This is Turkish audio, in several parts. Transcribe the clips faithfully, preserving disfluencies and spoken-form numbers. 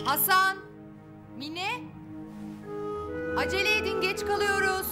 Hasan! Mine! Acele edin, geç kalıyoruz.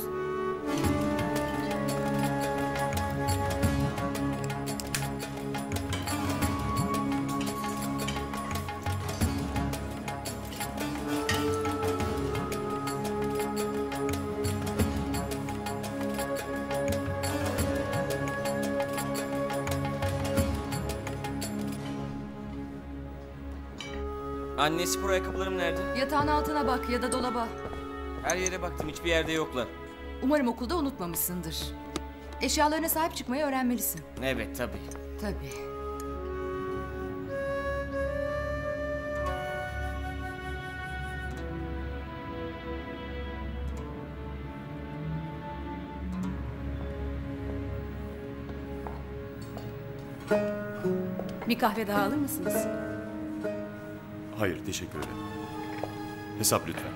Anne, spor ayakkabılarım nerede? Yatağın altına bak ya da dolaba. Her yere baktım, hiçbir yerde yoklar. Umarım okulda unutmamışsındır. Eşyalarına sahip çıkmayı öğrenmelisin. Evet, tabii. Tabii. Bir kahve daha alır mısınız? Hayır, teşekkür ederim. Hesap lütfen.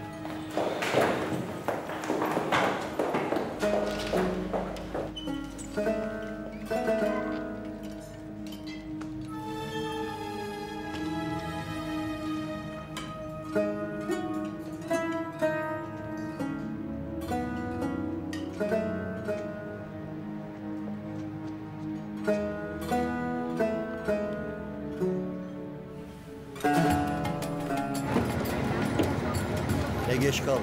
Ne geç kaldı.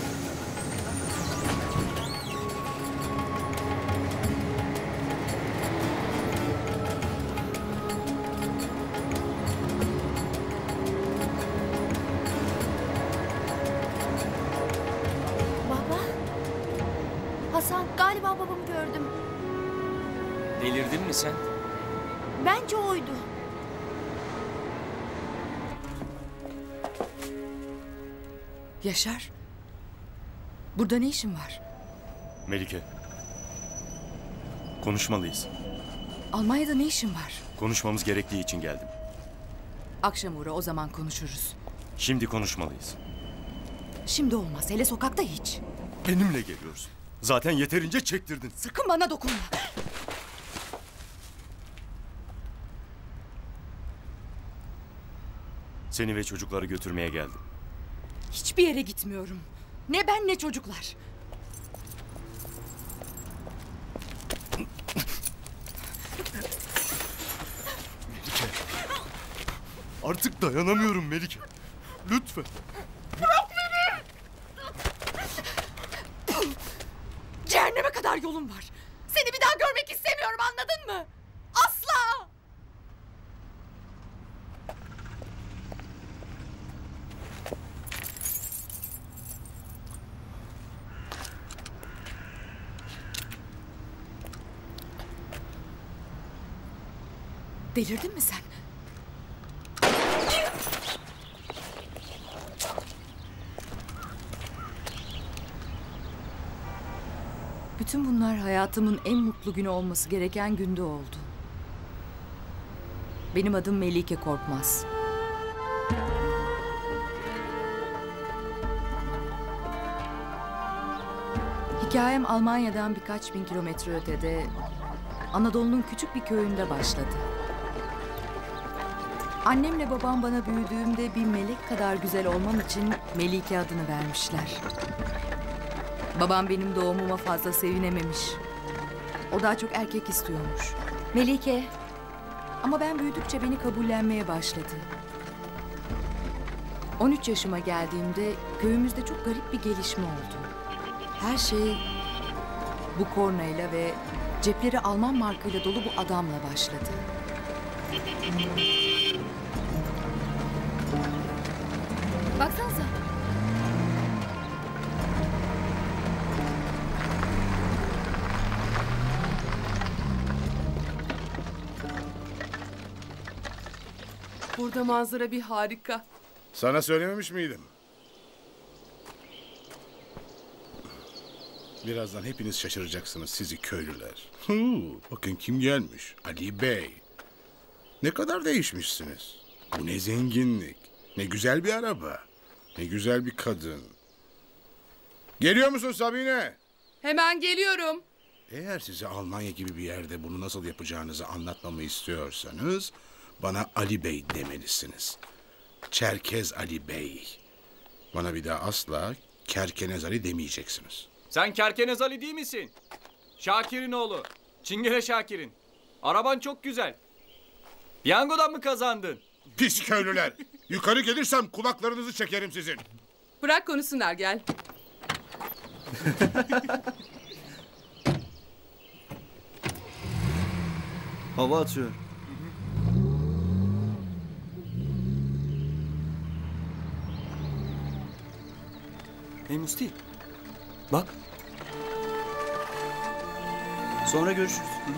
Baba? Hasan, galiba babamı gördüm. Delirdin mi sen? Bence oydu. Yaşar. Burada ne işin var? Melike. Konuşmalıyız. Almanya'da ne işin var? Konuşmamız gerektiği için geldim. Akşam uğra, o zaman konuşuruz. Şimdi konuşmalıyız. Şimdi olmaz, hele sokakta hiç. Benimle geliyorsun. Zaten yeterince çektirdin. Sakın bana dokunma. Seni ve çocukları götürmeye geldim. Hiçbir yere gitmiyorum. Ne ben ne çocuklar. Melike. Artık dayanamıyorum Melike. Lütfen. Bırak beni! Cehenneme kadar yolum var. Seni bir daha görmek istemiyorum, anladın mı? Asla! Delirdin mi sen? Bütün bunlar hayatımın en mutlu günü olması gereken günde oldu. Benim adım Melike Korkmaz. Hikayem Almanya'dan birkaç bin kilometre ötede, Anadolu'nun küçük bir köyünde başladı. Annemle babam bana büyüdüğümde bir melek kadar güzel olmam için Melike adını vermişler. Babam benim doğumuma fazla sevinememiş. O daha çok erkek istiyormuş. Melike. Ama ben büyüdükçe beni kabullenmeye başladı. on üç yaşıma geldiğimde köyümüzde çok garip bir gelişme oldu. Her şey bu kornayla ve cepleri Alman markayla dolu bu adamla başladı. Baksanıza. Burada manzara bir harika. Sana söylememiş miydim? Birazdan hepiniz şaşıracaksınız sizi köylüler. Huu, bakın kim gelmiş? Ali Bey. Ne kadar değişmişsiniz. Bu ne zenginlik. Ne güzel bir araba. Ne güzel bir kadın. Geliyor musun Sabine? Hemen geliyorum. Eğer size Almanya gibi bir yerde bunu nasıl yapacağınızı anlatmamı istiyorsanız bana Ali Bey demelisiniz. Çerkez Ali Bey. Bana bir daha asla Kerkenez Ali demeyeceksiniz. Sen Kerkenez Ali değil misin? Şakir'in oğlu. Çingene Şakir'in. Araban çok güzel. Piyangodan mı kazandın? Pis köylüler. Yukarı gelirsem kulaklarınızı çekerim sizin. Bırak konuşsunlar gel. Hava atıyor. Hey Musti. Bak. Sonra görüşürüz.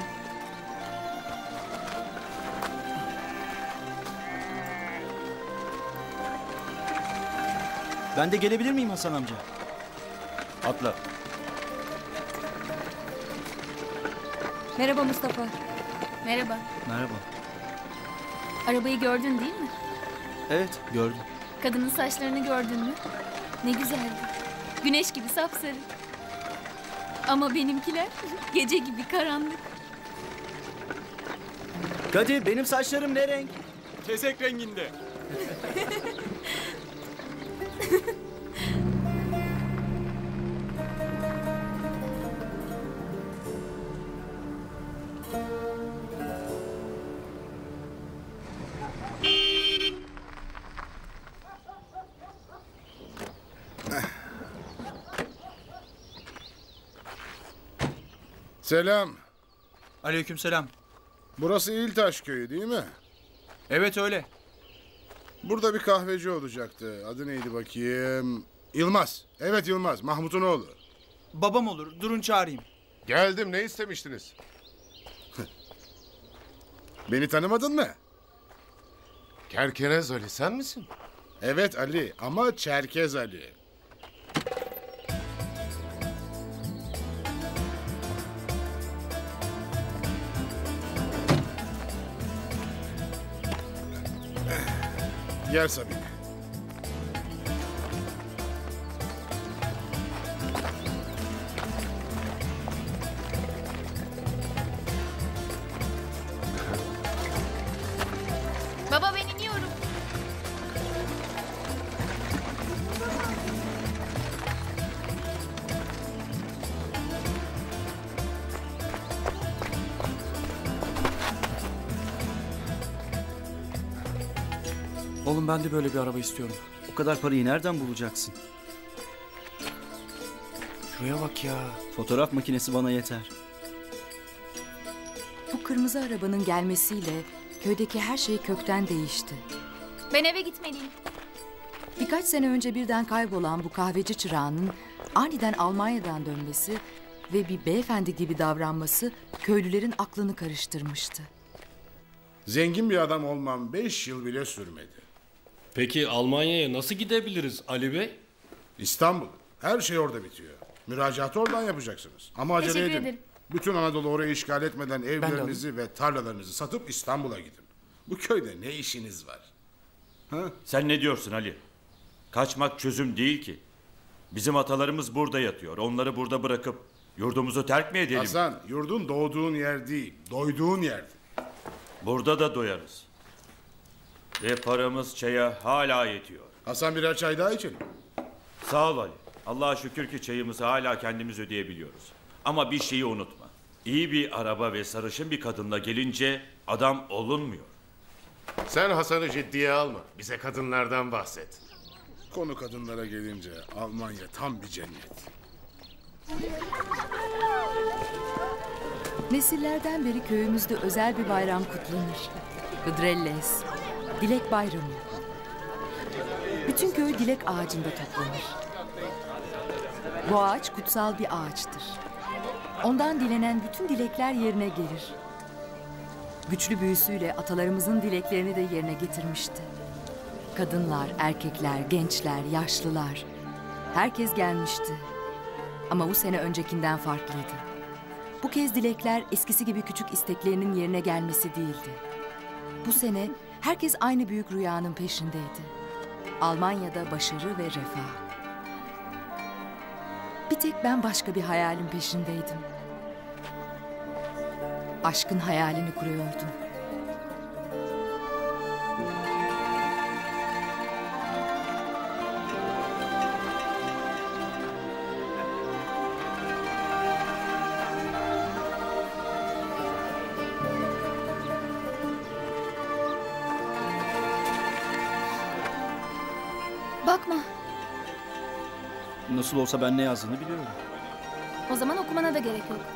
Ben de gelebilir miyim Hasan amca? Atla. Merhaba Mustafa. Merhaba. Merhaba. Arabayı gördün değil mi? Evet, gördüm. Kadının saçlarını gördün mü? Ne güzeldi. Güneş gibi sapsarı. Ama benimkiler gece gibi karanlık. Kadir, benim saçlarım ne renk? Kesek renginde. Selam. Aleykümselam. Burası İltaş köyü değil mi? Evet öyle. Burada bir kahveci olacaktı. Adı neydi bakayım? Yılmaz. Evet Yılmaz. Mahmut'un oğlu. Babam olur. Durun çağırayım. Geldim, ne istemiştiniz? Beni tanımadın mı? Kerkenez Ali sen misin? Evet Ali ama Çerkez Ali. Gel Sabine. Baba ben iniyorum. Oğlum ben de böyle bir araba istiyorum. O kadar parayı nereden bulacaksın? Şuraya bak ya. Fotoğraf makinesi bana yeter. Bu kırmızı arabanın gelmesiyle köydeki her şey kökten değişti. Ben eve gitmeliyim. Birkaç sene önce birden kaybolan bu kahveci çırağının aniden Almanya'dan dönmesi ve bir beyefendi gibi davranması köylülerin aklını karıştırmıştı. Zengin bir adam olmam beş yıl bile sürmedi. Peki Almanya'ya nasıl gidebiliriz Ali Bey? İstanbul. Her şey orada bitiyor. Müracaatı oradan yapacaksınız. Ama acele Teşekkür edin. ederim. Bütün Anadolu orayı işgal etmeden evlerinizi ve tarlalarınızı satıp İstanbul'a gidin. Bu köyde ne işiniz var? Sen ne diyorsun Ali? Kaçmak çözüm değil ki. Bizim atalarımız burada yatıyor. Onları burada bırakıp yurdumuzu terk mi edelim? Hasan, yurdun doğduğun yer değil, doyduğun yerdir. Burada da doyarız. Ve paramız çaya hala yetiyor. Hasan birer çay daha içelim. Sağ ol Ali. Allah'a şükür ki çayımızı hala kendimiz ödeyebiliyoruz. Ama bir şeyi unutma. İyi bir araba ve sarışın bir kadınla gelince adam olunmuyor. Sen Hasan'ı ciddiye alma. Bize kadınlardan bahset. Konu kadınlara gelince Almanya tam bir cennet. Nesillerden beri köyümüzde özel bir bayram kutlanır. Hıdrellez, Dilek Bayramı. Bütün köy dilek ağacında toplanır. Bu ağaç kutsal bir ağaçtır. Ondan dilenen bütün dilekler yerine gelir. Güçlü büyüsüyle atalarımızın dileklerini de yerine getirmişti. Kadınlar, erkekler, gençler, yaşlılar. Herkes gelmişti. Ama bu sene öncekinden farklıydı. Bu kez dilekler eskisi gibi küçük isteklerinin yerine gelmesi değildi. Bu sene herkes aynı büyük rüyanın peşindeydi. Almanya'da başarı ve refah. Bir tek ben başka bir hayalin peşindeydim. Aşkın hayalini kuruyordum. Bakma. Nasıl olsa ben ne yazdığını biliyorum. O zaman okumana da gerek yok.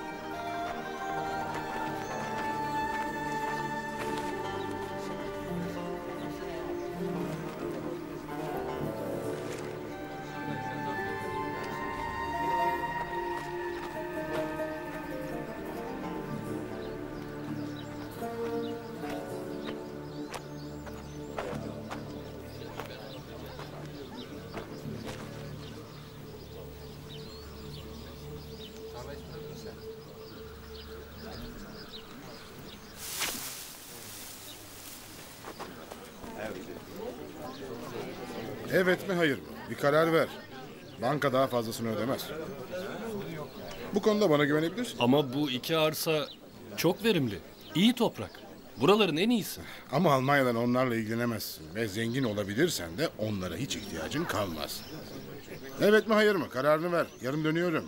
Evet mi hayır mı? Bir karar ver. Banka daha fazlasını ödemez. Bu konuda bana güvenebilirsin. Ama bu iki arsa çok verimli. İyi toprak. Buraların en iyisi. Ama Almanya'dan onlarla ilgilenemezsin. Ve zengin olabilirsen de onlara hiç ihtiyacın kalmaz. Evet mi hayır mı? Kararını ver. Yarın dönüyorum.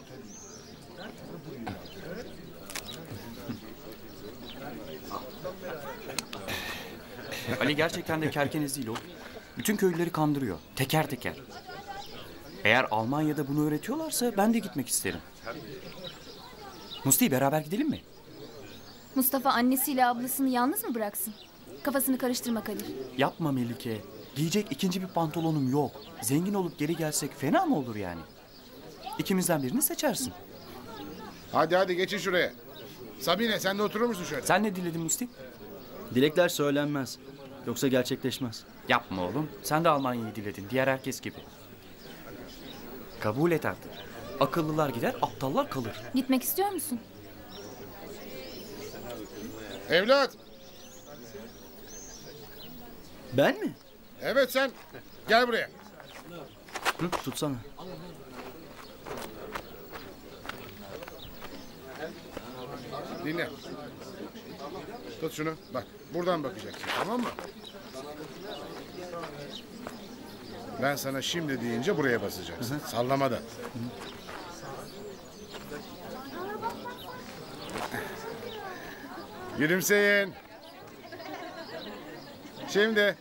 Ali gerçekten de kerkeniz değil o. Bütün köylüleri kandırıyor. Teker teker. Eğer Almanya'da bunu öğretiyorlarsa ben de gitmek isterim. Musti beraber gidelim mi? Mustafa annesiyle ablasını yalnız mı bıraksın? Kafasını karıştırma Kadir. Yapma Melike. Giyecek ikinci bir pantolonum yok. Zengin olup geri gelsek fena mı olur yani? İkimizden birini seçersin. Hadi hadi geçin şuraya. Sabine sen de oturur musun şöyle? Sen ne diledin Musti? Dilekler söylenmez. Yoksa gerçekleşmez. Yapma oğlum. Sen de Almanya'yı diledin. Diğer herkes gibi. Kabul et artık. Akıllılar gider, aptallar kalır. Gitmek istiyor musun? Evlat. Ben mi? Evet sen. Gel buraya. Hı, tutsana. Dinle. Tut şunu. Bak buradan bakacaksın, tamam mı? Ben sana şimdi deyince buraya basacaksın. Hı hı. Sallamadan. Hı. Gülümseyin. Şimdi.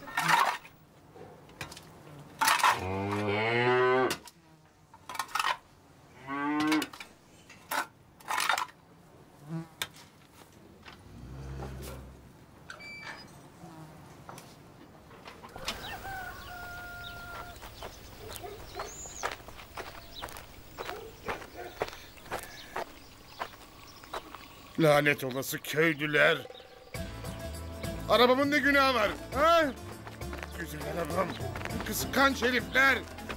Lanet olası köylüler. Arabamın ne günahı var? Ha? Güzel arabam. Kıskanç herifler.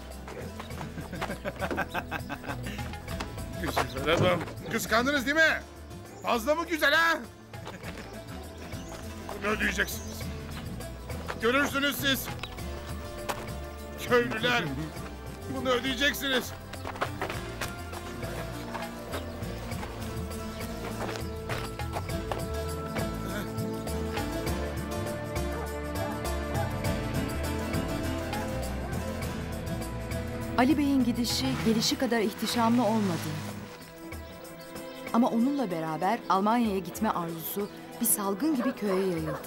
Güzel arabam. Kıskandınız değil mi? Fazla mı güzel ha? Bunu ödeyeceksiniz. Görürsünüz siz. Köylüler. Bunu ödeyeceksiniz. Ali Bey'in gidişi gelişi kadar ihtişamlı olmadı. Ama onunla beraber Almanya'ya gitme arzusu bir salgın gibi köye yayıldı.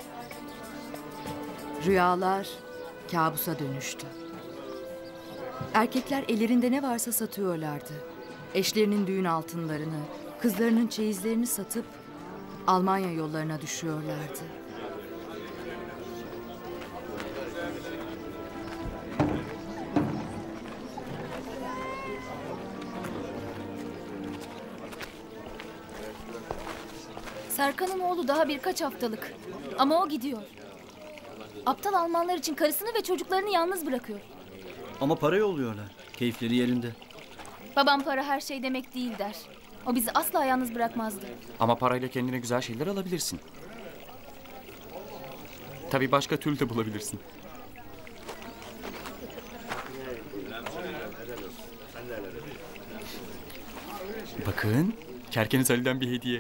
Rüyalar kabusa dönüştü. Erkekler ellerinde ne varsa satıyorlardı. Eşlerinin düğün altınlarını, kızlarının çeyizlerini satıp Almanya yollarına düşüyorlardı. Serkan'ın oğlu daha birkaç haftalık. Ama o gidiyor. Aptal Almanlar için karısını ve çocuklarını yalnız bırakıyor. Ama para yolluyorlar. Keyifleri yerinde. Babam para her şey demek değil der. O bizi asla yalnız bırakmazdı. Ama parayla kendine güzel şeyler alabilirsin. Tabii başka türlü de bulabilirsin. Bakın, Kerkeniz Ali'den bir hediye.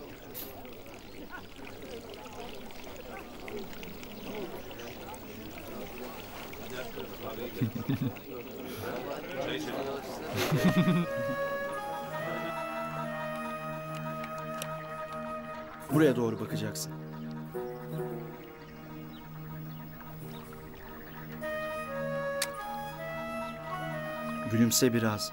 Buraya doğru bakacaksın. Gülümse biraz.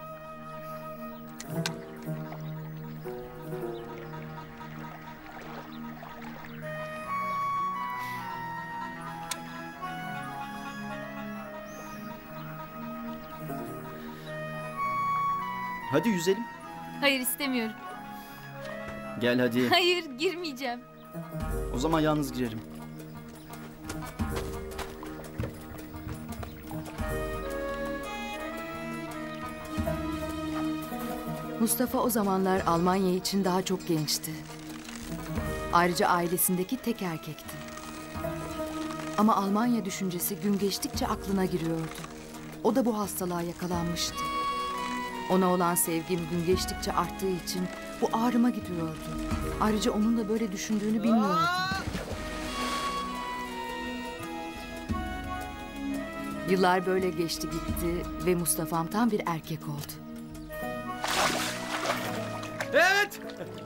Hadi yüzelim. Hayır istemiyorum. Gel hadi. Hayır girmeyeceğim. O zaman yalnız girerim. Mustafa o zamanlar Almanya için daha çok gençti. Ayrıca ailesindeki tek erkekti. Ama Almanya düşüncesi gün geçtikçe aklına giriyordu. O da bu hastalığa yakalanmıştı. Ona olan sevgim gün geçtikçe arttığı için bu ağrıma gidiyordu. Ayrıca onun da böyle düşündüğünü bilmiyordum. Yıllar böyle geçti gitti ve Mustafa'm tam bir erkek oldu. Evet.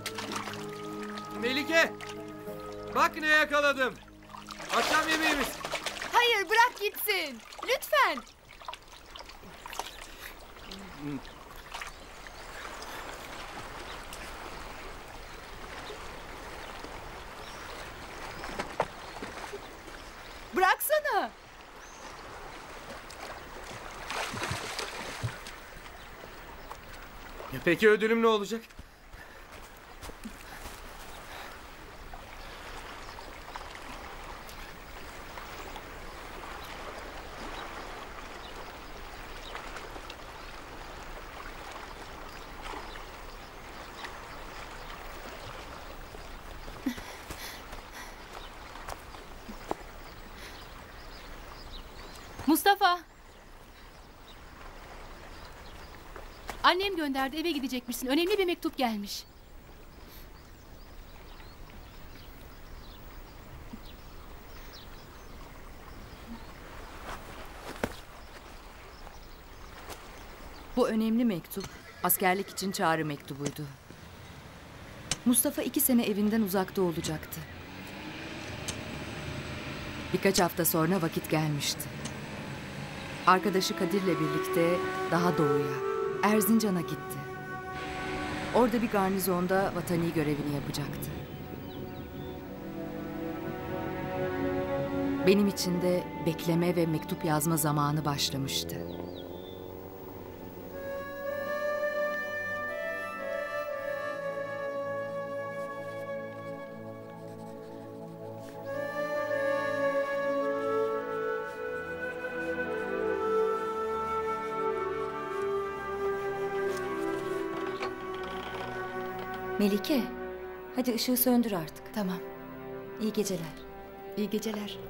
Melike. Bak ne yakaladım. Akşam yemeğimiz. Hayır bırak gitsin. Lütfen. Bıraksana. Peki ödülüm ne olacak? Mustafa. Annem gönderdi, eve gidecekmişsin. Önemli bir mektup gelmiş. Bu önemli mektup askerlik için çağrı mektubuydu. Mustafa iki sene evinden uzakta olacaktı. Birkaç hafta sonra vakit gelmişti. Arkadaşı Kadir'le birlikte daha doğuya, Erzincan'a gitti. Orada bir garnizonda vatani görevini yapacaktı. Benim için de bekleme ve mektup yazma zamanı başlamıştı. Melike, hadi ışığı söndür artık. Tamam. İyi geceler. İyi geceler.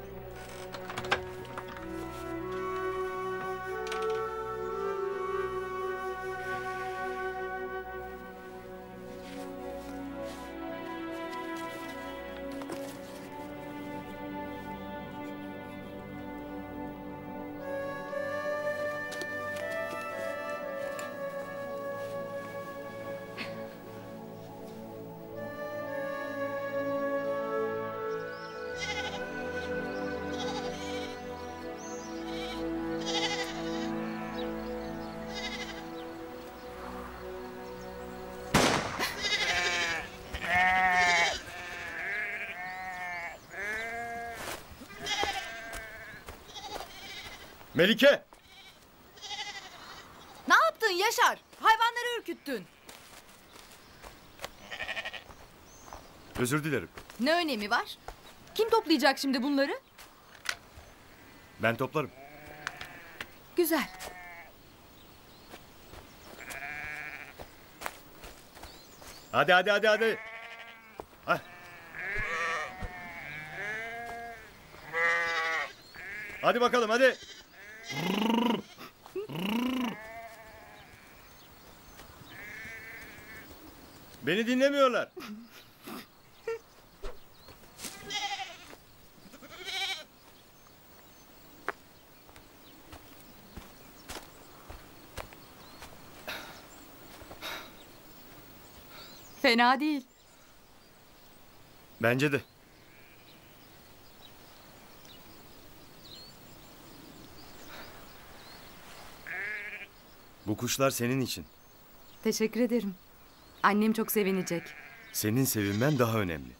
Melike! Ne yaptın Yaşar? Hayvanları ürküttün. Özür dilerim. Ne önemi var? Kim toplayacak şimdi bunları? Ben toplarım. Güzel. Hadi hadi hadi hadi. Hah. Hadi bakalım hadi. Beni dinlemiyorlar. Fena değil. Bence de. Bu kuşlar senin için. Teşekkür ederim. Annem çok sevinecek. Senin sevinmen daha önemli.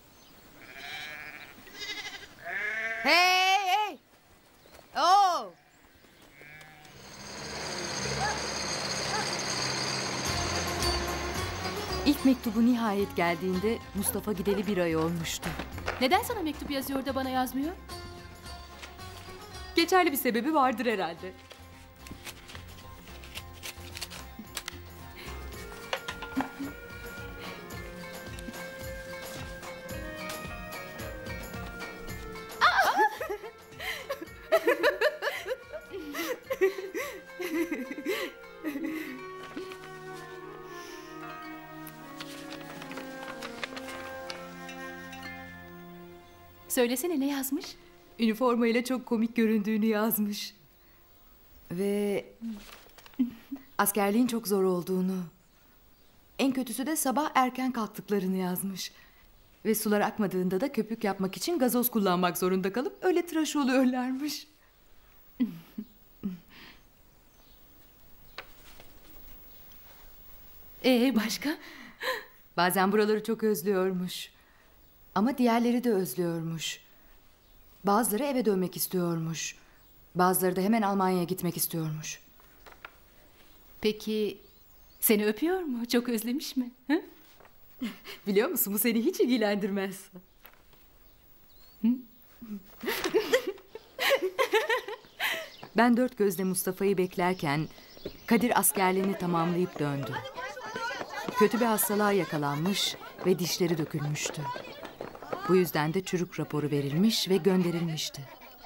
Hey hey! Oo! İlk mektubu nihayet geldiğinde Mustafa gideli bir ay olmuştu. Neden sana mektup yazıyor da bana yazmıyor? Geçerli bir sebebi vardır herhalde. Söylesene, ne yazmış? Üniformayla çok komik göründüğünü yazmış. Ve askerliğin çok zor olduğunu. En kötüsü de sabah erken kalktıklarını yazmış. Ve sular akmadığında da köpük yapmak için gazoz kullanmak zorunda kalıp öyle tıraş oluyorlarmış. Ee başka? Bazen buraları çok özlüyormuş. Ama diğerleri de özlüyormuş. Bazıları eve dönmek istiyormuş. Bazıları da hemen Almanya'ya gitmek istiyormuş. Peki seni öpüyor mu? Çok özlemiş mi? Hı? Biliyor musun, bu seni hiç ilgilendirmez. Ben dört gözle Mustafa'yı beklerken Kadir askerliğini tamamlayıp döndü. Kötü bir hastalığa yakalanmış ve dişleri dökülmüştü. Bu yüzden de çürük raporu verilmiş ve gönderilmişti.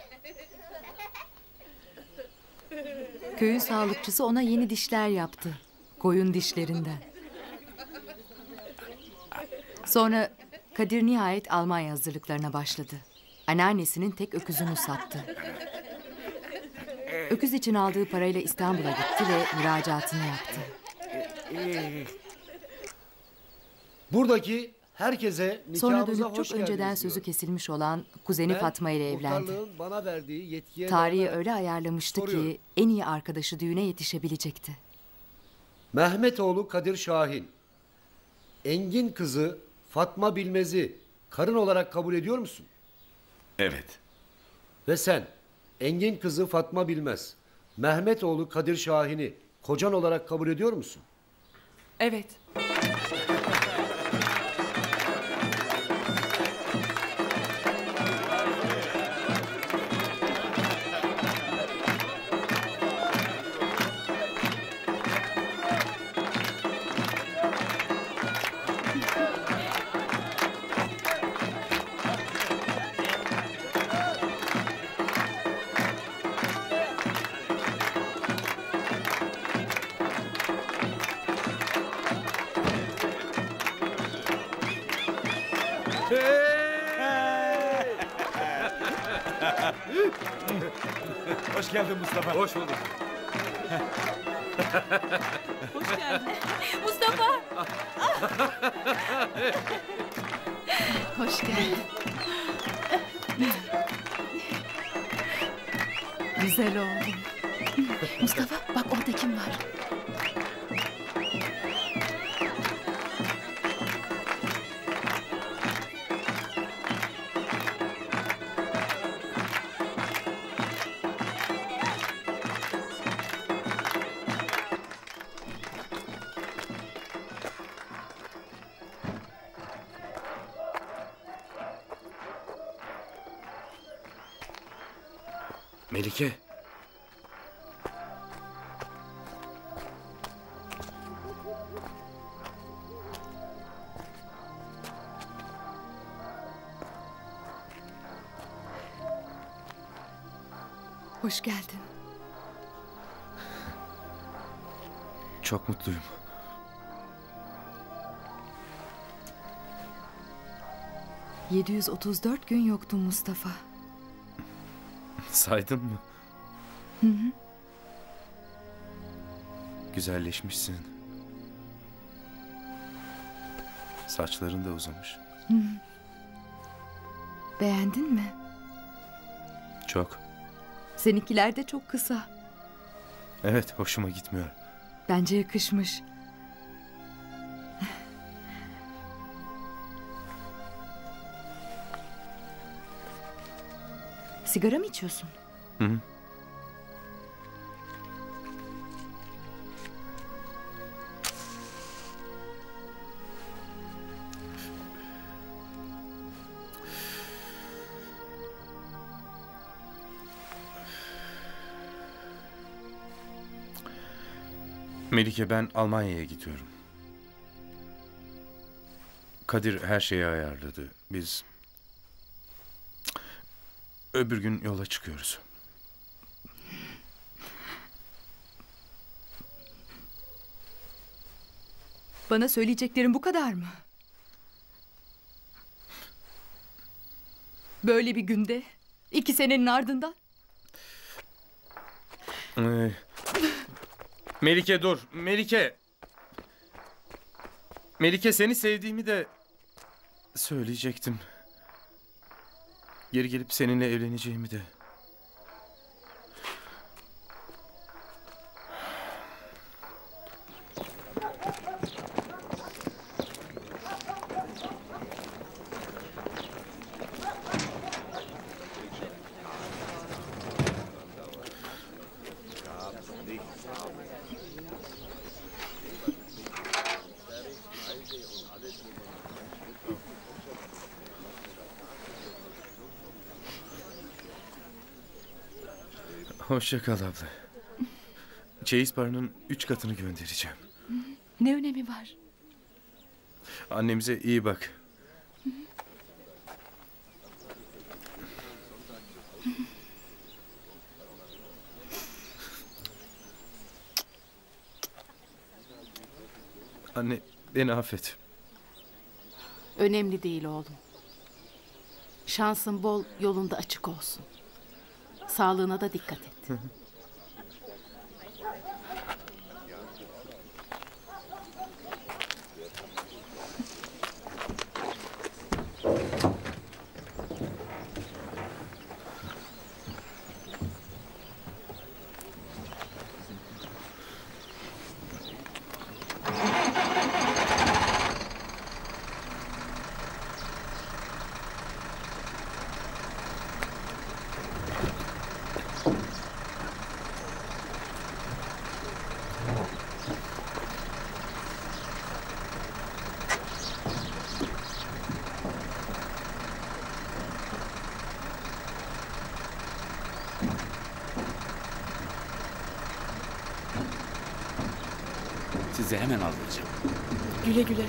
Köyün sağlıkçısı ona yeni dişler yaptı. Koyun dişlerinden. Sonra Kadir nihayet Almanya hazırlıklarına başladı. Anneannesinin tek öküzünü sattı. Öküz için aldığı parayla İstanbul'a gitti ve müracaatını yaptı. Buradaki herkese Sonra nikahımıza dönüp hoş çok önceden geldiniz sözü diyor. kesilmiş olan kuzeni Ben, Fatma ile evlendi. muhtarlığın bana verdiği yetkiye Tarihi rağmen öyle ayarlamıştı soruyorum. ki en iyi arkadaşı düğüne yetişebilecekti. Mehmetoğlu Kadir Şahin, Engin kızı Fatma Bilmez'i karın olarak kabul ediyor musun? Evet. Ve sen Engin kızı Fatma Bilmez, Mehmetoğlu Kadir Şahin'i kocan olarak kabul ediyor musun? Evet. Hoş geldin Mustafa. Hoş bulduk. Hoş geldin. Mustafa. Hoş geldin. Güzel oldun. Mustafa bak orada kim var? Melike. Hoş geldin. Çok mutluyum. yedi yüz otuz dört gün yoktun Mustafa. Saydın mı? Hı hı. Güzelleşmişsin. Saçların da uzamış. Hı hı. Beğendin mi? Çok. Seninkiler de çok kısa. Evet, hoşuma gitmiyor. Bence yakışmış. Sigara mı içiyorsun? Hı hı. Melike, ben Almanya'ya gidiyorum. Kadir her şeyi ayarladı. Biz öbür gün yola çıkıyoruz. Bana söyleyeceklerin bu kadar mı? Böyle bir günde, iki senenin ardından. Ee, Melike dur, Melike. Melike, seni sevdiğimi de söyleyecektim. Geri gelip seninle evleneceğimi de. Hoşça kal abla. Çeyiz paranın üç katını göndereceğim. Ne önemi var? Annemize iyi bak. Anne, beni affet. Önemli değil oğlum. Şansın bol, yolunda açık olsun. Sağlığına da dikkat et. Sizi hemen aldıracağım. Güle güle.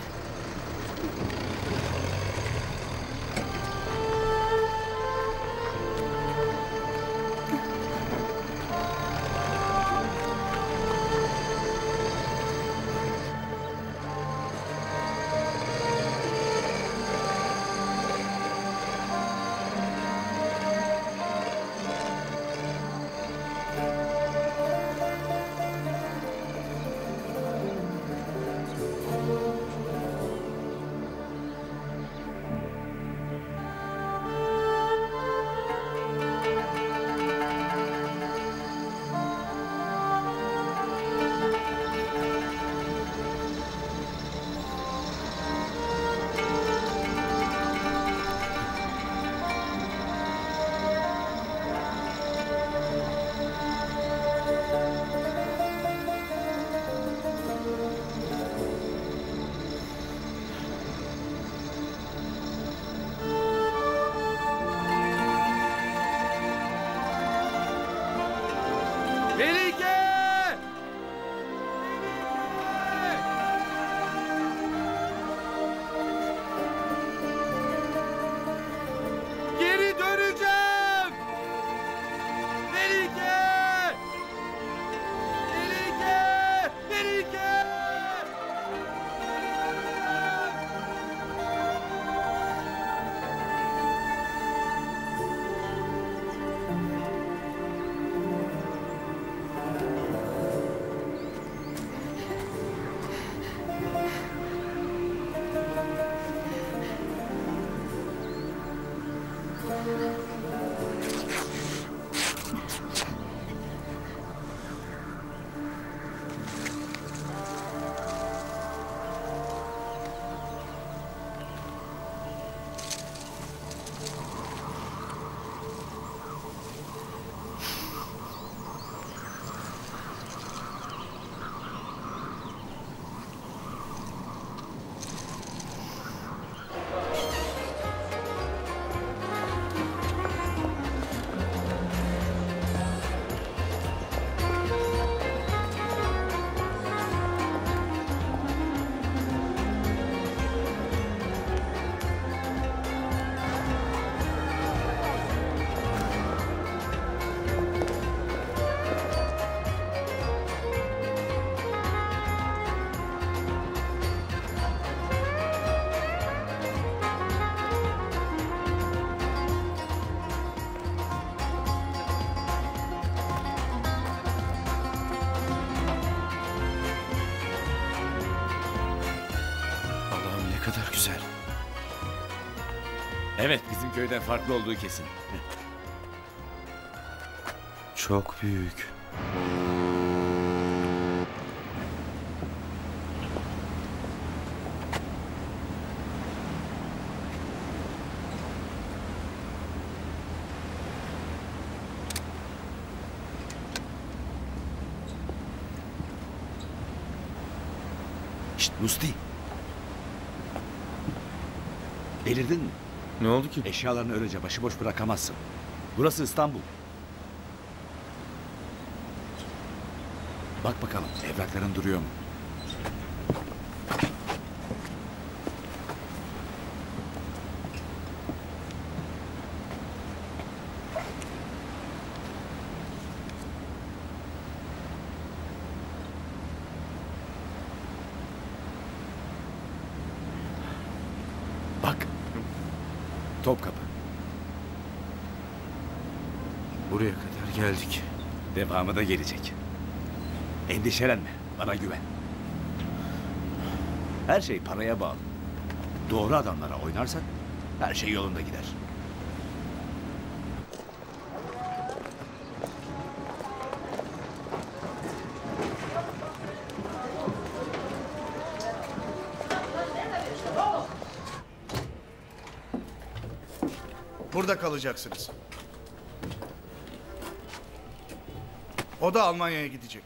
Evet, bizim köyden farklı olduğu kesin. Çok büyük. Şşt Musti. Delirdin mi? Ne oldu ki? Eşyalarını öylece başıboş bırakamazsın. Burası İstanbul. Bak bakalım evrakların duruyor mu? Bak. Topkapı. Buraya kadar geldik. Devamı da gelecek. Endişelenme. Bana güven. Her şey paraya bağlı. Doğru adamlara oynarsak her şey yolunda gider. Burada kalacaksınız. O da Almanya'ya gidecek.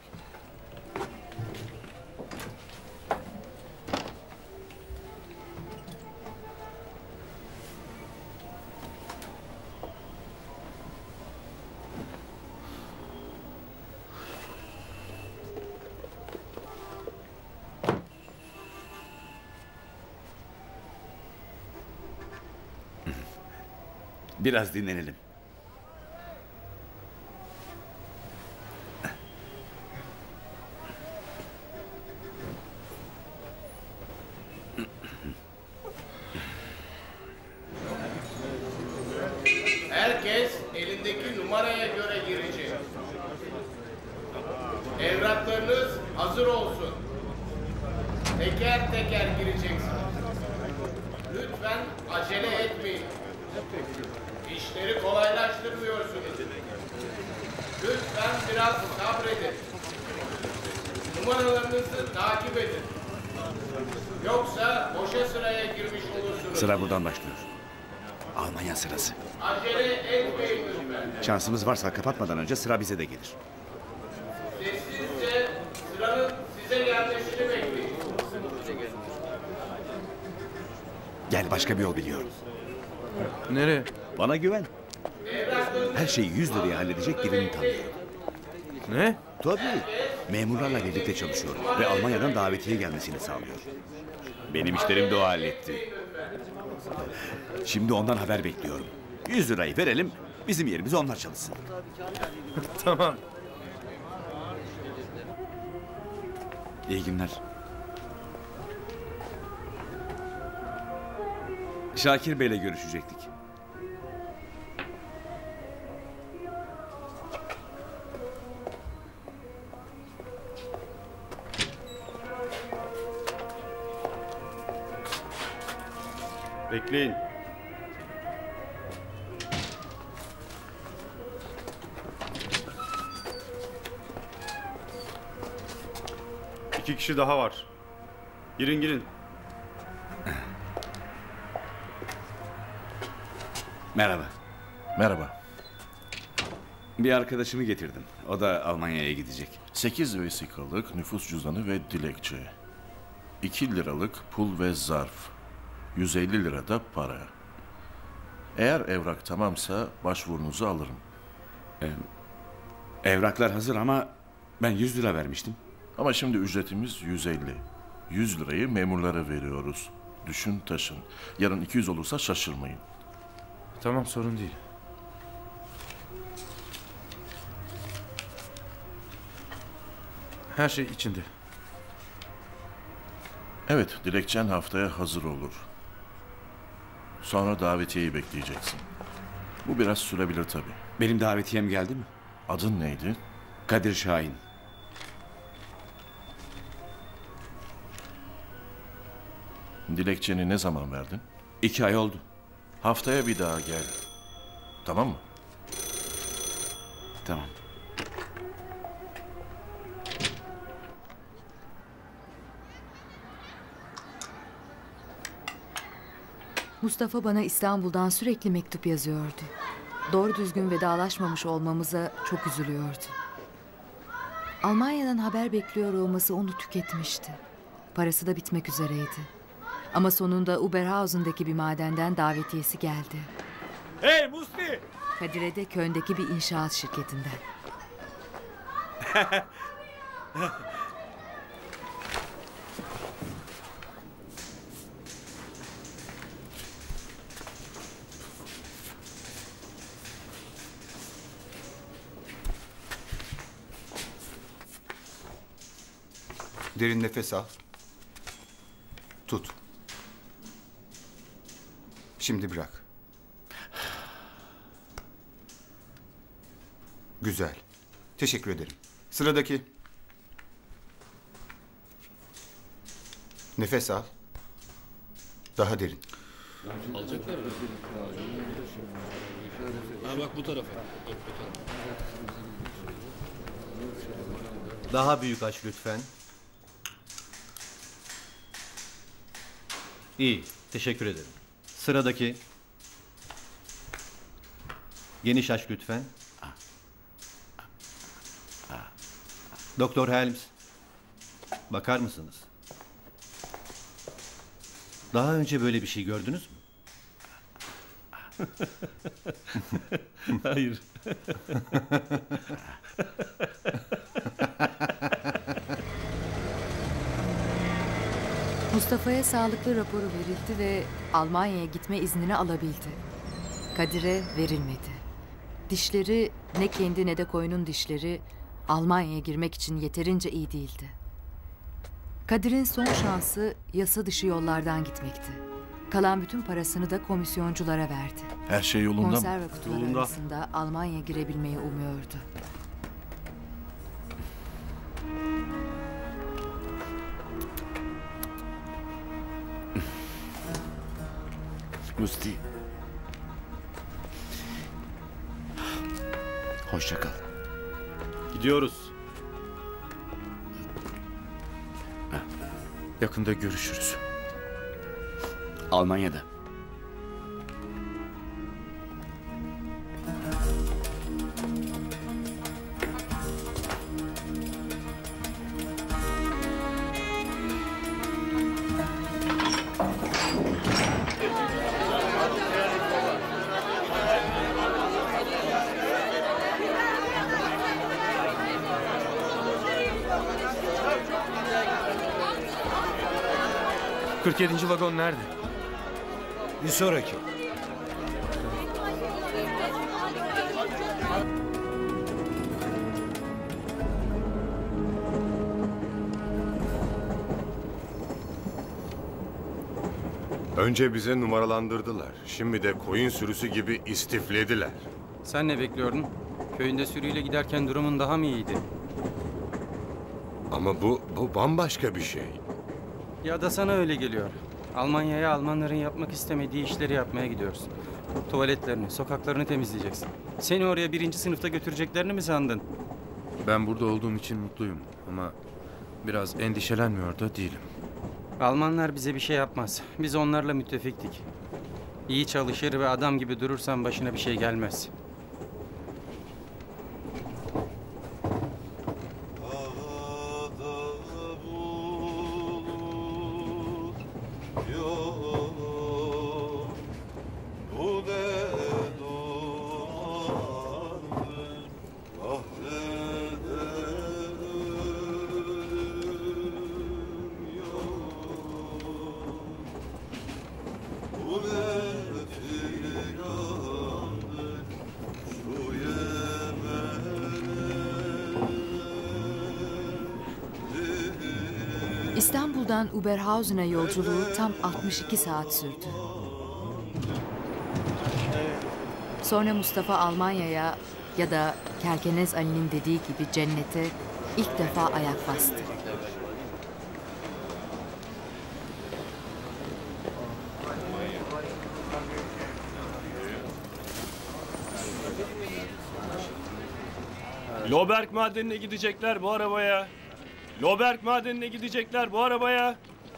Biraz dinlenelim. Herkes elindeki numaraya göre girecek. Evraklarınız hazır olsun. Teker teker gireceksiniz. Lütfen acele etmeyin. İşleri kolaylaştırmıyorsunuz. Lütfen biraz sabredin. Numaralarınızı takip edin. Yoksa boşa sıraya girmiş olursunuz. Sıra buradan başlıyor. Almanya sırası. Acele etmeyin lütfen. Şansımız varsa kapatmadan önce sıra bize de gelir. Sessizce sıranın size gelmesini bekleyin. Gel, başka bir yol biliyorum. Nereye? Bana güven. Her şeyi yüz liraya halledecek birini tanıyorum. Ne? Tabii. Memurlarla birlikte çalışıyor ve Almanya'dan davetiye gelmesini sağlıyor. Benim işlerim de o halletti. Şimdi ondan haber bekliyorum. Yüz lirayı verelim, bizim yerimize onlar çalışsın. Tamam. İyi günler. Şakir Bey'le görüşecektik. Bekleyin. İki kişi daha var. Girin girin. Merhaba. Merhaba. Bir arkadaşımı getirdim. O da Almanya'ya gidecek. Sekiz vesikalık nüfus cüzdanı ve dilekçe. İki liralık pul ve zarf. Yüz elli lira da para. Eğer evrak tamamsa başvurunuzu alırım. Ee, evraklar hazır ama ben yüz lira vermiştim. Ama şimdi ücretimiz yüz elli. Yüz lirayı memurlara veriyoruz. Düşün taşın. Yarın iki yüz olursa şaşırmayın. Tamam, sorun değil. Her şey içinde. Evet, dilekçen haftaya hazır olur. Sonra davetiyeyi bekleyeceksin. Bu biraz sürebilir tabii. Benim davetiyem geldi mi? Adın neydi? Kadir Şahin. Dilekçeni ne zaman verdin? İki ay oldu. Haftaya bir daha gel. Tamam mı? Tamam. Mustafa bana İstanbul'dan sürekli mektup yazıyordu. Doğru düzgün vedalaşmamış olmamıza çok üzülüyordu. Almanya'dan haber bekliyor olması onu tüketmişti. Parası da bitmek üzereydi. Ama sonunda Uberhausen'daki bir madenden davetiyesi geldi. Hey Musti! Kadir'e de Köln'deki bir inşaat şirketinden. Derin nefes al. Tut. Şimdi bırak. Güzel. Teşekkür ederim. Sıradaki. Nefes al. Daha derin. Alacaklar mı? Ha bak bu tarafa. Daha büyük aç lütfen. İyi, teşekkür ederim. Sıradaki. Geniş aç lütfen. Doktor Helms. Bakar mısınız? Daha önce böyle bir şey gördünüz mü? Hayır. Mustafa'ya sağlıklı raporu verildi ve Almanya'ya gitme iznini alabildi. Kadir'e verilmedi. Dişleri, ne kendi ne de koyunun dişleri Almanya'ya girmek için yeterince iyi değildi. Kadir'in son şansı yasa dışı yollardan gitmekti. Kalan bütün parasını da komisyonculara verdi. Her şey yolunda mı? Konserve kutuları Yolunda. arasında Almanya'ya girebilmeyi umuyordu. Musti. Hoşça kal. Gidiyoruz. Yakında görüşürüz. Almanya'da. kırk yedinci vagon nerede? Bir sonraki. Önce bize numaralandırdılar. Şimdi de koyun sürüsü gibi istiflediler. Sen ne bekliyordun? Köyünde sürüyle giderken durumun daha mı iyiydi? Ama bu, bu bambaşka bir şey. Ya da sana öyle geliyor. Almanya'ya Almanların yapmak istemediği işleri yapmaya gidiyoruz. Tuvaletlerini, sokaklarını temizleyeceksin. Seni oraya birinci sınıfta götüreceklerini mi sandın? Ben burada olduğum için mutluyum ama biraz endişelenmiyor da değilim. Almanlar bize bir şey yapmaz. Biz onlarla müttefiktik. İyi çalışır ve adam gibi durursan başına bir şey gelmez. İstanbul'dan Uberhausen'a yolculuğu tam altmış iki saat sürdü. Sonra Mustafa Almanya'ya ya da Kerkenez Ali'nin dediği gibi cennete ilk defa ayak bastı. Loberg madenine gidecekler bu arabaya. Loberg madenine gidecekler bu arabaya.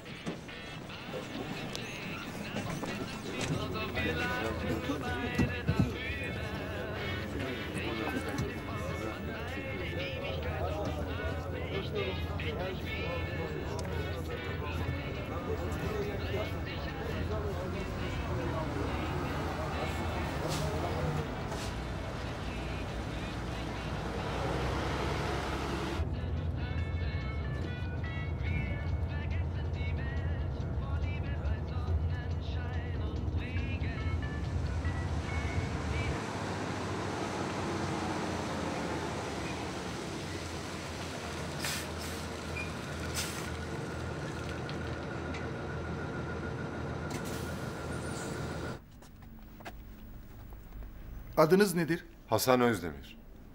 Adınız nedir? Hasan Özdemir.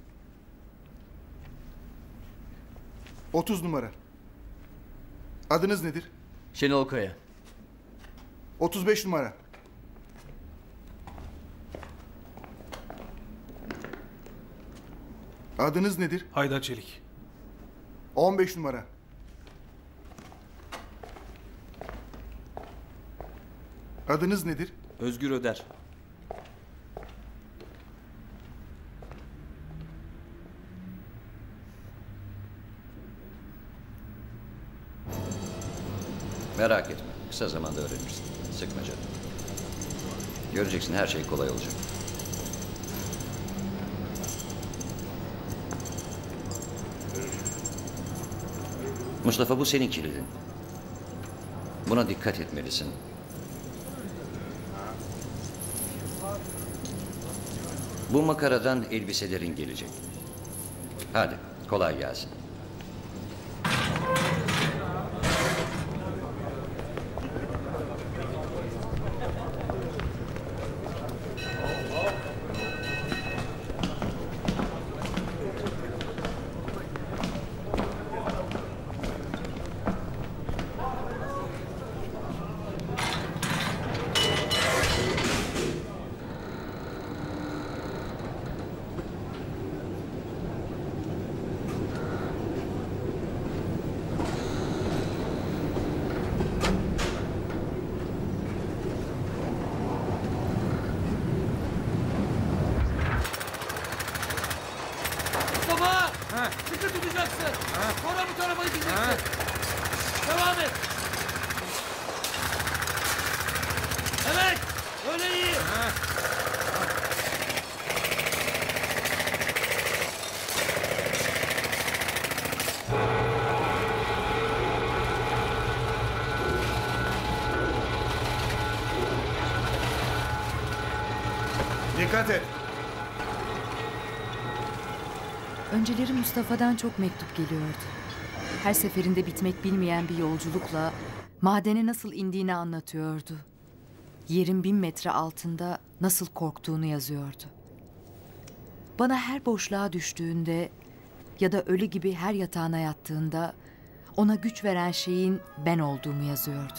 otuz numara. Adınız nedir? Şenol Kaya. otuz beş numara. Adınız nedir? Haydar Çelik. on beş numara. Adınız nedir? Özgür Öder. Merak etme. Kısa zamanda öğrenirsin. Sıkma canını. Göreceksin, her şey kolay olacak. Mustafa, bu senin kilidin. Buna dikkat etmelisin. Bu makaradan elbiselerin gelecek. Hadi, kolay gelsin. Mustafa! Sıkı tutacaksın. Sonra bu tarafa gideceksin. Devam et. Evet. Öyle iyi. Dikkat et. Önceleri Mustafa'dan çok mektup geliyordu. Her seferinde bitmek bilmeyen bir yolculukla madene nasıl indiğini anlatıyordu. Yerin bin metre altında nasıl korktuğunu yazıyordu. Bana her boşluğa düştüğünde ya da ölü gibi her yatağına yattığında ona güç veren şeyin ben olduğumu yazıyordu.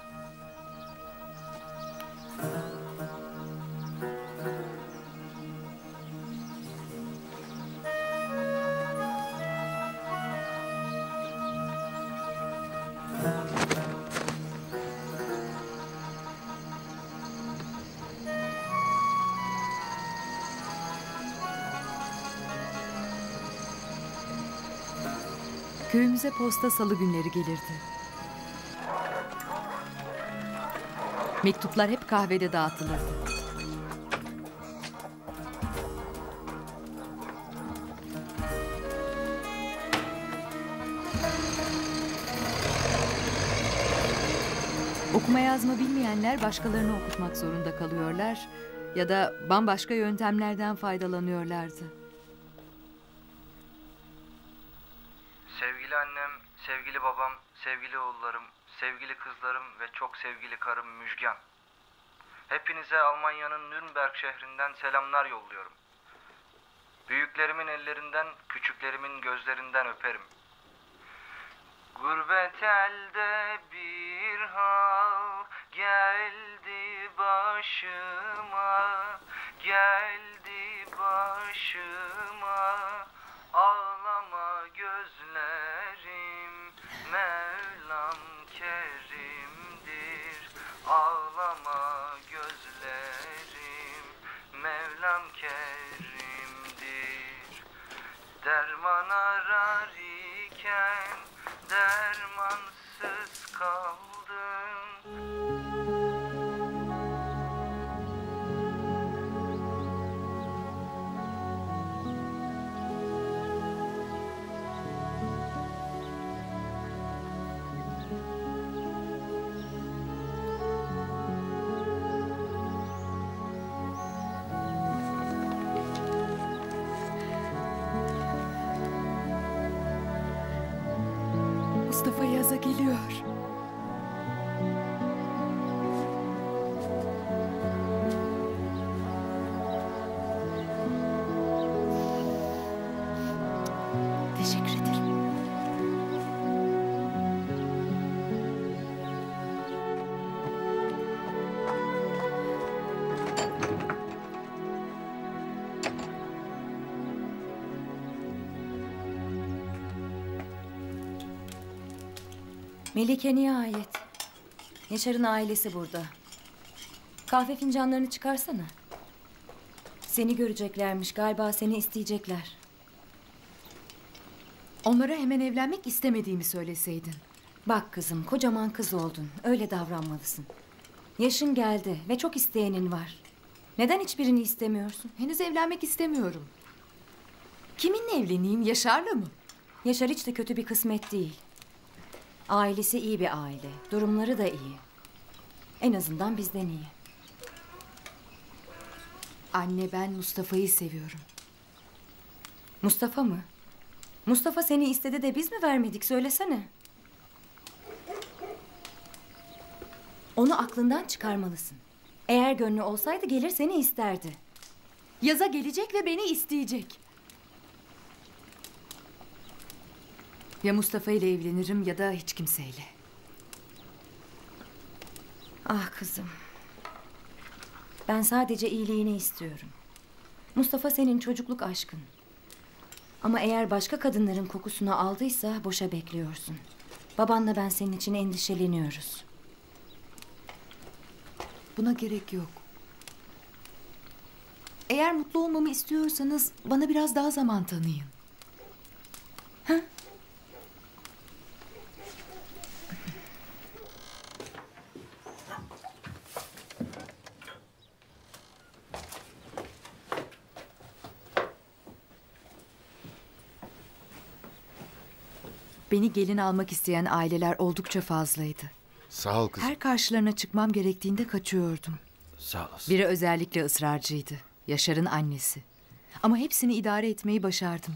Köyümüze posta salı günleri gelirdi. Mektuplar hep kahvede dağıtılırdı. Okuma yazma bilmeyenler başkalarını okutmak zorunda kalıyorlar ya da bambaşka yöntemlerden faydalanıyorlardı. Sevgili annem, sevgili babam, sevgili oğullarım, sevgili kızlarım ve çok sevgili karım Müjgan. Hepinize Almanya'nın Nürnberg şehrinden selamlar yolluyorum. Büyüklerimin ellerinden, küçüklerimin gözlerinden öperim. Gurbet elde bir hal geldi başıma, geldi başıma. Derman arar iken dermansız kaldım. Mustafa yaza geliyor. Teşekkür ederim. Melike nihayet. Yaşar'ın ailesi burada. Kahve fincanlarını çıkarsana. Seni göreceklermiş. Galiba seni isteyecekler. Onlara hemen evlenmek istemediğimi söyleseydin. Bak kızım, kocaman kız oldun. Öyle davranmalısın. Yaşın geldi ve çok isteyenin var. Neden hiçbirini istemiyorsun? Henüz evlenmek istemiyorum. Kiminle evleneyim? Yaşar'la mı? Yaşar hiç de kötü bir kısmet değil. Ailesi iyi bir aile. Durumları da iyi. En azından bizden iyi. Anne, ben Mustafa'yı seviyorum. Mustafa mı? Mustafa seni istedi de biz mi vermedik? Söylesene. Onu aklından çıkarmalısın. Eğer gönlü olsaydı gelir seni isterdi. Yaza gelecek ve beni isteyecek. Ya Mustafa ile evlenirim ya da hiç kimseyle. Ah kızım. Ben sadece iyiliğini istiyorum. Mustafa senin çocukluk aşkın. Ama eğer başka kadınların kokusunu aldıysa boşa bekliyorsun. Babanla ben senin için endişeleniyoruz. Buna gerek yok. Eğer mutlu olmamı istiyorsanız bana biraz daha zaman tanıyın. Ha? Beni gelin almak isteyen aileler oldukça fazlaydı. Sağ ol kızım. Her karşılarına çıkmam gerektiğinde kaçıyordum. Sağ olasın. Biri özellikle ısrarcıydı. Yaşar'ın annesi. Ama hepsini idare etmeyi başardım.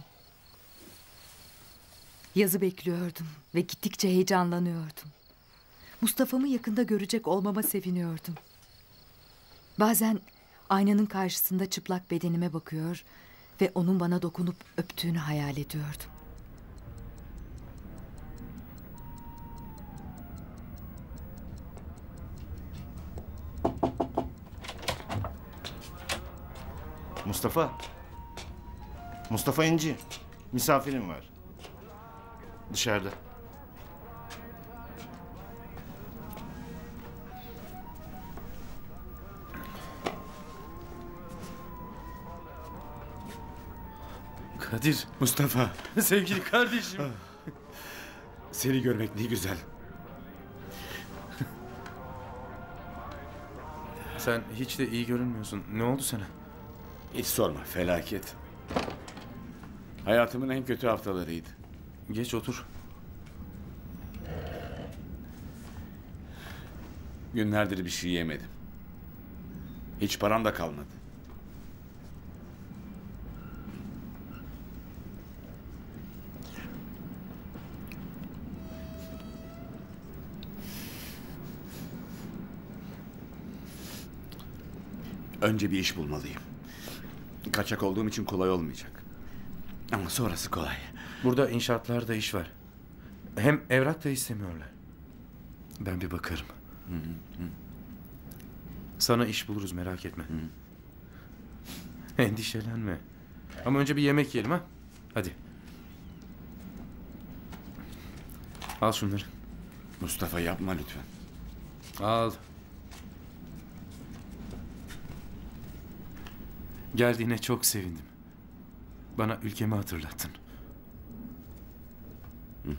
Yazı bekliyordum ve gittikçe heyecanlanıyordum. Mustafa'mı yakında görecek olmama seviniyordum. Bazen aynanın karşısında çıplak bedenime bakıyor ve onun bana dokunup öptüğünü hayal ediyordum. Mustafa. Mustafa İnci. Misafirim var. Dışarıda. Kadir. Mustafa. Sevgili kardeşim. Seni görmek ne güzel. Sen hiç de iyi görünmüyorsun. Ne oldu sana? Hiç sorma, felaket. Hayatımın en kötü haftalarıydı. Geç otur. Günlerdir bir şey yemedim. Hiç param da kalmadı. Önce bir iş bulmalıyım. Kaçak olduğum için kolay olmayacak. Ama sonrası kolay. Burada inşaatlarda iş var. Hem evrak da istemiyorlar. Ben bir bakarım. Hı hı. Sana iş buluruz, merak etme. Hı. Endişelenme. Ama önce bir yemek yiyelim ha. Hadi. Al şunları. Mustafa yapma lütfen. Al. Geldiğine çok sevindim. bana ülkemi hatırlattın. Hı.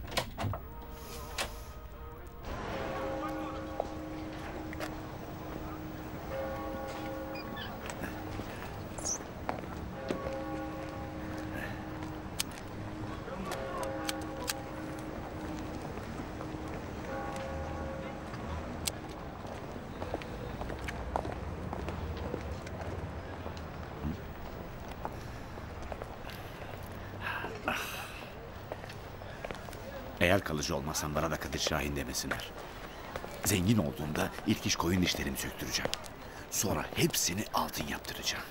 Eğer kalıcı olmazsam bana da Kadir Şahin demesinler. Zengin olduğumda ilk iş koyun dişlerimi söktüreceğim. Sonra hepsini altın yaptıracağım.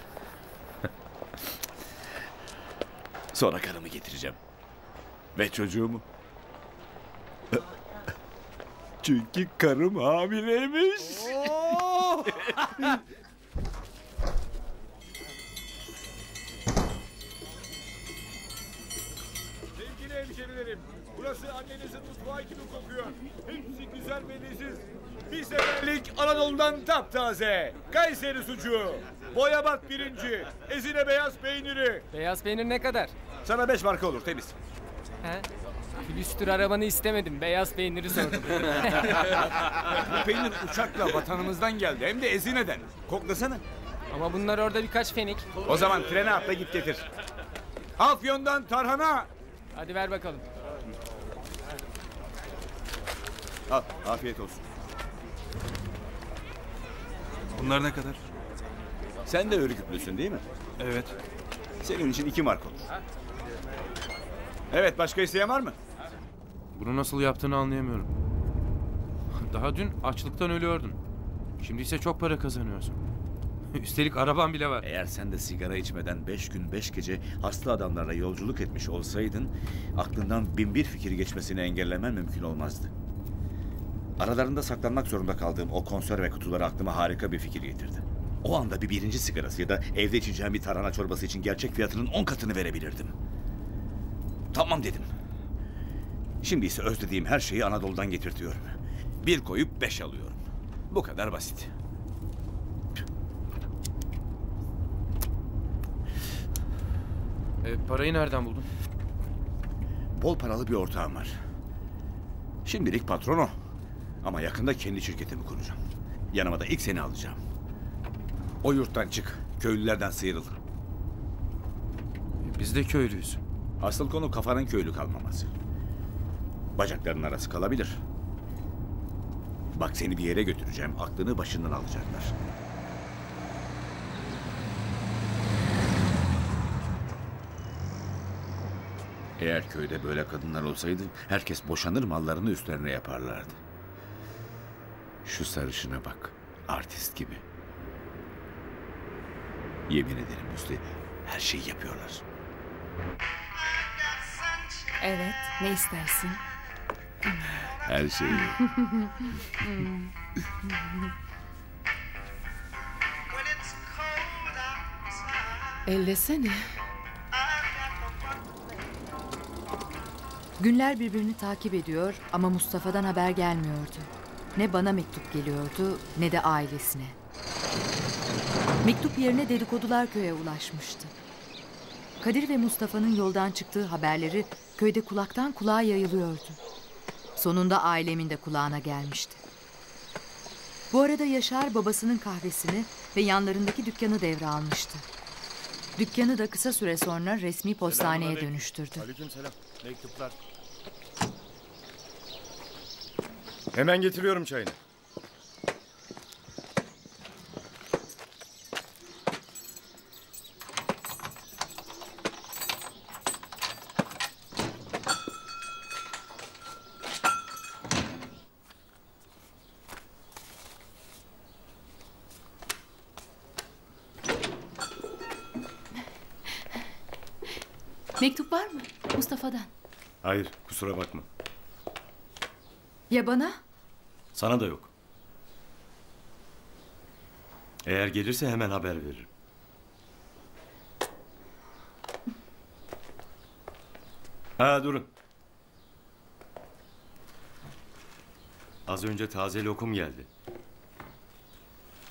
Sonra karımı getireceğim. Ve çocuğumu. Çünkü karım hamileymiş. Sevgili hemşerilerim, burası annenizin mutfağı gibi kokuyor. Hepsi güzel ve leziz. Bir seferlik Anadolu'dan taptaze. Kayseri sucuğu. Boyabat birinci. Ezine beyaz peyniri. Beyaz peynir ne kadar? Sana beş marka olur, temiz. He? Külüstür arabanı istemedim. Beyaz peyniri sordum. Bu peynir uçakla vatanımızdan geldi. Hem de Ezine'den. Koklasana. Ama bunlar orada birkaç fenik. O zaman trene atla git getir. Afyon'dan tarhana. Hadi ver bakalım. Al, afiyet olsun. Bunlar ne kadar? Sen de Ürgüplüsün değil mi? Evet. Senin için iki mark olur. Evet, başka isteyen var mı? Bunu nasıl yaptığını anlayamıyorum. Daha dün açlıktan ölüyordun. Şimdi ise çok para kazanıyorsun. Üstelik araban bile var. Eğer sen de sigara içmeden beş gün beş gece hasta adamlarla yolculuk etmiş olsaydın, aklından bin bir fikir geçmesini engellemen mümkün olmazdı. Aralarında saklanmak zorunda kaldığım o konserve kutuları aklıma harika bir fikir getirdi. O anda bir birinci sigarası ya da evde içeceğim bir tarhana çorbası için gerçek fiyatının on katını verebilirdim. Tamam dedim. Şimdi ise özlediğim her şeyi Anadolu'dan getirtiyorum. Bir koyup beş alıyorum. Bu kadar basit. E, parayı nereden buldun? Bol paralı bir ortağım var. Şimdilik patron o. Ama yakında kendi şirketimi kuracağım. Yanıma da ilk seni alacağım. O yurttan çık. Köylülerden sıyrıl. Biz de köylüyüz. Asıl konu kafanın köylü kalmaması. Bacaklarının arası kalabilir. Bak seni bir yere götüreceğim. Aklını başından alacaklar. Eğer köyde böyle kadınlar olsaydı herkes boşanır, mallarını üstlerine yaparlardı. Şu sarışına bak. Artist gibi. Yemin ederim Müsli, her şeyi yapıyorlar. Evet, ne istersin? Her şeyi. Ellesene. Günler birbirini takip ediyor ama Mustafa'dan haber gelmiyordu. Ne bana mektup geliyordu ne de ailesine. Mektup yerine dedikodular köye ulaşmıştı. Kadir ve Mustafa'nın yoldan çıktığı haberleri köyde kulaktan kulağa yayılıyordu. Sonunda ailemin de kulağına gelmişti. Bu arada Yaşar babasının kahvesini ve yanlarındaki dükkanı devralmıştı. Dükkanı da kısa süre sonra resmi postaneye dönüştürdü. Aleykümselam. Mektuplar. Hemen getiriyorum çayını. Mektup var mı Mustafa'dan? Hayır, kusura bakma. Ya bana? Sana da yok. Eğer gelirse hemen haber veririm. Ha durun. Az önce taze lokum geldi.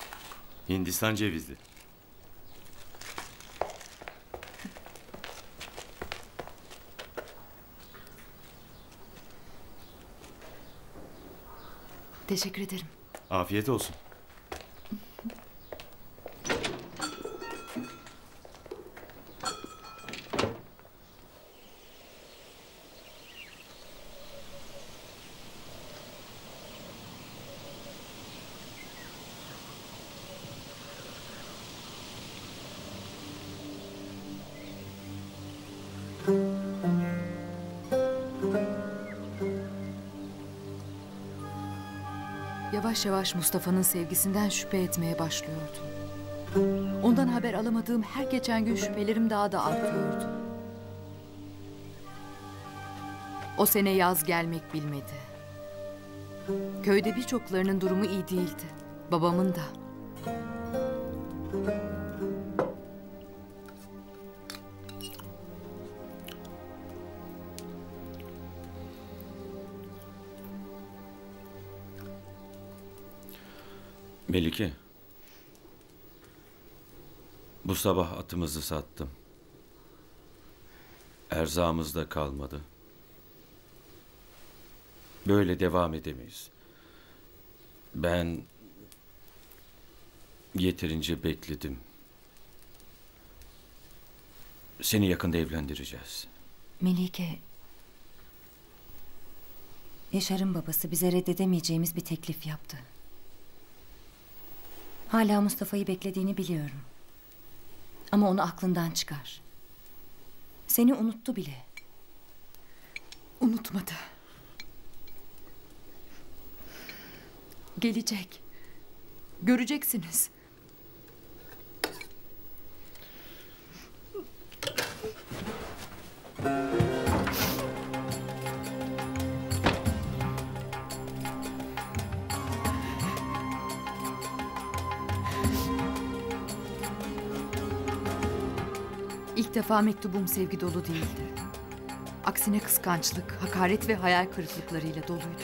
Hindistan cevizli. Teşekkür ederim. Afiyet olsun. Yavaş yavaş Mustafa'nın sevgisinden şüphe etmeye başlıyordum. Ondan haber alamadığım her geçen gün şüphelerim daha da artıyordu. O sene yaz gelmek bilmedi. Köyde birçoklarının durumu iyi değildi. Babamın da. Melike, bu sabah atımızı sattım. Erzağımız da kalmadı. Böyle devam edemeyiz. Ben yeterince bekledim. Seni yakında evlendireceğiz. Melike, Yaşar'ın babası bize reddedemeyeceğimiz bir teklif yaptı. Hala Mustafa'yı beklediğini biliyorum. Ama onu aklından çıkar. Seni unuttu bile. Unutmadı. Gelecek. Göreceksiniz. İlk defa mektubum sevgi dolu değildi. Aksine kıskançlık, hakaret ve hayal kırıklıklarıyla doluydu.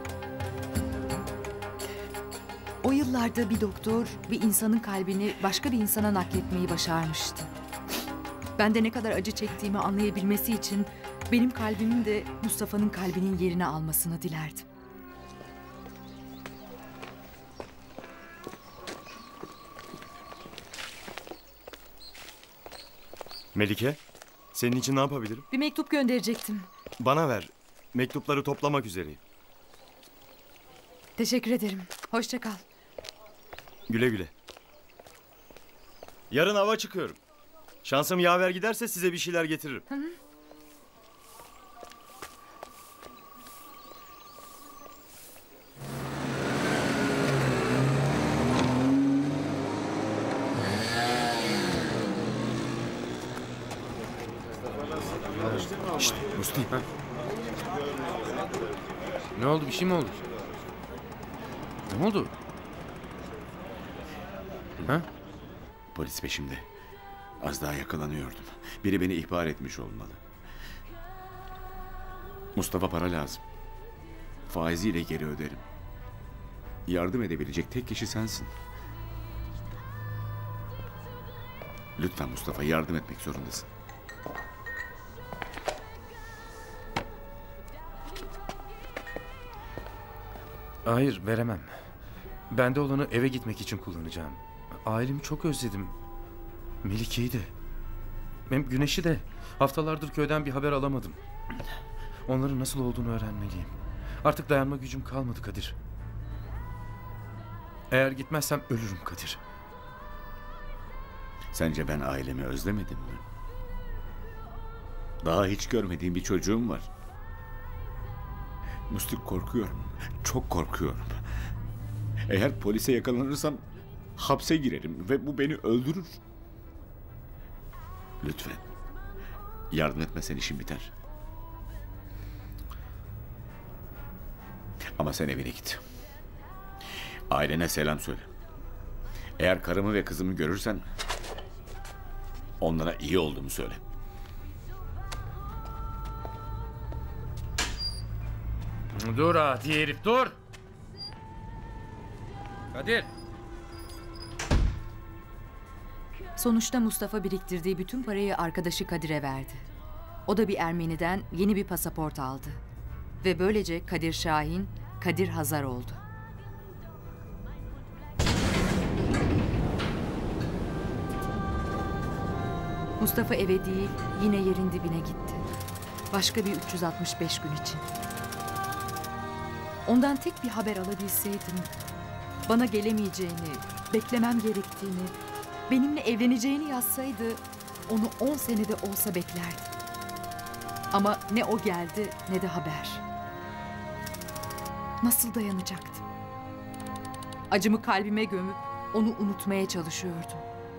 O yıllarda bir doktor bir insanın kalbini başka bir insana nakletmeyi başarmıştı. Ben de ne kadar acı çektiğimi anlayabilmesi için benim kalbimin de Mustafa'nın kalbinin yerini almasını dilerdim. Melike, senin için ne yapabilirim? Bir mektup gönderecektim. Bana ver. Mektupları toplamak üzereyim. Teşekkür ederim. Hoşça kal. Güle güle. Yarın hava çıkıyorum. Şansım yaver giderse size bir şeyler getiririm. Hı hı. Şşt, Musti. Ha? Ne oldu? Bir şey mi oldu? Ne oldu? Ha? Polis peşimde. Az daha yakalanıyordum. Biri beni ihbar etmiş olmalı. Mustafa para lazım. Faiziyle geri öderim. Yardım edebilecek tek kişi sensin. Lütfen Mustafa, yardım etmek zorundasın. Hayır, veremem. Bende olanı eve gitmek için kullanacağım. Ailemi çok özledim. Melike'yi de. Hem Güneş'i de. Haftalardır köyden bir haber alamadım. Onların nasıl olduğunu öğrenmeliyim. Artık dayanma gücüm kalmadı Kadir. Eğer gitmezsem ölürüm Kadir. Sence ben ailemi özlemedim mi? Daha hiç görmediğim bir çocuğum var. Musti, korkuyorum. Çok korkuyorum. Eğer polise yakalanırsam hapse girerim ve bu beni öldürür. Lütfen. Yardım etmesen işim biter. Ama sen evine git. Ailene selam söyle. Eğer karımı ve kızımı görürsen onlara iyi olduğumu söyle. Dur adi herif, dur! Kadir! Sonuçta Mustafa biriktirdiği bütün parayı arkadaşı Kadir'e verdi. O da bir Ermeni'den yeni bir pasaport aldı. Ve böylece Kadir Şahin, Kadir Hazar oldu. Mustafa eve değil, yine yerin dibine gitti. Başka bir üç yüz altmış beş gün için. Ondan tek bir haber alabilseydim, bana gelemeyeceğini, beklemem gerektiğini, benimle evleneceğini yazsaydı, onu on senede olsa beklerdim. Ama ne o geldi ne de haber. Nasıl dayanacaktım? Acımı kalbime gömüp onu unutmaya çalışıyordum.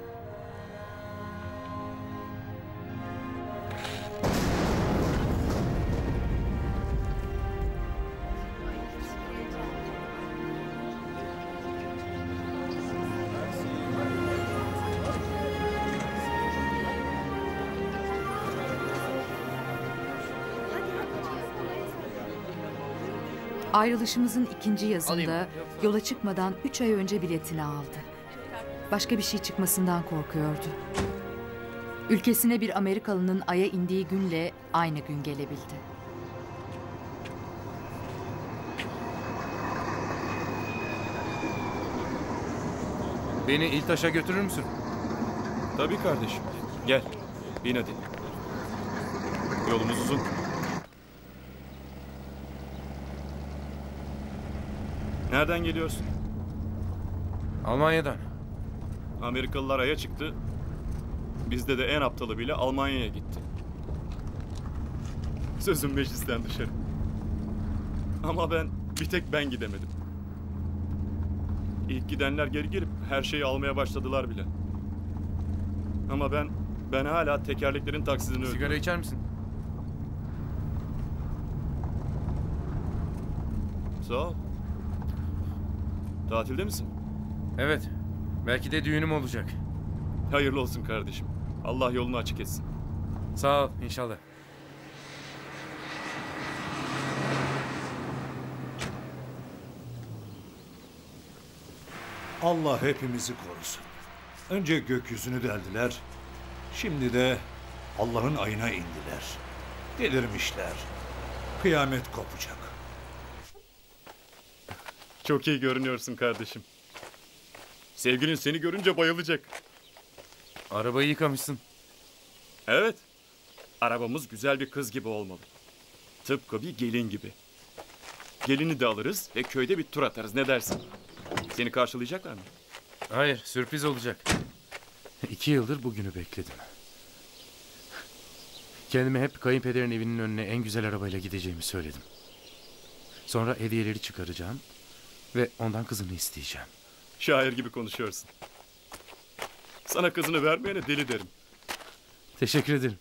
Ayrılışımızın ikinci yazında yola çıkmadan üç ay önce biletini aldı. Başka bir şey çıkmasından korkuyordu. Ülkesine bir Amerikalının Ay'a indiği günle aynı gün gelebildi. Beni İltaş'a götürür müsün? Tabii kardeşim. Gel. Bin hadi. Yolumuz uzun. Nereden geliyorsun? Almanya'dan. Amerikalılar Ay'a çıktı. Bizde de en aptalı bile Almanya'ya gitti. Sözüm meclisten dışarı. Ama ben, bir tek ben gidemedim. İlk gidenler geri gelip her şeyi almaya başladılar bile. Ama ben, ben hala tekerleklerin taksidini ödüyorum. Sigara içer misin? Sağ ol. Tatilde misin? Evet. Belki de düğünüm olacak. Hayırlı olsun kardeşim. Allah yolunu açık etsin. Sağ ol, inşallah. Allah hepimizi korusun. Önce gökyüzünü deldiler. Şimdi de Allah'ın ayına indiler. Delirmişler. Kıyamet kopacak. Çok iyi görünüyorsun kardeşim. Sevgilin seni görünce bayılacak. Arabayı yıkamışsın. Evet. Arabamız güzel bir kız gibi olmalı. Tıpkı bir gelin gibi. Gelini de alırız ve köyde bir tur atarız. Ne dersin? Seni karşılayacaklar mı? Hayır, sürpriz olacak. İki yıldır bugünü bekledim. Kendime hep kayınpederin evinin önüne en güzel arabayla gideceğimi söyledim. Sonra hediyeleri çıkaracağım ve ondan kızını isteyeceğim. Şair gibi konuşuyorsun. Sana kızını vermeyene deli derim. Teşekkür ederim.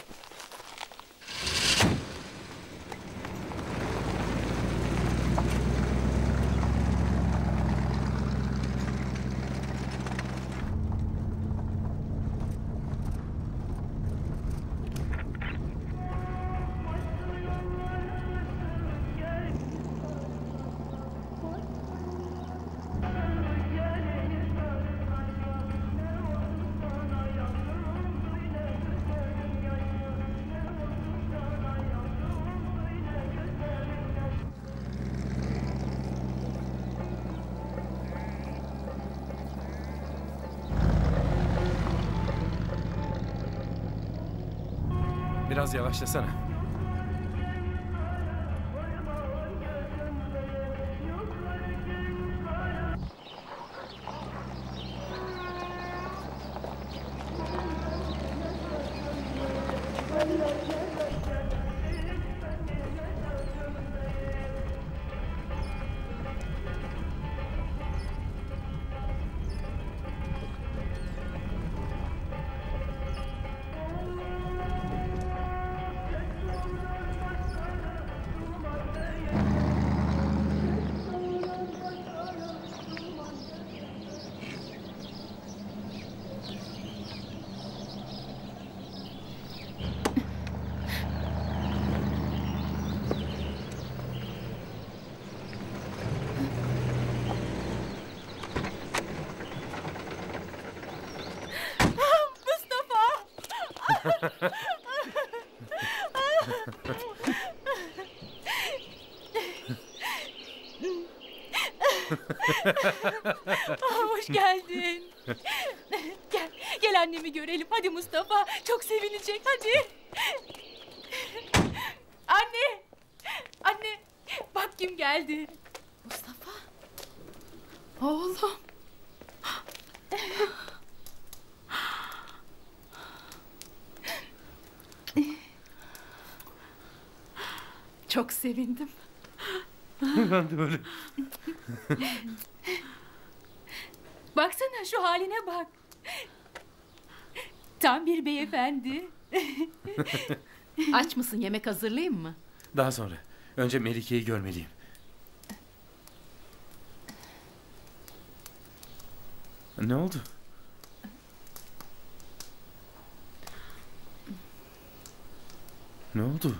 Biraz yavaşlasana. Hoş geldin. Gel, gel Gel annemi görelim. Hadi Mustafa. Çok sevinecek. Hadi. Anne. Anne. Bak kim geldi. Mustafa. Oğlum. Çok sevindim. Ben de öyle. Baksana şu haline bak. Tam bir beyefendi. Aç mısın? Yemek hazırlayayım mı? Daha sonra. Önce Melike'yi görmeliyim. Ne oldu? Ne oldu?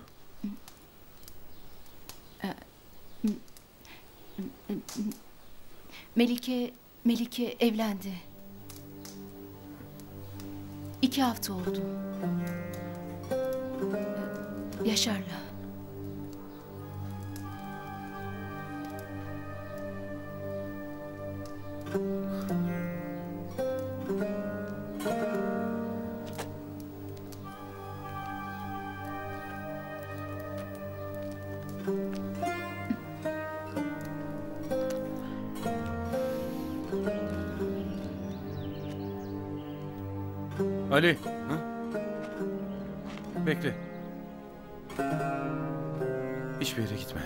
Melike, Melike evlendi. İki hafta oldu. Yaşar'la. Ali. Bekle. Hiçbir yere gitme.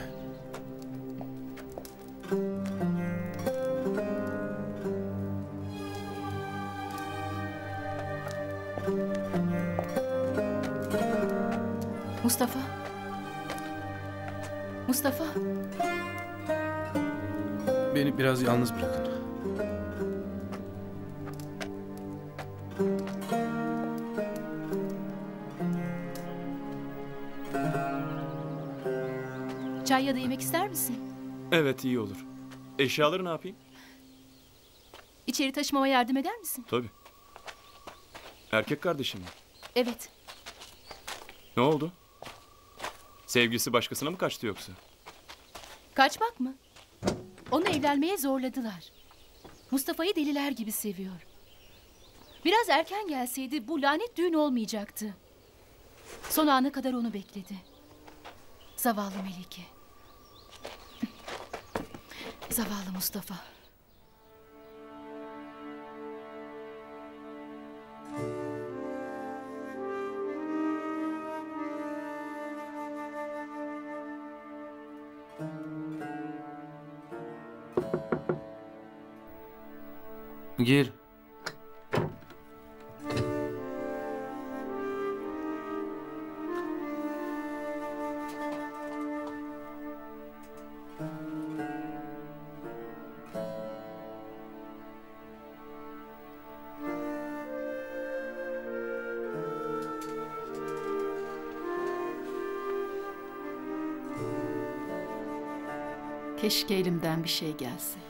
Mustafa. Mustafa. Beni biraz yalnız bırakın. Çay ya da yemek ister misin? Evet, iyi olur. Eşyaları ne yapayım? İçeri taşımama yardım eder misin? Tabii. Erkek kardeşim mi? Evet. Ne oldu? Sevgilisi başkasına mı kaçtı yoksa? Kaçmak mı? Onu evlenmeye zorladılar. Mustafa'yı deliler gibi seviyor. Biraz erken gelseydi bu lanet düğün olmayacaktı. Son ana kadar onu bekledi. Zavallı Melike. Zavallı Mustafa. Gir. Keşke elimden bir şey gelse.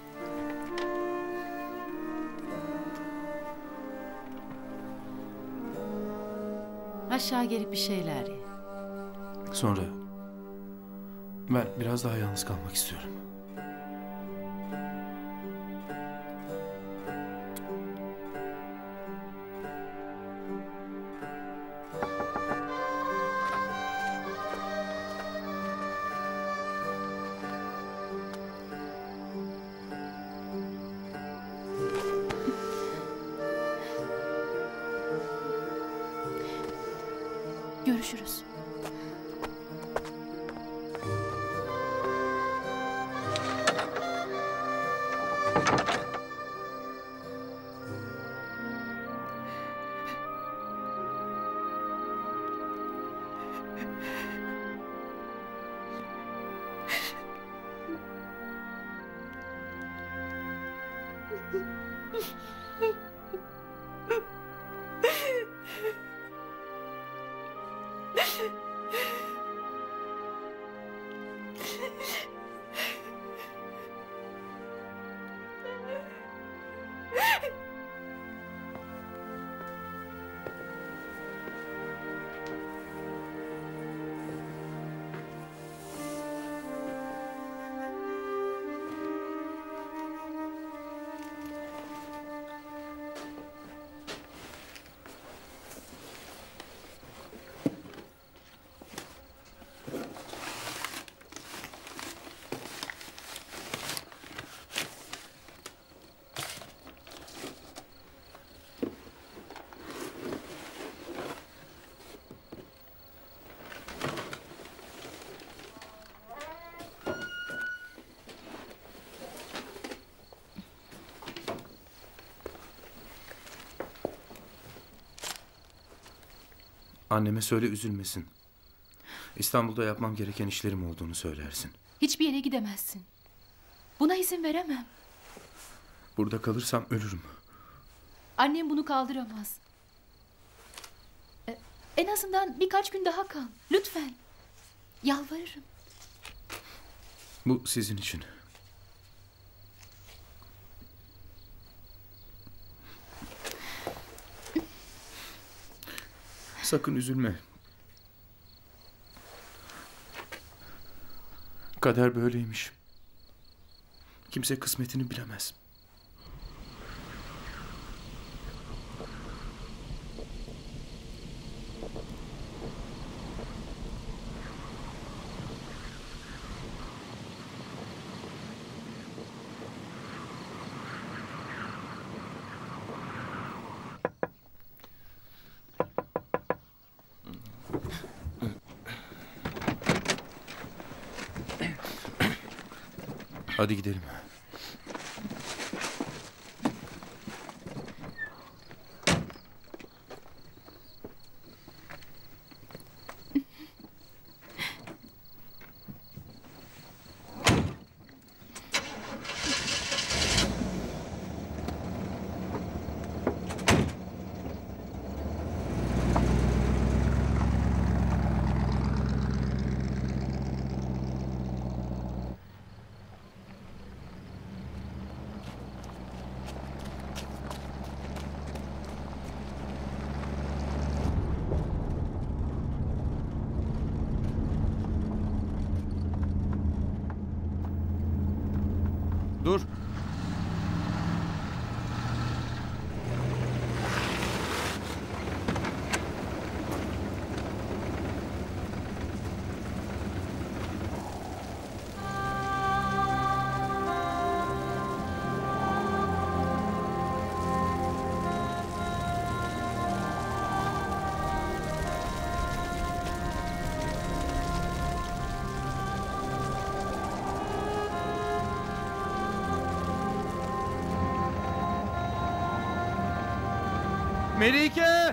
Aşağı gelip bir şeyler ye. Sonra. Ben biraz daha yalnız kalmak istiyorum. Görüşürüz. Anneme söyle üzülmesin. İstanbul'da yapmam gereken işlerim olduğunu söylersin. Hiçbir yere gidemezsin. Buna izin veremem. Burada kalırsam ölürüm. Annem bunu kaldıramaz. E, en azından birkaç gün daha kal. Lütfen. Yalvarırım. Bu sizin için. Sakın üzülme. Kader böyleymiş. Kimse kısmetini bilemez. Hadi gidelim. Dur. Melike!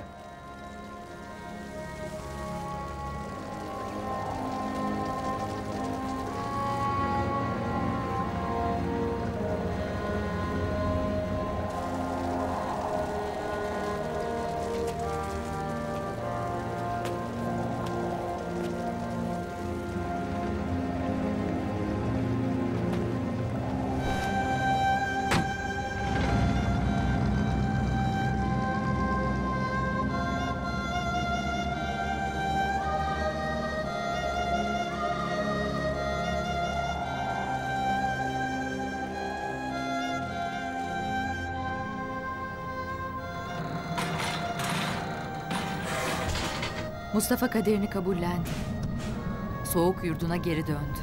Mustafa kaderini kabullendi. Soğuk yurduna geri döndü.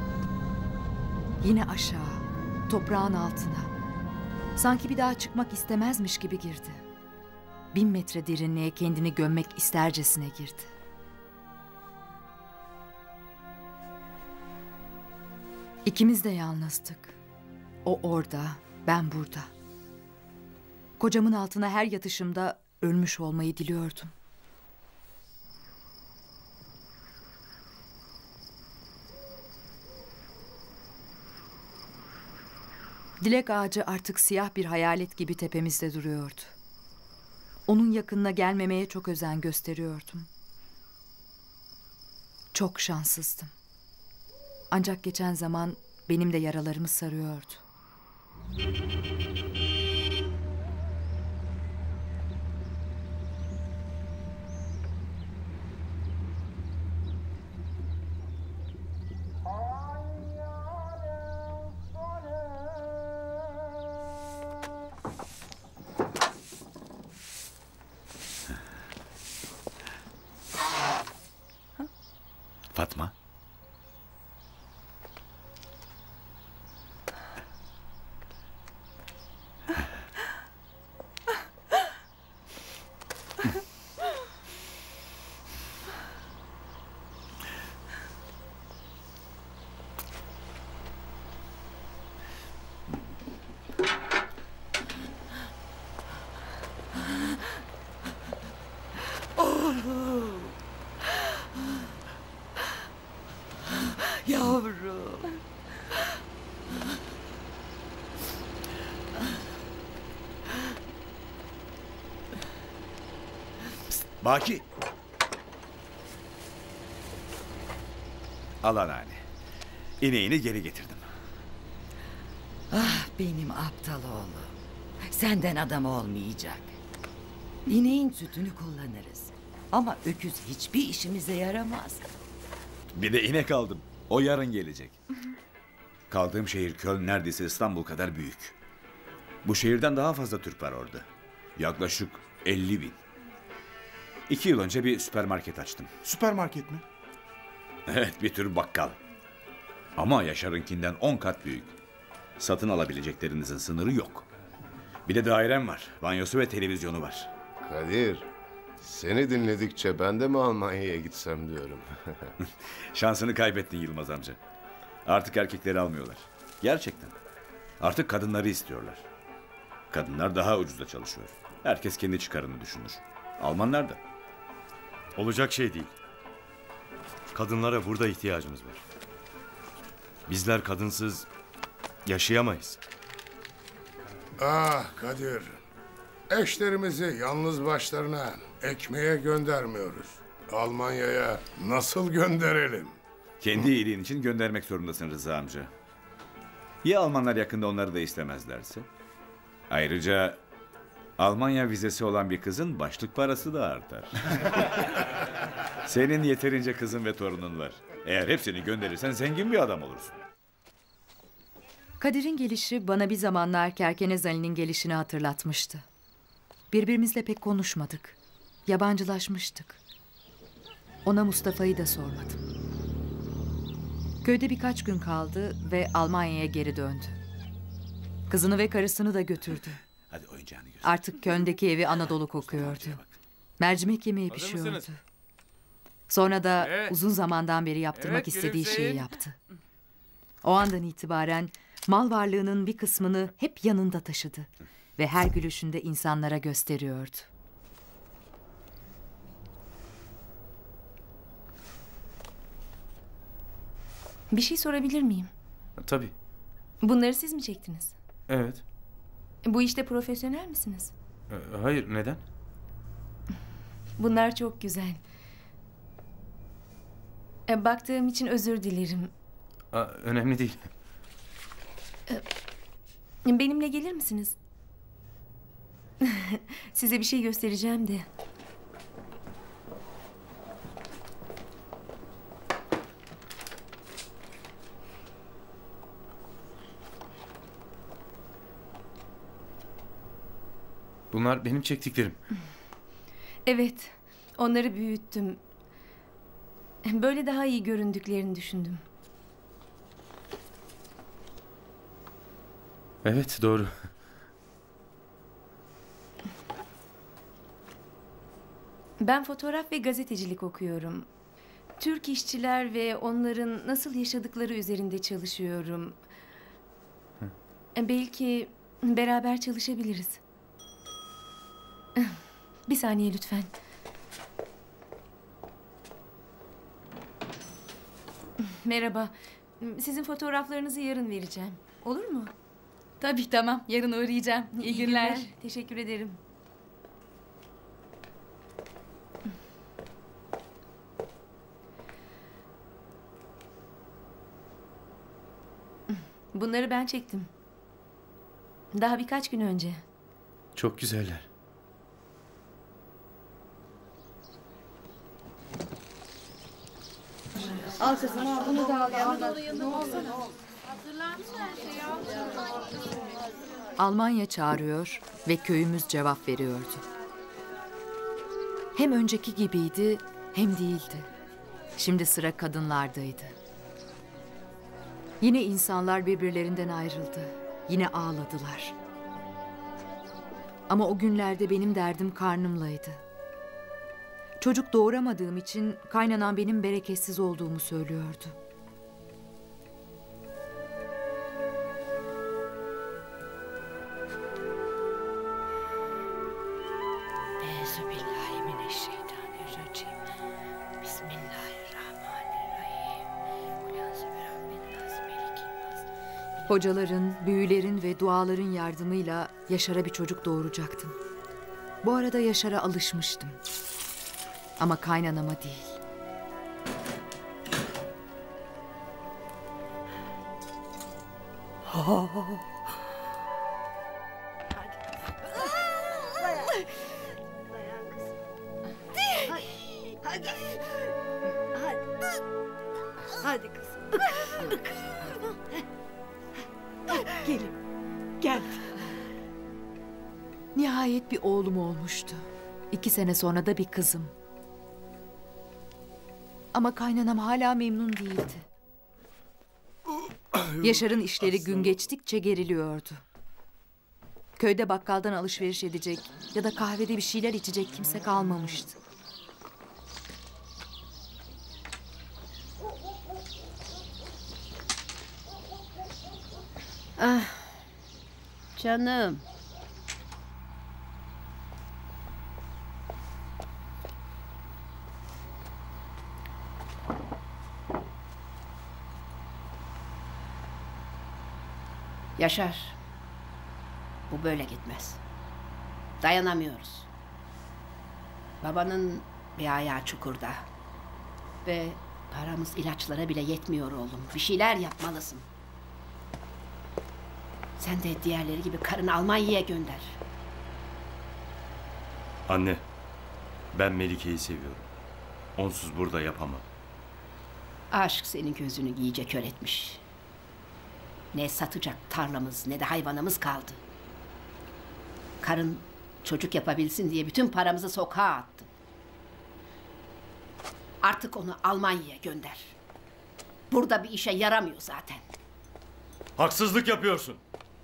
Yine aşağı, toprağın altına. Sanki bir daha çıkmak istemezmiş gibi girdi. Bin metre derinliğe kendini gömmek istercesine girdi. İkimiz de yalnızdık. O orada, ben burada. Kocamın altına her yatışımda ölmüş olmayı diliyordum. Dilek ağacı artık siyah bir hayalet gibi tepemizde duruyordu. Onun yakınına gelmemeye çok özen gösteriyordum. Çok şanssızdım. Ancak geçen zaman benim de yaralarımı sarıyordu. Fatma. Yavrum. Psst, Baki. Al anneanne. İneğini geri getirdim. Ah benim aptal oğlum. Senden adam olmayacak. İneğin sütünü kullanırız. Ama öküz hiçbir işimize yaramaz. Bir de inek aldım. O yarın gelecek. Kaldığım şehir Köln neredeyse İstanbul kadar büyük. Bu şehirden daha fazla Türk var orada. Yaklaşık elli bin. İki yıl önce bir süpermarket açtım. Süpermarket mi? Evet, bir tür bakkal. Ama Yaşar'ınkinden on kat büyük. Satın alabileceklerinizin sınırı yok. Bir de dairem var. Banyosu ve televizyonu var. Kadir, seni dinledikçe ben de mi Almanya'ya gitsem diyorum. Şansını kaybettin Yılmaz amca. Artık erkekleri almıyorlar. Gerçekten. Artık kadınları istiyorlar. Kadınlar daha ucuza çalışıyor. Herkes kendi çıkarını düşünür. Almanlar da. Olacak şey değil. Kadınlara burada ihtiyacımız var. Bizler kadınsız yaşayamayız. Ah Kadir. Eşlerimizi yalnız başlarına ekmeğe göndermiyoruz. Almanya'ya nasıl gönderelim? Kendi iyiliğin için göndermek zorundasın Rıza amca. Ya Almanlar yakında onları da istemezlerse? Ayrıca Almanya vizesi olan bir kızın başlık parası da artar. Senin yeterince kızın ve torunun var. Eğer hepsini gönderirsen zengin bir adam olursun. Kadir'in gelişi bana bir zamanlar Kerkenez Ali'nin gelişini hatırlatmıştı. Birbirimizle pek konuşmadık. Yabancılaşmıştık. Ona Mustafa'yı da sormadım. Köyde birkaç gün kaldı ve Almanya'ya geri döndü. Kızını ve karısını da götürdü. Hadi oyuncağını göster. Artık Köln'deki evi Anadolu kokuyordu. Mercimek yemeği Hazır pişiyordu. mısınız? Sonra da Evet. uzun zamandan beri yaptırmak Evet, istediği gülümseyin. şeyi yaptı. O andan itibaren mal varlığının bir kısmını hep yanında taşıdı. Ve her gülüşünde insanlara gösteriyordu. Bir şey sorabilir miyim? Tabii. Bunları siz mi çektiniz? Evet. Bu işte profesyonel misiniz? Ee, Hayır, neden? Bunlar çok güzel. E, Baktığım için özür dilerim. Aa, önemli değil. Benimle gelir misiniz? Size bir şey göstereceğim de. Bunlar benim çektiklerim. Evet, onları büyüttüm. Böyle daha iyi göründüklerini düşündüm. Evet, doğru. Ben fotoğraf ve gazetecilik okuyorum. Türk işçiler ve onların nasıl yaşadıkları üzerinde çalışıyorum. Belki beraber çalışabiliriz. Bir saniye lütfen. Merhaba. Sizin fotoğraflarınızı yarın vereceğim. Olur mu? Tabii tamam. Yarın uğrayacağım. İyi, İyi günler. günler. Teşekkür ederim. Bunları ben çektim. Daha birkaç gün önce. Çok güzeller. Al kızım al bunu da al. Almanya çağırıyor ve köyümüz cevap veriyordu. Hem önceki gibiydi hem değildi. Şimdi sıra kadınlardaydı. Yine insanlar birbirlerinden ayrıldı. Yine ağladılar. Ama o günlerde benim derdim karnımlaydı. Çocuk doğuramadığım için kaynanan benim bereketsiz olduğumu söylüyordu. Euzubillahimineşşeytanirracim. Bismillahirrahmanirrahim. Kul Hocaların, büyülerin ve duaların yardımıyla Yaşar'a bir çocuk doğuracaktım. Bu arada Yaşar'a alışmıştım. Ama kaynanama değil. Hadi. Hadi. Hadi kızım. Gelin. Gel. Nihayet bir oğlum olmuştu. İki sene sonra da bir kızım. Ama kaynanam hala memnun değildi. Yaşar'ın işleri gün geçtikçe geriliyordu. Köyde bakkaldan alışveriş edecek ya da kahvede bir şeyler içecek kimse kalmamıştı. Ah. Canım. Yaşar. Bu böyle gitmez. Dayanamıyoruz. Babanın bir ayağı çukurda. Ve paramız ilaçlara bile yetmiyor oğlum. Bir şeyler yapmalısın. Sen de diğerleri gibi karını Almanya'ya gönder. Anne, ben Melike'yi seviyorum. Onsuz burada yapamam. Aşk senin gözünü iyice kör etmiş. Ne satacak tarlamız ne de hayvanımız kaldı. Karın çocuk yapabilsin diye bütün paramızı sokağa attın. Artık onu Almanya'ya gönder. Burada bir işe yaramıyor zaten. Haksızlık yapıyorsun.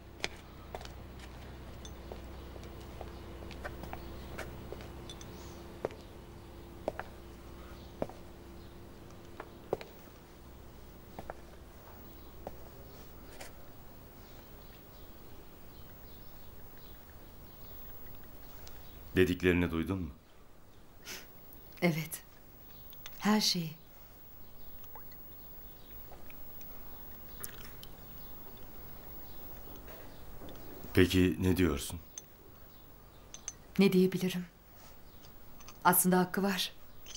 Dediklerini duydun mu? Evet. Her şeyi. Peki ne diyorsun? Ne diyebilirim? Aslında hakkı var.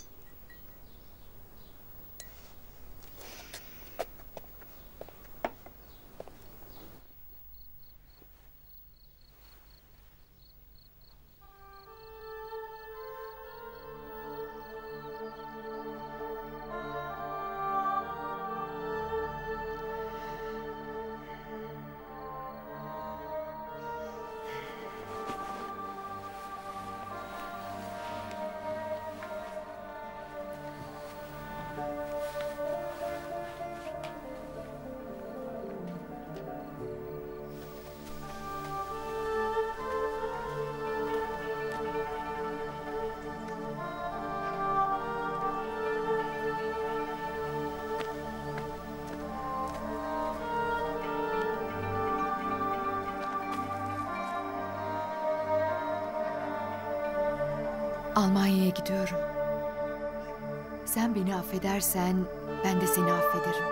Almanya'ya gidiyorum. Sen beni affedersen ben de seni affederim.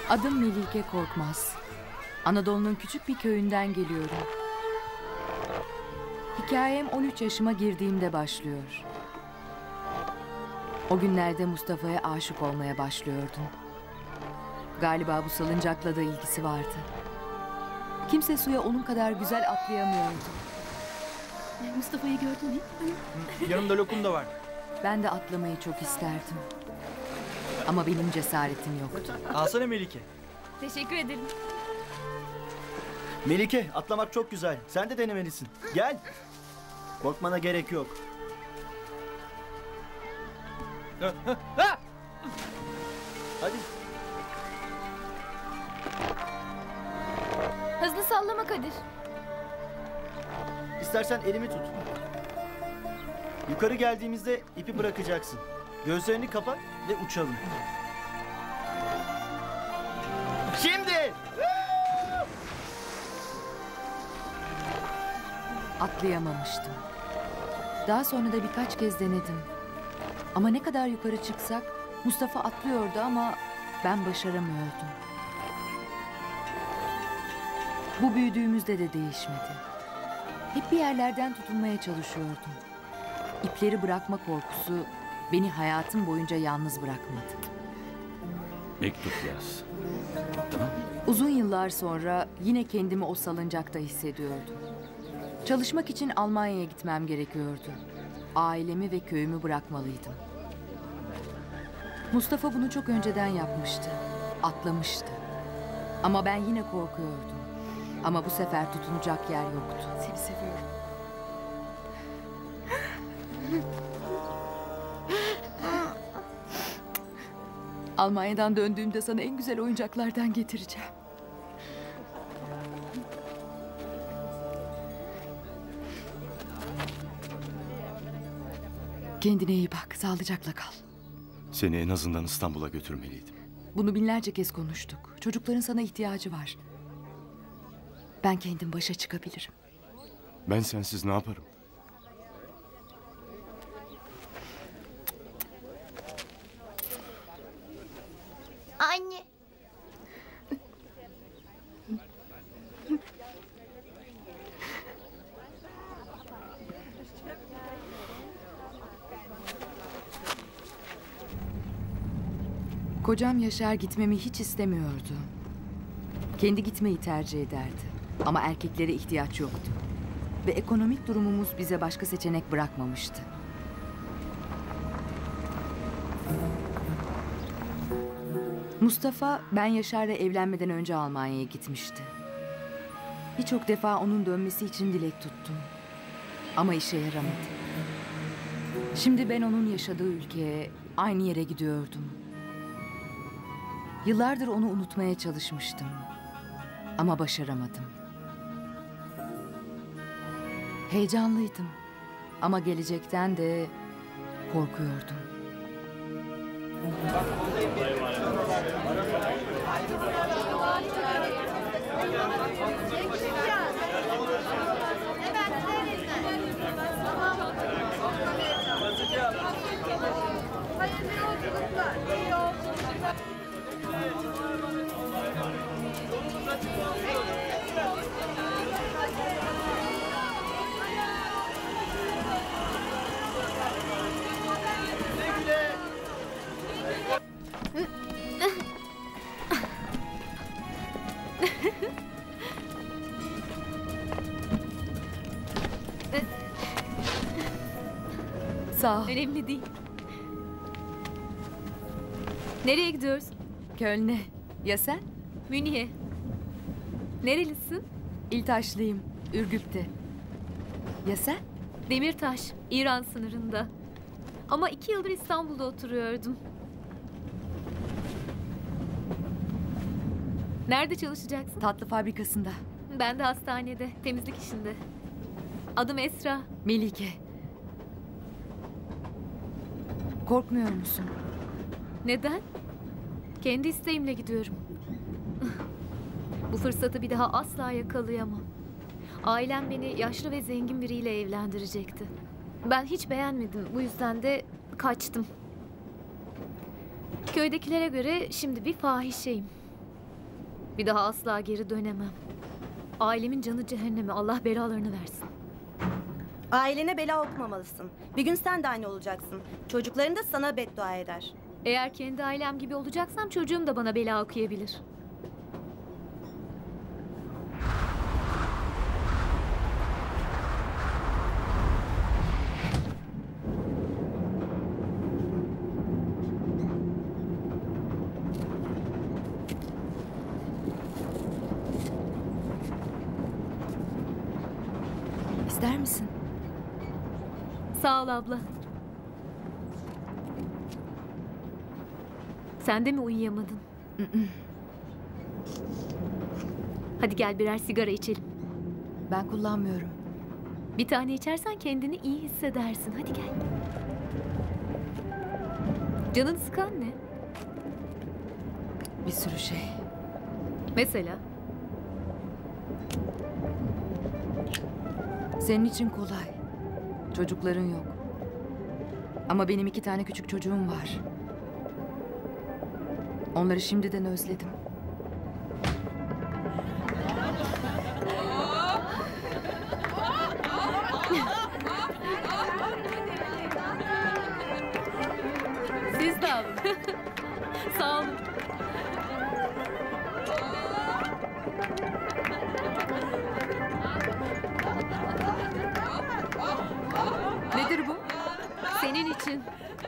Adım Melike Korkmaz. Anadolu'nun küçük bir köyünden geliyorum. Hikayem on üç yaşıma girdiğimde başlıyor. O günlerde Mustafa'ya aşık olmaya başlıyordum. Galiba bu salıncakla da ilgisi vardı. Kimse suya onun kadar güzel atlayamıyordu. Mustafa'yı gördün mü? Yanımda lokum da var. Ben de atlamayı çok isterdim. Ama benim cesaretim yoktu. Alsana Melike. Teşekkür ederim. Melike, atlamak çok güzel. Sen de denemelisin. Gel. Korkmana gerek yok. Hadi. Hızlı sallama Kadir. İstersen elimi tut. Yukarı geldiğimizde ipi bırakacaksın. Gözlerini kapat ve uçalım. Şimdi! Atlayamamıştım. Daha sonra da birkaç kez denedim. Ama ne kadar yukarı çıksak Mustafa atlıyordu ama ben başaramıyordum. Bu büyüdüğümüzde de değişmedi. Hep bir yerlerden tutunmaya çalışıyordum. İpleri bırakma korkusu beni hayatım boyunca yalnız bırakmadı. Mektup yaz. Tamam. Uzun yıllar sonra yine kendimi o salıncakta hissediyordum. Çalışmak için Almanya'ya gitmem gerekiyordu. Ailemi ve köyümü bırakmalıydım. Mustafa bunu çok önceden yapmıştı. Atlamıştı. Ama ben yine korkuyordum. Ama bu sefer tutunacak yer yoktu. Seni seviyorum. Almanya'dan döndüğümde sana en güzel oyuncaklardan getireceğim. Kendine iyi bak, sağlıcakla kal. Seni en azından İstanbul'a götürmeliydim. Bunu binlerce kez konuştuk. Çocukların sana ihtiyacı var. Ben kendim başa çıkabilirim. Ben sensiz ne yaparım? Anne. Kocam Yaşar gitmemi hiç istemiyordu. Kendi gitmeyi tercih ederdi. Ama erkeklere ihtiyaç yoktu. Ve ekonomik durumumuz bize başka seçenek bırakmamıştı. Mustafa, ben Yaşar'la evlenmeden önce Almanya'ya gitmişti. Birçok defa onun dönmesi için dilek tuttum. Ama işe yaramadı. Şimdi ben onun yaşadığı ülkeye, aynı yere gidiyordum. Yıllardır onu unutmaya çalışmıştım. Ama başaramadım. Heyecanlıydım. Ama gelecekten de korkuyordum. Sağ ol. Önemli değil. Nereye gidiyoruz? Köln'e. Ya sen? Münih'e. Nerelisin? İltaşlıyım. Ürgüp'te. Ya sen? Demirtaş, İran sınırında. Ama iki yıldır İstanbul'da oturuyordum. Nerede çalışacaksın? Tatlı fabrikasında. Ben de hastanede, temizlik işinde. Adım Esra. Melike. Korkmuyor musun? Neden? Kendi isteğimle gidiyorum. Bu fırsatı bir daha asla yakalayamam. Ailem beni yaşlı ve zengin biriyle evlendirecekti. Ben hiç beğenmedim. Bu yüzden de kaçtım. Köydekilere göre şimdi bir fahişeyim. Bir daha asla geri dönemem. Ailemin canı cehenneme. Allah belalarını versin. Ailene bela okumamalısın. Bir gün sen de aynı olacaksın. Çocukların da sana beddua eder. Eğer kendi ailem gibi olacaksam çocuğum da bana bela okuyabilir. İster misin? Sağ ol abla. Sen de mi uyuyamadın? Hadi gel birer sigara içelim. Ben kullanmıyorum. Bir tane içersen kendini iyi hissedersin. Hadi gel. Canını sıkan ne? Bir sürü şey. Mesela? Senin için kolay. Çocukların yok. Ama benim iki tane küçük çocuğum var. Onları şimdiden özledim. Siz de alın. Sağ olun. Nedir bu? Senin için.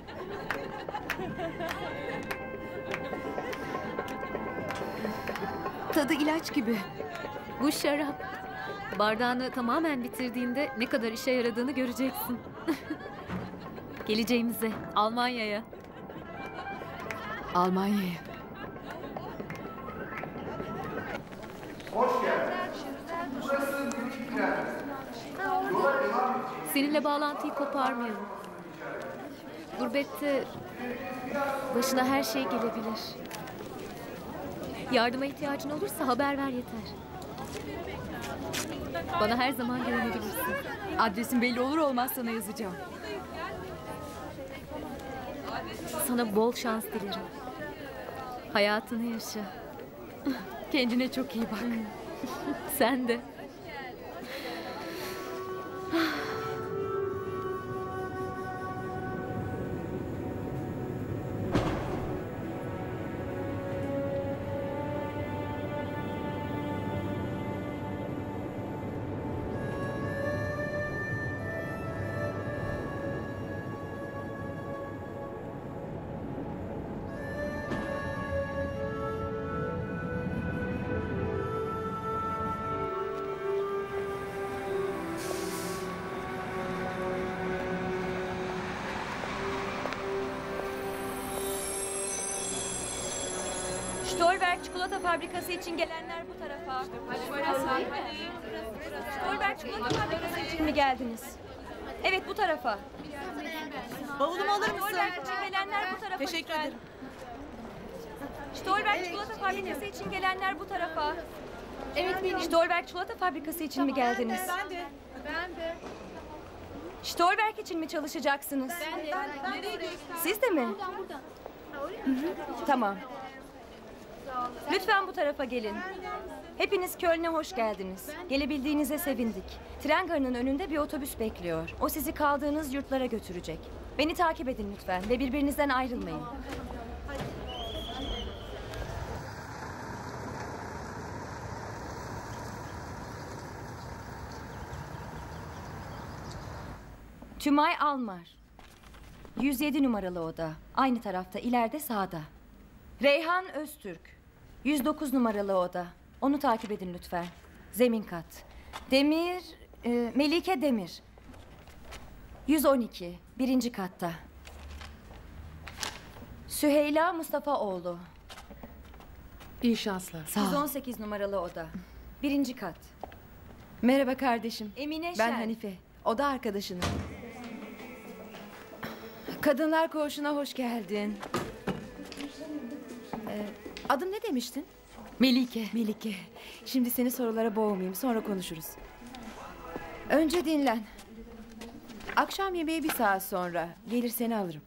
Tadı ilaç gibi. Bu şarap. Bardağını tamamen bitirdiğinde ne kadar işe yaradığını göreceksin. Geleceğimize, Almanya'ya. Almanya'ya. Hoş geldin. Burası Büyük Prens. Yola devam edeceğiz. Seninle bağlantıyı koparmayalım. Gurbette başına her şey gelebilir. Yardıma ihtiyacın olursa haber ver yeter. Bana her zaman güvenebilirsin. Adresin belli olur olmaz sana yazacağım. Sana bol şans dilerim. Hayatını yaşa. Kendine çok iyi bak. Sen de. Stolberg çikolata fabrikası için gelenler bu tarafa. Stolberg çikolata fabrikası için mi geldiniz? Evet, bu tarafa. Bavulumu alır mısın? Stolberg için gelenler bu tarafa. Teşekkür ederim. Stolberg çikolata fabrikası için gelenler bu tarafa. Evet, benim. Stolberg çikolata fabrikası için mi geldiniz? Ben de. Ben de. Stolberg için mi çalışacaksınız? Ben de. Ben de. Siz de mi? Buradan buradan. Hı hı. Tamam. Lütfen bu tarafa gelin. Hepiniz Köln'e hoş geldiniz. Gelebildiğinize sevindik. Tren garının önünde bir otobüs bekliyor. O sizi kaldığınız yurtlara götürecek. Beni takip edin lütfen ve birbirinizden ayrılmayın. Tümay Almar. yüz yedi numaralı oda. Aynı tarafta, ileride sağda. Reyhan Öztürk. yüz dokuz numaralı oda. Onu takip edin lütfen. Zemin kat. Demir, e, Melike Demir. yüz on iki. Birinci katta. Süheyla Mustafaoğlu. İyi şanslar. Sağ yüz on sekiz numaralı oda. Birinci kat. Merhaba kardeşim. Emine Ben Şen. Hanife. Oda arkadaşınım. Kadınlar Koğuşu'na hoş geldin. Ee, adın ne demiştin? Melike. Melike. Şimdi seni sorulara boğmayayım. Sonra konuşuruz. Önce dinlen. Akşam yemeği bir saat sonra. Gelir seni alırım.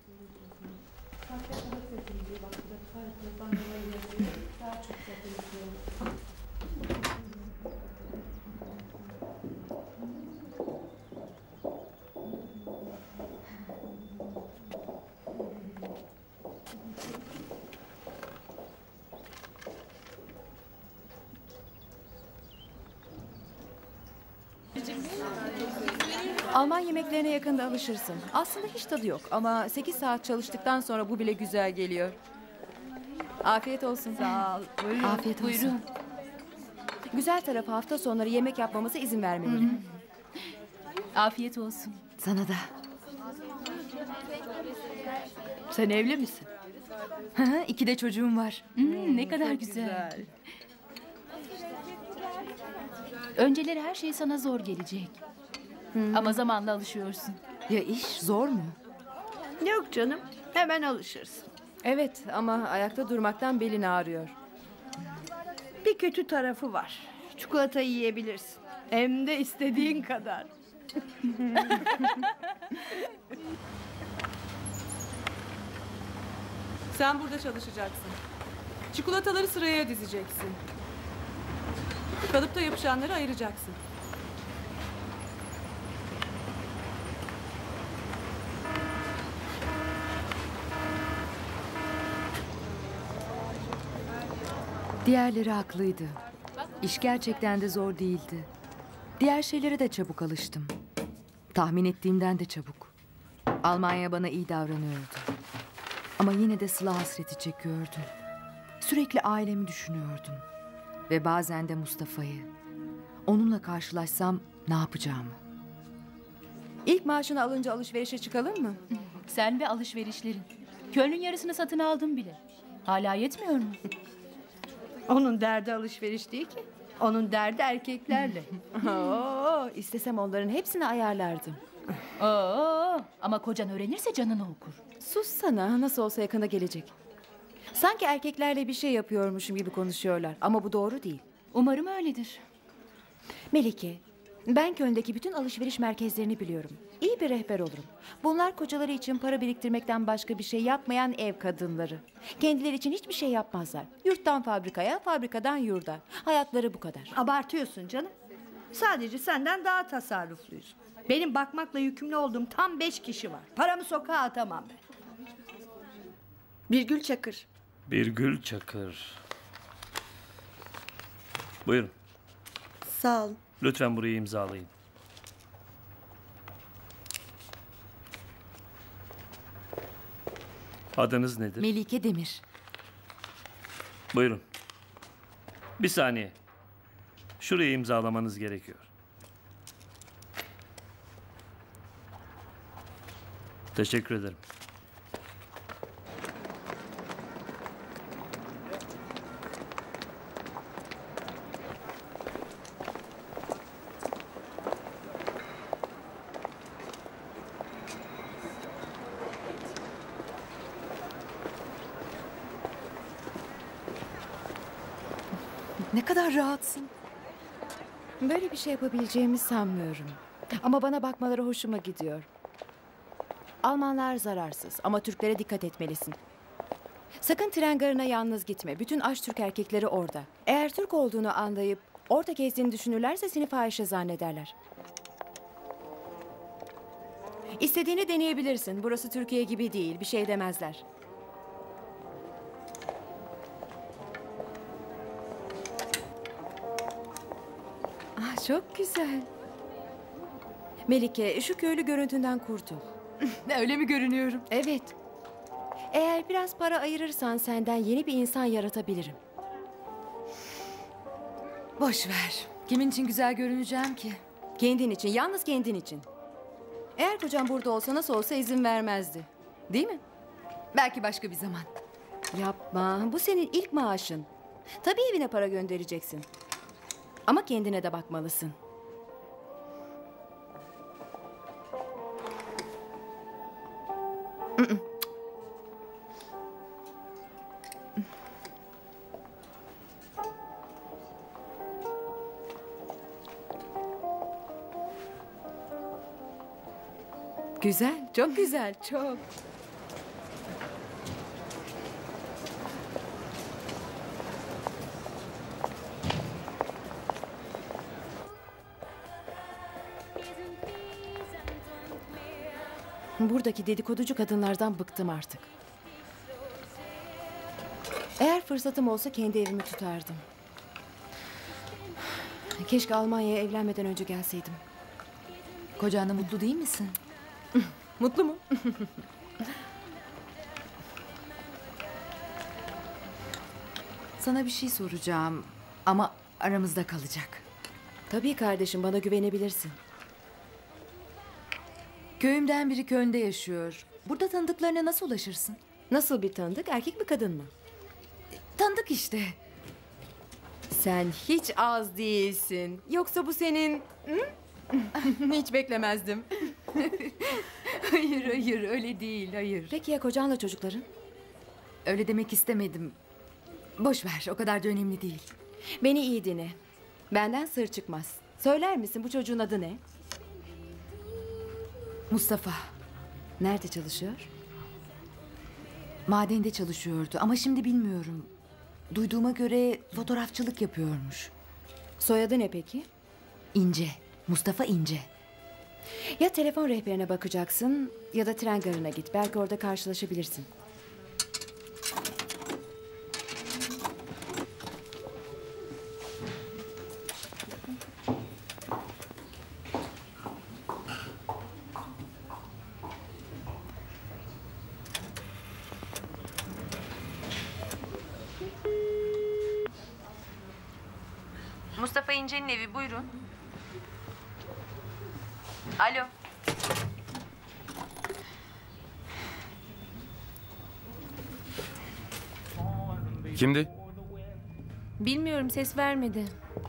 Alman yemeklerine yakında alışırsın. Aslında hiç tadı yok ama sekiz saat çalıştıktan sonra bu bile güzel geliyor. Afiyet olsun. Sağ ol. Buyurun. Afiyet olsun. Buyurun. Güzel tarafı hafta sonları yemek yapmamıza izin vermeleri. Afiyet olsun. Sana da. Sen evli misin? İki de çocuğum var. Hmm, ne kadar güzel. Önceleri her şey sana zor gelecek. Ama zamanla alışıyorsun. Ya iş zor mu? Yok canım, hemen alışırsın. Evet ama ayakta durmaktan belin ağrıyor. Bir kötü tarafı var. Çikolata yiyebilirsin. Hem de istediğin kadar. Sen burada çalışacaksın. Çikolataları sıraya dizeceksin. Kalıpta yapışanları ayıracaksın. Diğerleri haklıydı. İş gerçekten de zor değildi. Diğer şeylere de çabuk alıştım. Tahmin ettiğimden de çabuk. Almanya bana iyi davranıyordu. Ama yine de Sıla hasreti çekiyordum. Sürekli ailemi düşünüyordum. Ve bazen de Mustafa'yı. Onunla karşılaşsam ne yapacağımı. İlk maaşını alınca alışverişe çıkalım mı? Sen ve alışverişlerin. Köln'ün yarısını satın aldım bile. Hala yetmiyor mu? Onun derdi alışveriş değil ki. Onun derdi erkeklerle. Oo, istesem onların hepsini ayarlardım. Oo, ama kocan öğrenirse canını okur. Sus sana, nasıl olsa yakında gelecek. Sanki erkeklerle bir şey yapıyormuşum gibi konuşuyorlar ama bu doğru değil. Umarım öyledir. Melike, ben Köln'deki bütün alışveriş merkezlerini biliyorum. İyi bir rehber olurum. Bunlar kocaları için para biriktirmekten başka bir şey yapmayan ev kadınları. Kendileri için hiçbir şey yapmazlar. Yurttan fabrikaya, fabrikadan yurda. Hayatları bu kadar. Abartıyorsun canım. Sadece senden daha tasarrufluyuz. Benim bakmakla yükümlü olduğum tam beş kişi var. Paramı sokağa atamam ben. Birgül Çakır. Birgül Çakır. Buyurun. Sağ ol. Lütfen burayı imzalayın. Adınız nedir? Melike Demir. Buyurun. Bir saniye. Şurayı imzalamanız gerekiyor. Teşekkür ederim. Ne kadar rahatsın. Böyle bir şey yapabileceğimi sanmıyorum. Ama bana bakmaları hoşuma gidiyor. Almanlar zararsız ama Türklere dikkat etmelisin. Sakın tren garına yalnız gitme. Bütün Aştürk erkekleri orada. Eğer Türk olduğunu anlayıp orada gezdiğini düşünürlerse seni fahişe zannederler. İstediğini deneyebilirsin. Burası Türkiye gibi değil. Bir şey demezler. Ah, çok güzel. Melike, şu köylü görüntünden kurtul. Öyle mi görünüyorum? Evet. Eğer biraz para ayırırsan senden yeni bir insan yaratabilirim. Boş ver. Kimin için güzel görüneceğim ki? Kendin için, yalnız kendin için. Eğer kocam burada olsa nasıl olsa izin vermezdi. Değil mi? Belki başka bir zaman. Yapma, bu senin ilk maaşın. Tabii evine para göndereceksin. Ama kendine de bakmalısın. Güzel, çok güzel, çok. Buradaki dedikoducu kadınlardan bıktım artık. Eğer fırsatım olsa kendi evimi tutardım. Keşke Almanya'ya evlenmeden önce gelseydim. Kocanla mutlu değil misin? Mutlu mu? Sana bir şey soracağım ama aramızda kalacak. Tabii kardeşim, bana güvenebilirsin. Köyümden biri köyünde yaşıyor. Burada tanıdıklarına nasıl ulaşırsın? Nasıl bir tanıdık? Erkek mi kadın mı? Tanıdık işte. Sen hiç az değilsin. Yoksa bu senin... Hı? Hiç beklemezdim. Hayır hayır öyle değil hayır. Peki ya kocanla çocukların? Öyle demek istemedim. Boş ver, o kadar da önemli değil. Beni iyi dinle. Benden sır çıkmaz. Söyler misin bu çocuğun adı ne? Mustafa. Nerede çalışıyor? Madende çalışıyordu ama şimdi bilmiyorum. Duyduğuma göre fotoğrafçılık yapıyormuş. Soyadı ne peki? İnce. Mustafa İnce. Ya telefon rehberine bakacaksın ya da tren garına git. Belki orada karşılaşabilirsin. Mustafa İnce'nin evi, buyurun. Alo. Kimdi? Bilmiyorum, ses vermedi.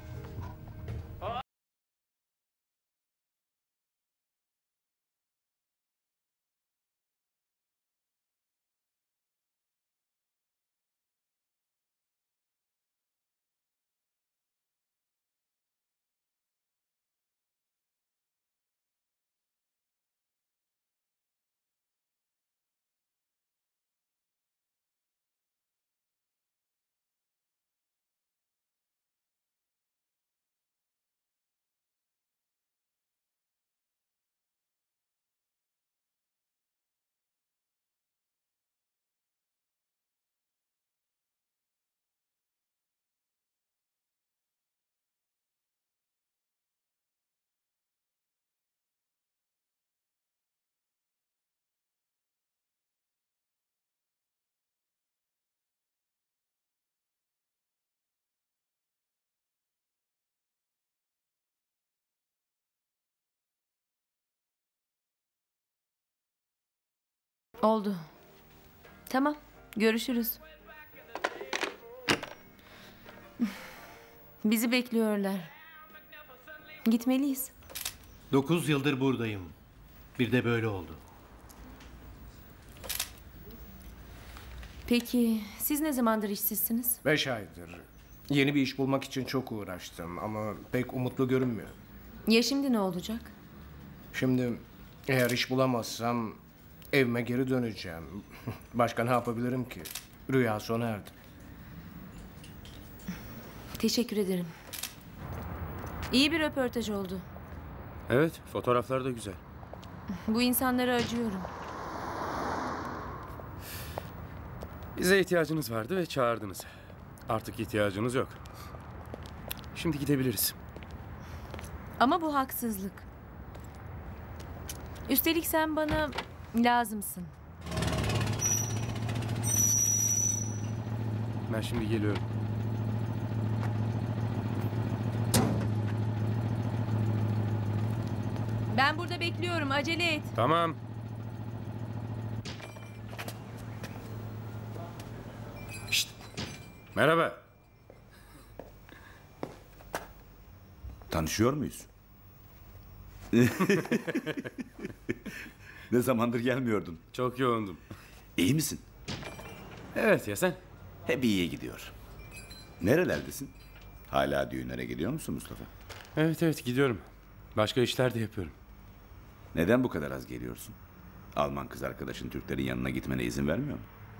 Oldu. Tamam, görüşürüz. Bizi bekliyorlar. Gitmeliyiz. Dokuz yıldır buradayım. Bir de böyle oldu. Peki, siz ne zamandır işsizsiniz? Beş aydır. Yeni bir iş bulmak için çok uğraştım ama pek umutlu görünmüyor. Ya şimdi ne olacak? Şimdi eğer iş bulamazsam evime geri döneceğim. Başka ne yapabilirim ki? Rüya sona erdi. Teşekkür ederim. İyi bir röportaj oldu. Evet, fotoğraflar da güzel. Bu insanlara acıyorum. Bize ihtiyacınız vardı ve çağırdınız. Artık ihtiyacınız yok. Şimdi gidebiliriz. Ama bu haksızlık. Üstelik sen bana lazımsın. Ben şimdi geliyorum. Ben burada bekliyorum. Acele et. Tamam. Şşt. Merhaba. Tanışıyor muyuz? Ne zamandır gelmiyordun? Çok yoğundum. İyi misin? Evet, ya sen? Hep iyiye gidiyor. Nerelerdesin? Hala düğünlere gidiyor musun Mustafa? Evet evet gidiyorum. Başka işler de yapıyorum. Neden bu kadar az geliyorsun? Alman kız arkadaşın Türklerin yanına gitmene izin vermiyor mu?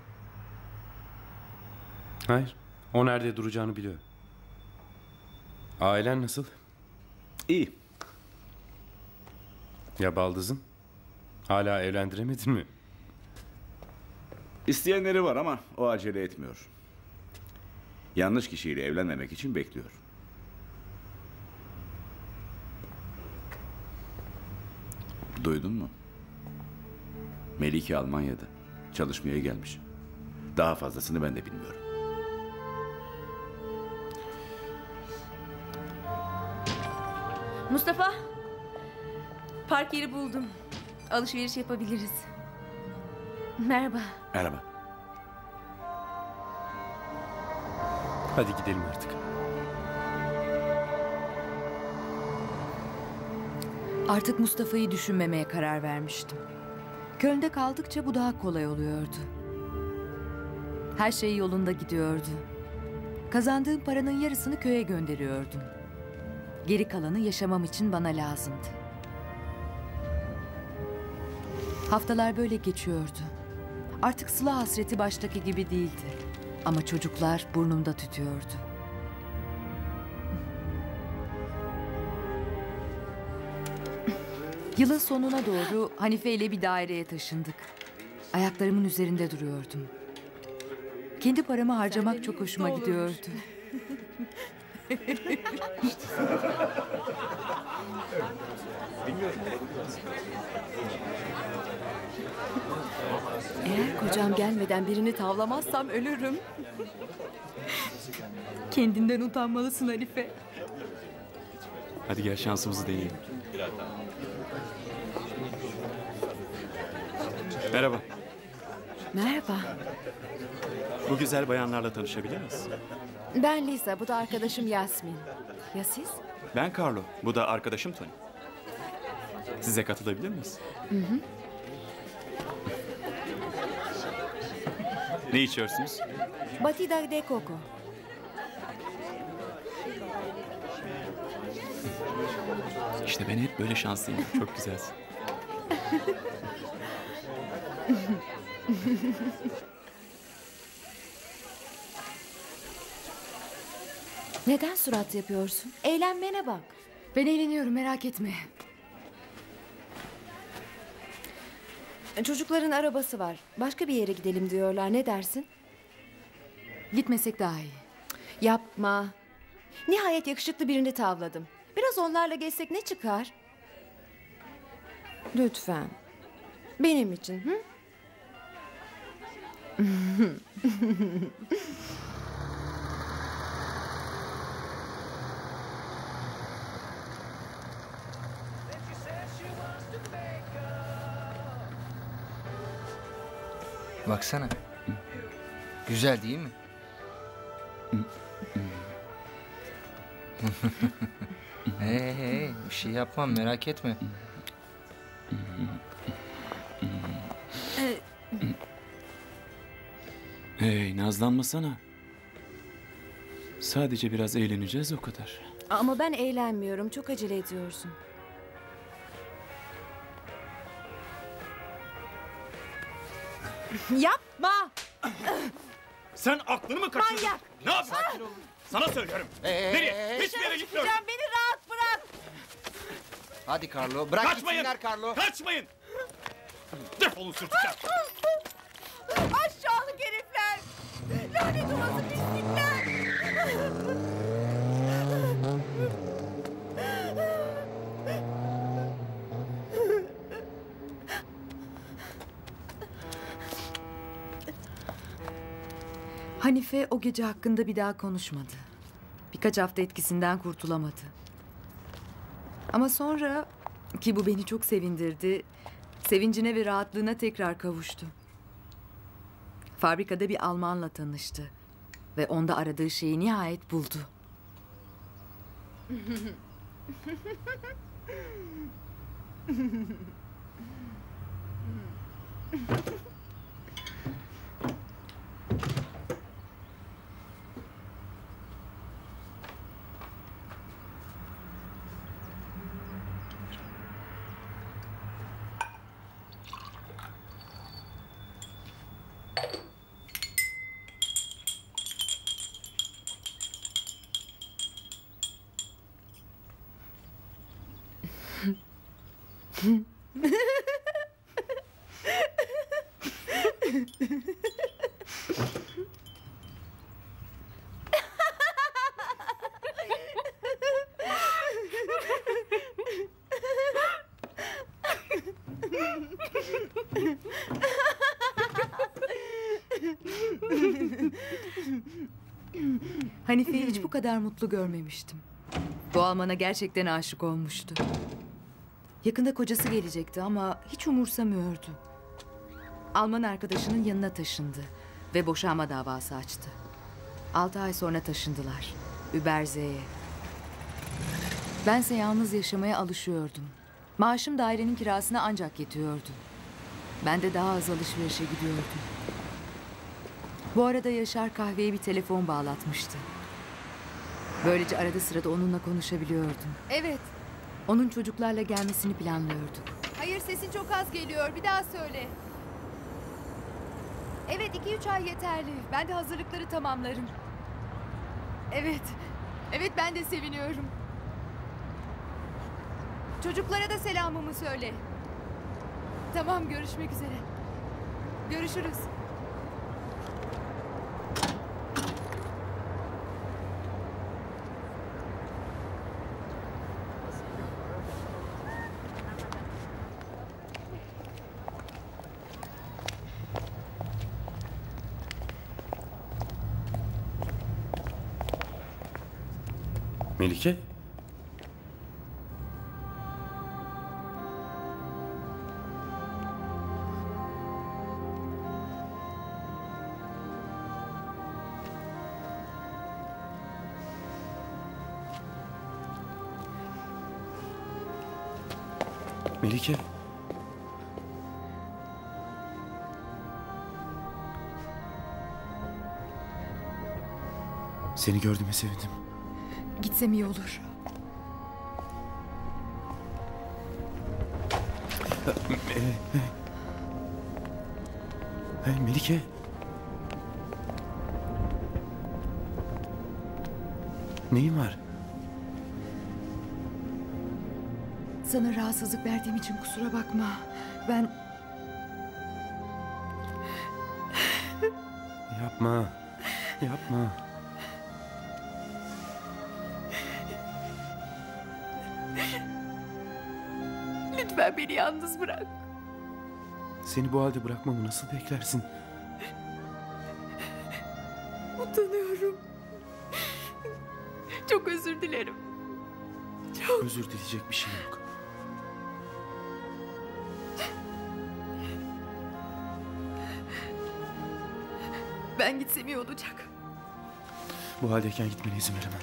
Hayır. O nerede duracağını biliyor. Ailen nasıl? İyi. Ya baldızın? Hala evlendiremedin mi? İsteyenleri var ama o acele etmiyor. Yanlış kişiyle evlenmemek için bekliyor. Duydun mu? Melike Almanya'da. Çalışmaya gelmiş. Daha fazlasını ben de bilmiyorum. Mustafa, park yeri buldum. Alışveriş yapabiliriz. Merhaba. Merhaba. Hadi gidelim artık. Artık Mustafa'yı düşünmemeye karar vermiştim. Köln'de kaldıkça bu daha kolay oluyordu. Her şey yolunda gidiyordu. Kazandığım paranın yarısını köye gönderiyordum. Geri kalanı yaşamam için bana lazımdı. Haftalar böyle geçiyordu. Artık Sıla hasreti baştaki gibi değildi. Ama çocuklar burnumda tütüyordu. Yılın sonuna doğru Hanife ile bir daireye taşındık. Ayaklarımın üzerinde duruyordum. Kendi paramı harcamak çok hoşuma gidiyordu. Eğer kocam gelmeden birini tavlamazsam ölürüm. Kendinden utanmalısın Hanife. Hadi gel şansımızı deneyelim. Merhaba. Merhaba. Bu güzel bayanlarla tanışabilir miyiz? Ben Lisa, bu da arkadaşım Yasmin. Ya siz? Ben Carlo. Bu da arkadaşım Tony. Size katılabilir miyiz? Hı hı. Ne içiyorsunuz? Batida de coco. İşte ben hep böyle şanslıyım. Çok güzelsin. Neden surat yapıyorsun? Eğlenmene bak. Ben eğleniyorum, merak etme. Çocukların arabası var. Başka bir yere gidelim diyorlar. Ne dersin? Gitmesek daha iyi. Yapma. Nihayet yakışıklı birini tavladım. Biraz onlarla gezsek ne çıkar? Lütfen. Benim için. Hı? Baksana. Güzel değil mi? Hey hey, bir şey yapmam, merak etme. Hey, nazlanmasana. Sadece biraz eğleneceğiz, o kadar. Ama ben eğlenmiyorum. Çok acele ediyorsun. Yapma! Sen aklını mı kaçırdın? Manyak! Ne yapıyorsun? Sakin ol. Sana söylüyorum. Hey, hey, Nereye? hey, hey. Hiçbir yere Dışarı gitmiyorum. çıkacağım. Beni rahat bırak. Hadi Carlo, bırak Kaçmayın. gitsinler Carlo. Kaçmayın. Defolun sürtükler. Aşağılık herifler! Lanet olası pislikler! Hanife o gece hakkında bir daha konuşmadı. Birkaç hafta etkisinden kurtulamadı. Ama sonra, ki bu beni çok sevindirdi, sevincine ve rahatlığına tekrar kavuştu. Fabrikada bir Almanla tanıştı ve onda aradığı şeyi nihayet buldu. Hanife'yi hiç bu kadar mutlu görmemiştim. Bu Alman'a gerçekten aşık olmuştu. Yakında kocası gelecekti ama hiç umursamıyordu. Alman arkadaşının yanına taşındı ve boşanma davası açtı. Altı ay sonra taşındılar. Übersee'ye. Bense yalnız yaşamaya alışıyordum. Maaşım dairenin kirasına ancak yetiyordu. Ben de daha az alışverişe gidiyordum. Bu arada Yaşar kahveye bir telefon bağlatmıştı. Böylece arada sırada onunla konuşabiliyordum. Evet. Onun çocuklarla gelmesini planlıyorduk. Hayır, sesin çok az geliyor. Bir daha söyle. Evet, iki üç ay yeterli. Ben de hazırlıkları tamamlarım. Evet. Evet, ben de seviniyorum. Çocuklara da selamımı söyle. Tamam, görüşmek üzere. Görüşürüz. Melike? Melike? Seni gördüğüme sevindim. Gitsem iyi olur. Hey Melike. Neyin var? Sana rahatsızlık verdiğim için kusura bakma. Ben... Yapma. Yapma. Lütfen beni yalnız bırak. Seni bu halde bırakmamı nasıl beklersin? Utanıyorum. Çok özür dilerim. Çok. Özür dileyecek bir şey yok. Ben gitsem iyi olacak. Bu haldeyken gitmene izin veremem.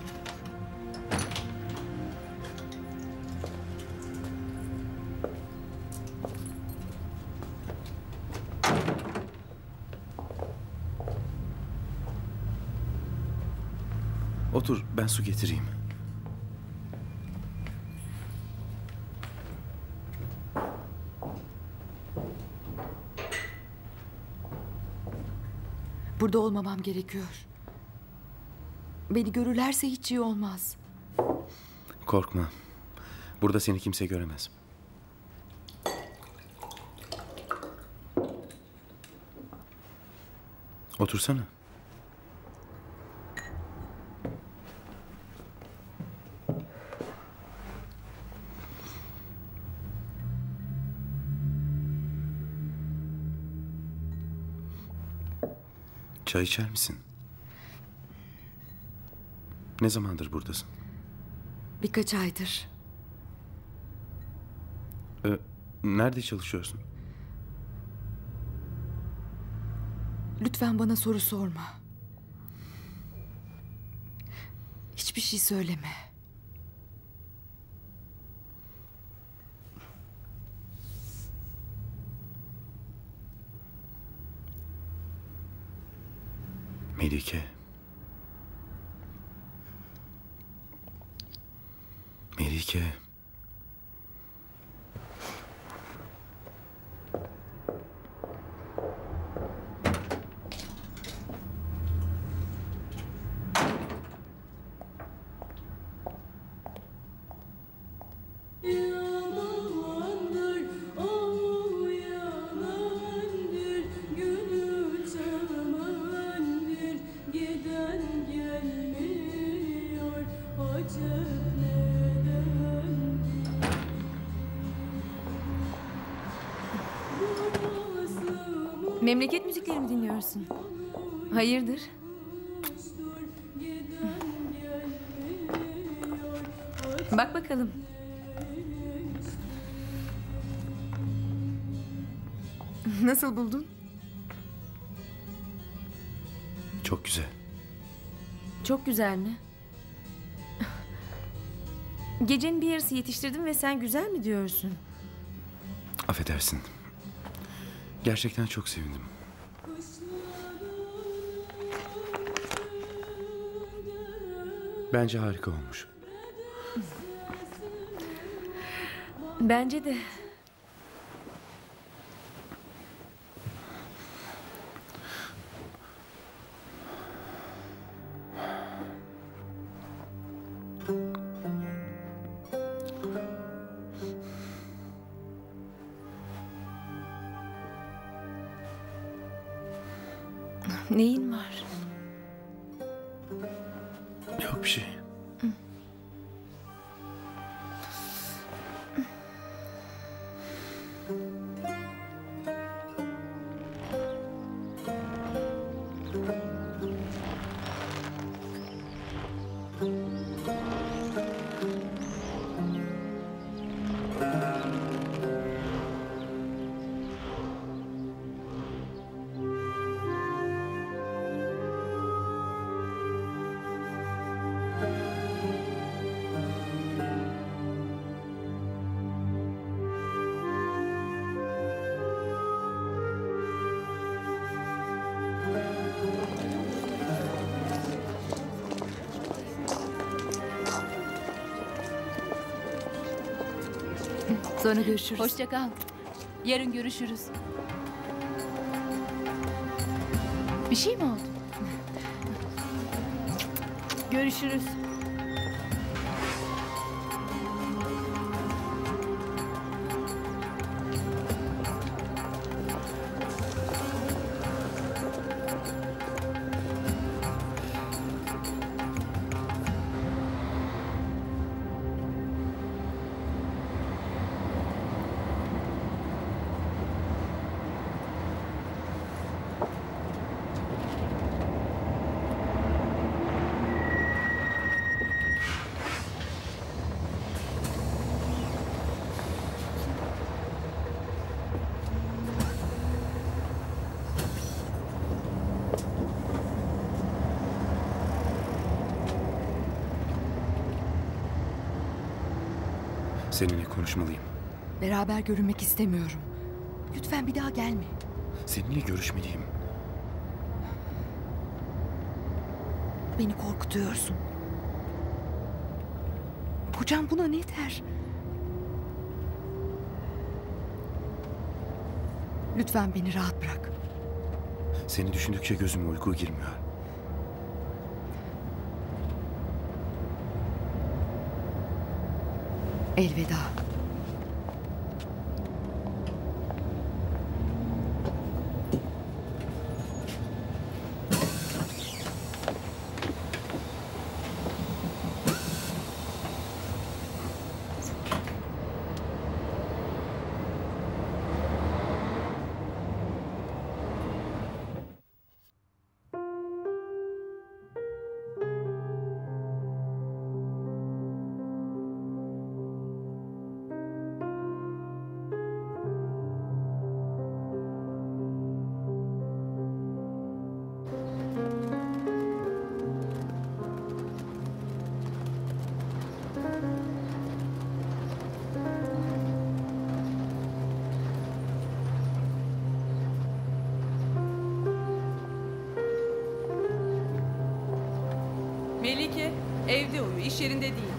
Otur, ben su getireyim. Burada olmamam gerekiyor. Beni görürlerse hiç iyi olmaz. Korkma. Burada seni kimse göremez. Otursana. Çay içer misin? Ne zamandır buradasın? Birkaç aydır. Ee, nerede çalışıyorsun? Lütfen bana soru sorma. Hiçbir şey söyleme. Melike. Melike. Giden gelmiyor, acep neden? Memleket müzikleri mi dinliyorsun? Hayırdır? Bak bakalım. Nasıl buldun? Çok güzel. Çok güzel mi? Gecenin bir yarısı yetiştirdim ve sen güzel mi diyorsun? Affedersin. Gerçekten çok sevindim. Bence harika olmuş. Bence de. Neyin var? Yok bir şey. Sonra görüşürüz. Hoşça kal. Yarın görüşürüz. Bir şey mi oldu? Görüşürüz. Seninle konuşmalıyım. Beraber görünmek istemiyorum. Lütfen bir daha gelme. Seninle görüşmeliyim. Beni korkutuyorsun. Kocam buna ne der? Lütfen beni rahat bırak. Seni düşündükçe gözüme uyku girmiyor. Elveda. Melike evde uyuyor, iş yerinde değil.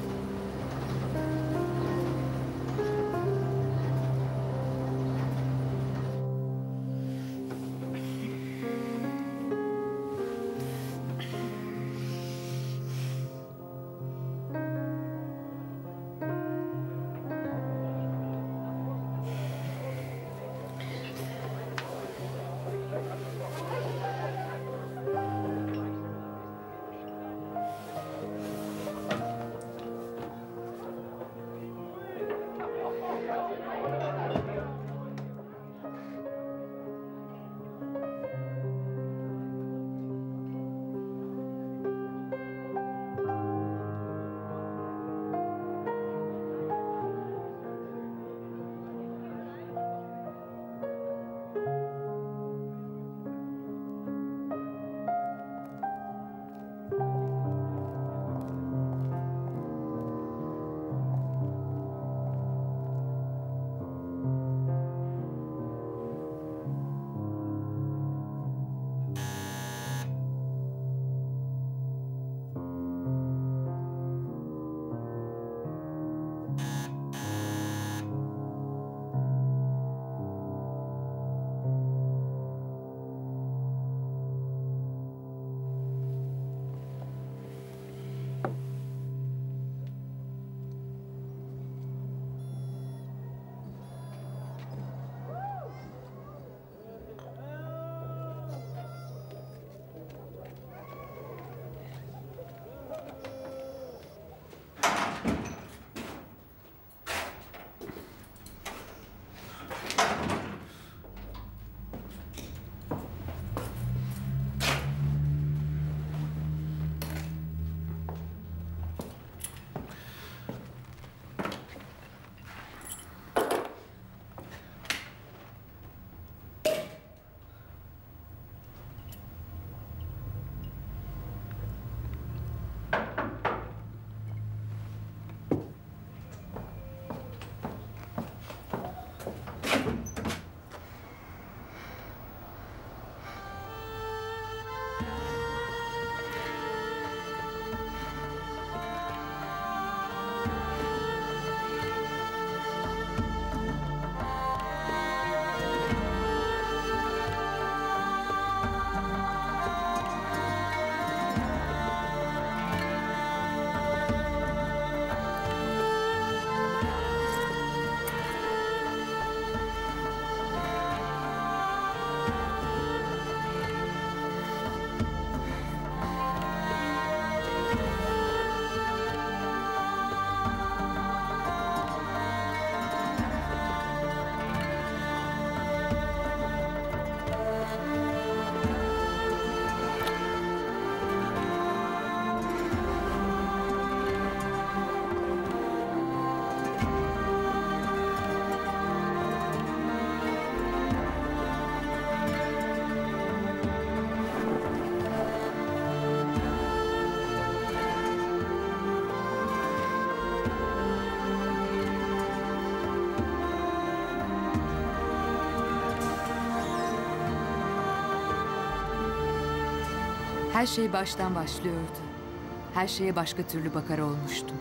Her şey baştan başlıyordu. Her şeye başka türlü bakar olmuştum.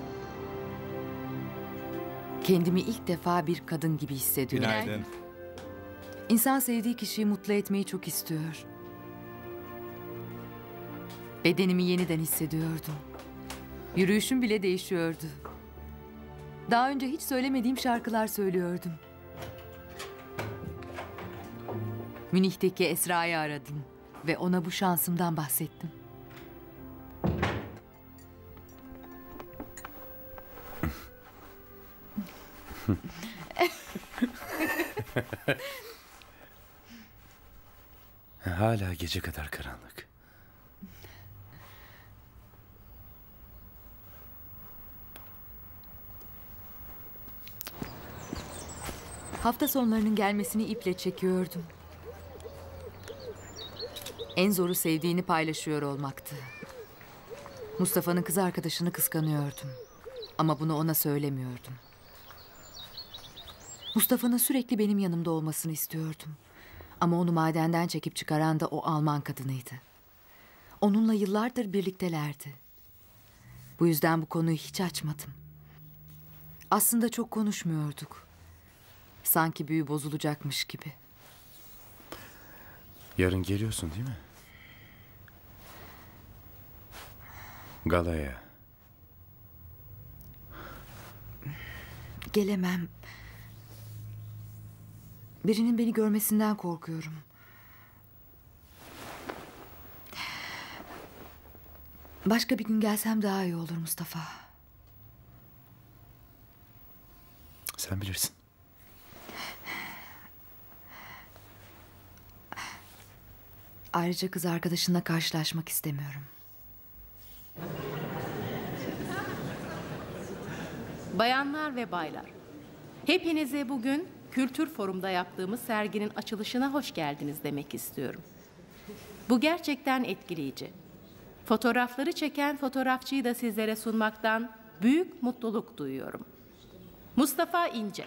Kendimi ilk defa bir kadın gibi hissediyorum. Günaydın. İnsan sevdiği kişiyi mutlu etmeyi çok istiyor. Bedenimi yeniden hissediyordum. Yürüyüşüm bile değişiyordu. Daha önce hiç söylemediğim şarkılar söylüyordum. Münih'teki Esra'yı aradım ve ona bu şansımdan bahsettim. Hala gece kadar karanlık. Hafta sonlarının gelmesini iple çekiyordum. En zoru sevdiğini paylaşıyor olmaktı. Mustafa'nın kız arkadaşını kıskanıyordum. Ama bunu ona söylemiyordum. Mustafa'nın sürekli benim yanımda olmasını istiyordum. Ama onu madenden çekip çıkaran da o Alman kadınıydı. Onunla yıllardır birliktelerdi. Bu yüzden bu konuyu hiç açmadım. Aslında çok konuşmuyorduk. Sanki büyü bozulacakmış gibi. Yarın geliyorsun değil mi? Galaya. Gelemem. Birinin beni görmesinden korkuyorum. Başka bir gün gelsem daha iyi olur Mustafa. Sen bilirsin. Ayrıca kız arkadaşınla karşılaşmak istemiyorum. Bayanlar ve baylar, hepinize bugün Kültür Forum'da yaptığımız serginin açılışına hoş geldiniz demek istiyorum. Bu gerçekten etkileyici. Fotoğrafları çeken fotoğrafçıyı da sizlere sunmaktan büyük mutluluk duyuyorum. Mustafa İnce.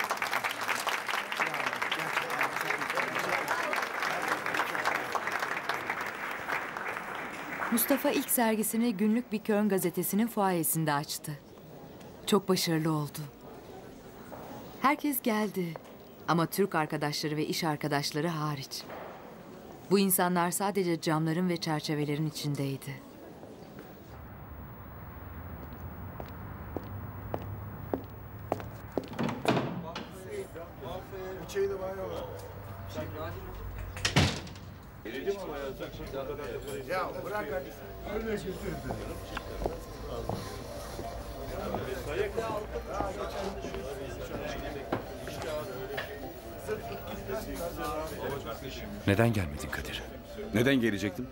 Mustafa ilk sergisini günlük bir Köln gazetesinin fuayesinde açtı. Çok başarılı oldu. Herkes geldi ama Türk arkadaşları ve iş arkadaşları hariç. Bu insanlar sadece camların ve çerçevelerin içindeydi. Ya bırak hadi. Öyle götür. Neden gelmedin Kadir? Neden gelecektim?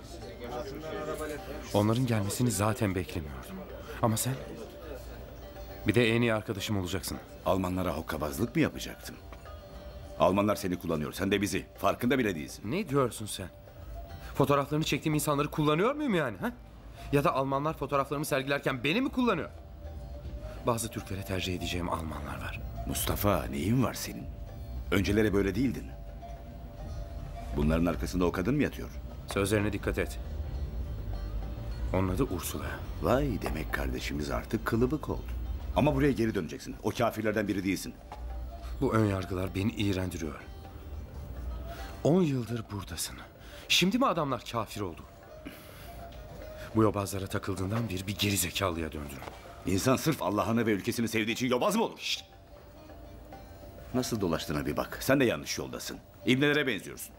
Onların gelmesini zaten beklemiyordum. Ama sen? Bir de en iyi arkadaşım olacaksın. Almanlara hokkabazlık mı yapacaktım? Almanlar seni kullanıyor, sen de bizi. Farkında bile değilsin. Ne diyorsun sen? Fotoğraflarını çektiğim insanları kullanıyor muyum yani? Ha? Ya da Almanlar fotoğraflarımı sergilerken beni mi kullanıyor? Bazı Türklere tercih edeceğim Almanlar var. Mustafa, neyin var senin? Önceleri böyle değildin. Bunların arkasında o kadın mı yatıyor? Sözlerine dikkat et. Onun adı Ursula. Vay, demek kardeşimiz artık kılıbık oldu. Ama buraya geri döneceksin. O kafirlerden biri değilsin. Bu ön yargılar beni iğrendiriyor. On yıldır buradasın. Şimdi mi adamlar kafir oldu? Bu yobazlara takıldığından beri bir gerizekalıya döndün. İnsan sırf Allah'ını ve ülkesini sevdiği için yobaz mı olur? Şişt. Nasıl dolaştığına bir bak. Sen de yanlış yoldasın. İbnelere benziyorsun.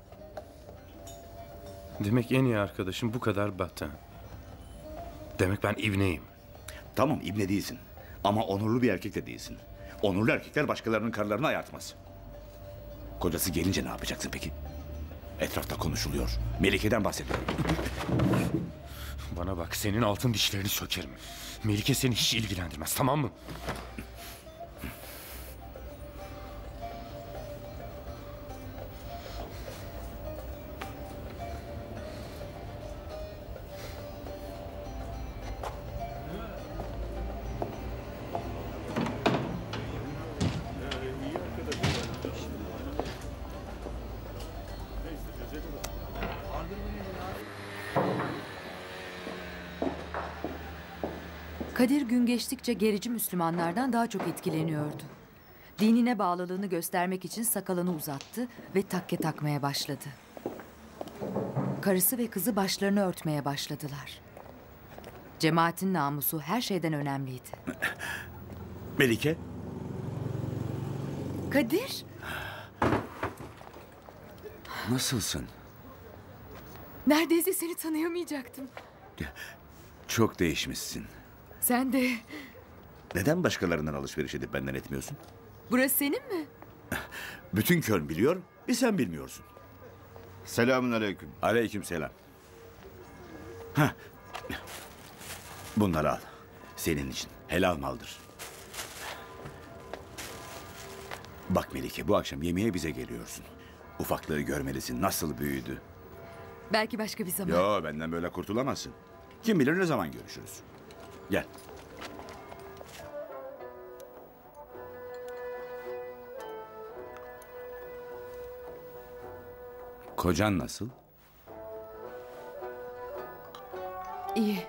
Demek en iyi arkadaşım bu kadar battı. Demek ben ibneyim. Tamam, ibne değilsin. Ama onurlu bir erkek de değilsin. Onurlu erkekler başkalarının karılarını ayartmaz. Kocası gelince ne yapacaksın peki? Etrafta konuşuluyor. Melike'den bahsediyorum. Bana bak, senin altın dişlerini sökerim. Melike seni hiç ilgilendirmez, tamam mı? Kadir gün geçtikçe gerici Müslümanlardan daha çok etkileniyordu. Dinine bağlılığını göstermek için sakalını uzattı ve takke takmaya başladı. Karısı ve kızı başlarını örtmeye başladılar. Cemaatin namusu her şeyden önemliydi. Melike? Kadir! Nasılsın? Neredeyse seni tanıyamayacaktım. Çok değişmişsin. Sen de. Neden başkalarından alışveriş edip benden etmiyorsun? Burası senin mi? Bütün Köln biliyor, bir sen bilmiyorsun. Selamun aleyküm. Aleyküm selam. Heh. Bunları al. Senin için. Helal maldır. Bak Melike, bu akşam yemeğe bize geliyorsun. Ufaklığı görmelisin. Nasıl büyüdü. Belki başka bir zaman. Yo, benden böyle kurtulamazsın. Kim bilir ne zaman görüşürüz. Gel. Kocan nasıl? İyi.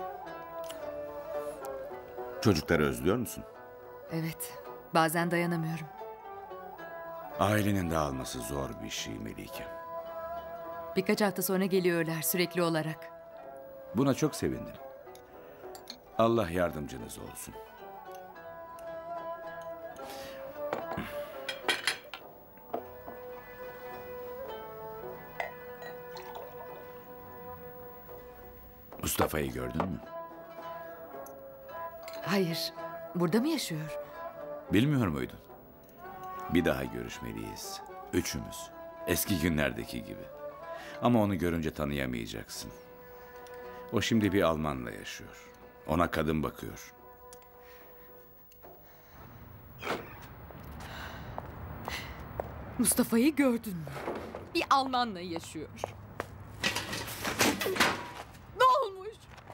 Çocukları özlüyor musun? Evet. Bazen dayanamıyorum. Ailenin dağılması zor bir şey Melike. Birkaç hafta sonra geliyorlar sürekli olarak. Buna çok sevindim. Allah yardımcınız olsun. Mustafa'yı gördün mü? Hayır. Burada mı yaşıyor? Bilmiyor muydun? Bir daha görüşmeliyiz. Üçümüz. Eski günlerdeki gibi. Ama onu görünce tanıyamayacaksın. O şimdi bir Almanla yaşıyor. Ona kadın bakıyor. Mustafa'yı gördün mü? Bir Almanla yaşıyor. Ne olmuş?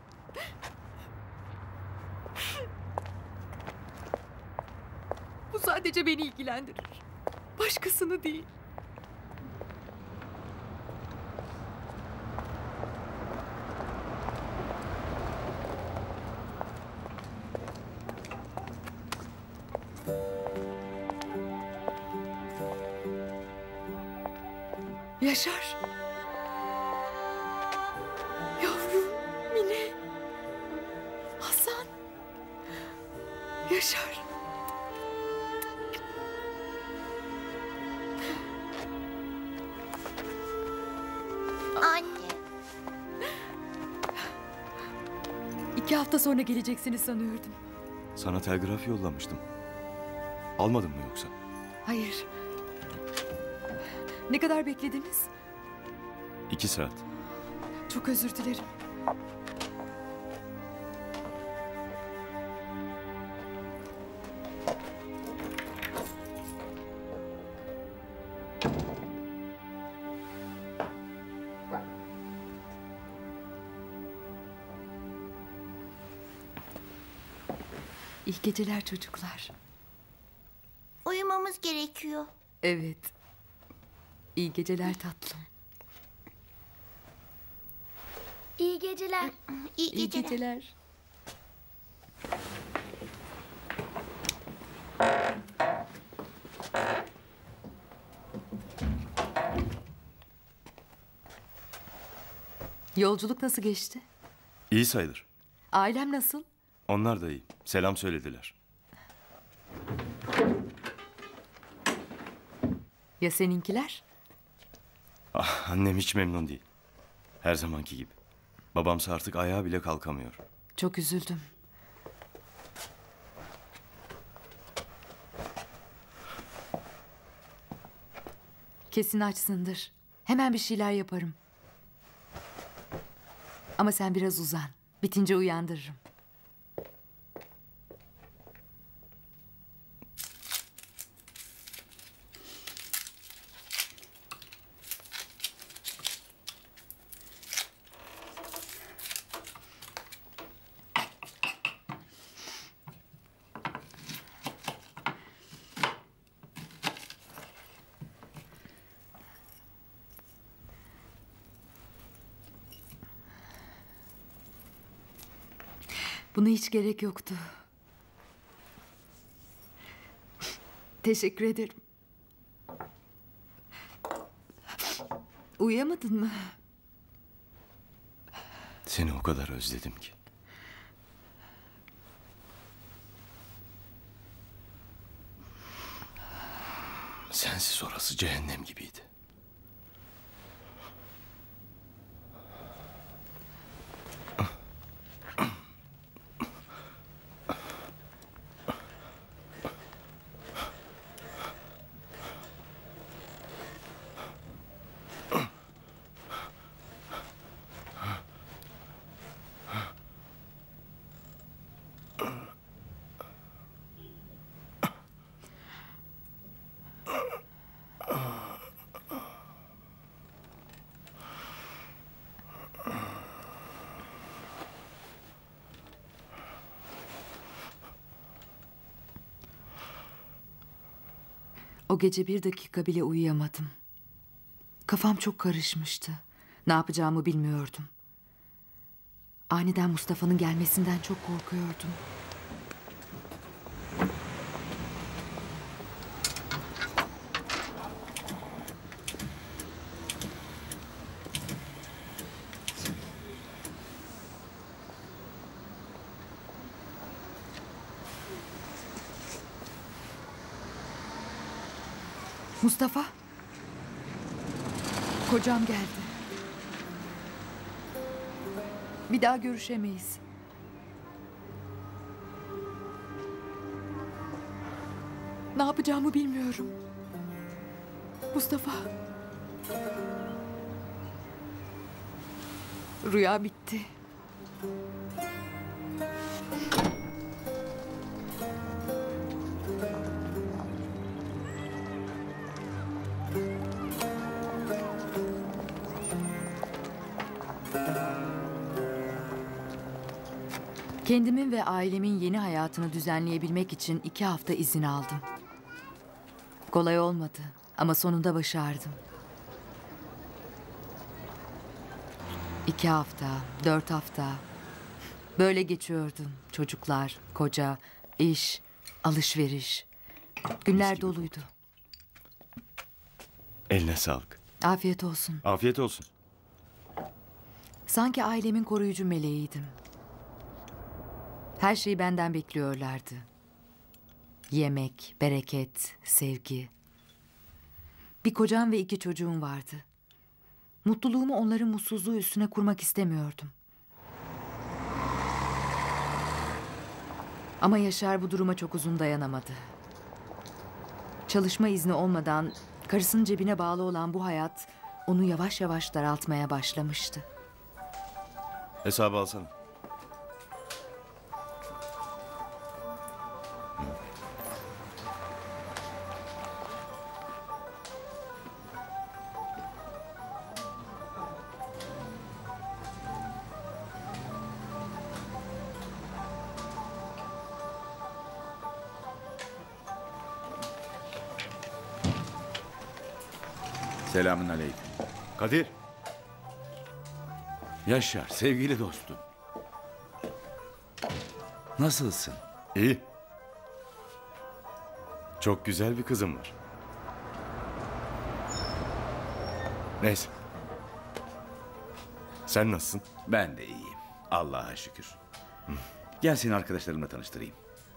Bu sadece beni ilgilendirir. Başkasını değil. Yaşar. Yavrum, Mine. Hasan. Yaşar. Anne. İki hafta sonra geleceksiniz sanıyordum. Sana telgraf yollamıştım. Almadın mı yoksa? Hayır. Ne kadar beklediniz? İki saat. Çok özür dilerim. İyi geceler çocuklar. Uyumamız gerekiyor. Evet. İyi geceler tatlım. İyi geceler. İyi İyi geceler. geceler. Yolculuk nasıl geçti? İyi sayılır. Ailem nasıl? Onlar da iyi. Selam söylediler. Ya seninkiler? Ah, annem hiç memnun değil. Her zamanki gibi. Babamsa artık ayağa bile kalkamıyor. Çok üzüldüm. Kesin açsındır. Hemen bir şeyler yaparım. Ama sen biraz uzan. Bitince uyandırırım. Buna hiç gerek yoktu. Teşekkür ederim. Uyuyamadın mı? Seni o kadar özledim ki. Sensiz orası cehennem gibiydi. O gece bir dakika bile uyuyamadım. Kafam çok karışmıştı. Ne yapacağımı bilmiyordum. Aniden Mustafa'nın gelmesinden çok korkuyordum. Mustafa. Kocam geldi. Bir daha görüşemeyiz. Ne yapacağımı bilmiyorum. Mustafa. Rüya bitti. Kendimin ve ailemin yeni hayatını düzenleyebilmek için iki hafta izin aldım. Kolay olmadı ama sonunda başardım. İki hafta, dört hafta. Böyle geçiyordum. Çocuklar, koca, iş, alışveriş. Günler doluydu. Eline sağlık. Afiyet olsun. Afiyet olsun. Sanki ailemin koruyucu meleğiydim. Her şeyi benden bekliyorlardı. Yemek, bereket, sevgi. Bir kocam ve iki çocuğum vardı. Mutluluğumu onların mutsuzluğu üstüne kurmak istemiyordum. Ama Yaşar bu duruma çok uzun dayanamadı. Çalışma izni olmadan karısının cebine bağlı olan bu hayat onu yavaş yavaş daraltmaya başlamıştı. Hesabı alsana. Selamun aleyküm. Kadir. Yaşar, sevgili dostum. Nasılsın? İyi. Çok güzel bir kızım var. Neyse. Sen nasılsın? Ben de iyiyim. Allah'a şükür. Gel seni arkadaşlarımla tanıştırayım.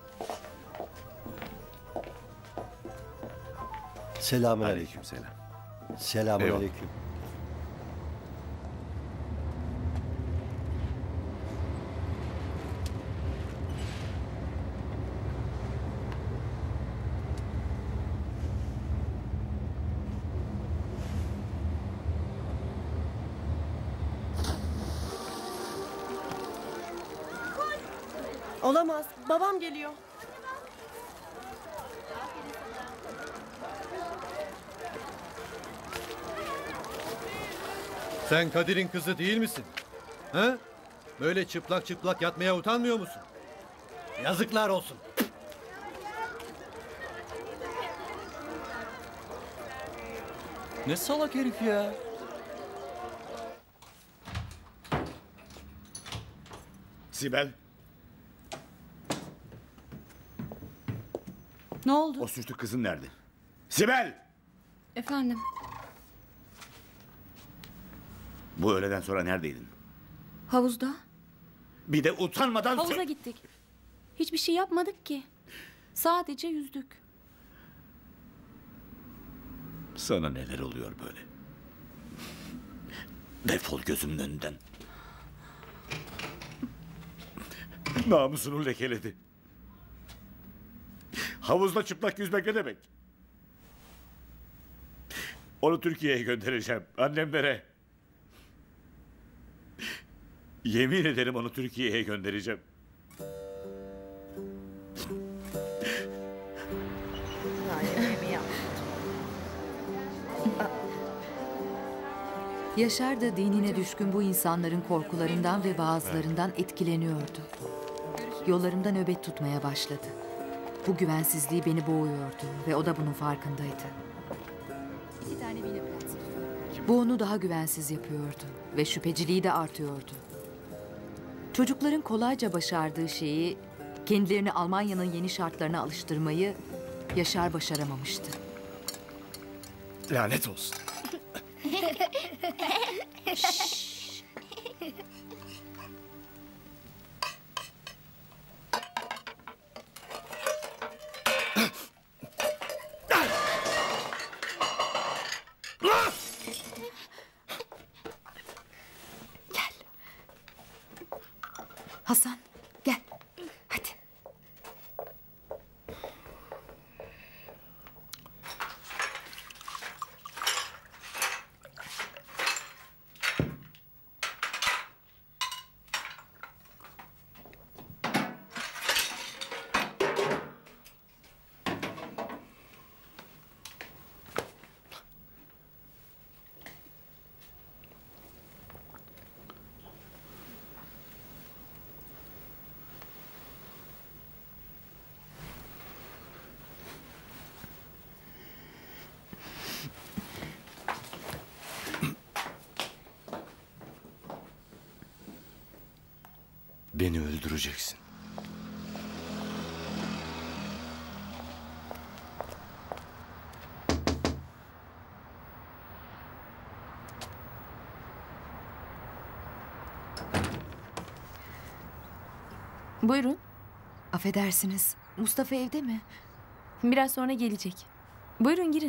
Selamünaleyküm. Aleykümselam. Selamünaleyküm. Olamaz. Babam geliyor. Sen Kadir'in kızı değil misin? Ha? Böyle çıplak çıplak yatmaya utanmıyor musun? Yazıklar olsun. Ne salak herif ya. Sibel. Ne oldu? O suçlu kızın nerede? Sibel! Efendim? Bu öğleden sonra neredeydin? Havuzda. Bir de utanmadan... Havuza gittik. Hiçbir şey yapmadık ki. Sadece yüzdük. Sana neler oluyor böyle? Defol gözümün önünden. Namusunu lekeledi. Havuzda çıplak yüzmek ne demek? Onu Türkiye'ye göndereceğim. Annemlere. Yemin ederim onu Türkiye'ye göndereceğim. Yaşar da dinine düşkün bu insanların korkularından ve vaazlarından etkileniyordu. Yollarımda nöbet tutmaya başladı. Bu güvensizliği beni boğuyordu ve o da bunun farkındaydı. İki tane bine Bu onu daha güvensiz yapıyordu ve şüpheciliği de artıyordu. Çocukların kolayca başardığı şeyi, kendilerini Almanya'nın yeni şartlarına alıştırmayı Yaşar başaramamıştı. Lanet olsun. Şşş. Gel. Hasan, gel. Hadi. Beni öldüreceksin. Buyurun. Affedersiniz. Mustafa evde mi? Biraz sonra gelecek. Buyurun girin.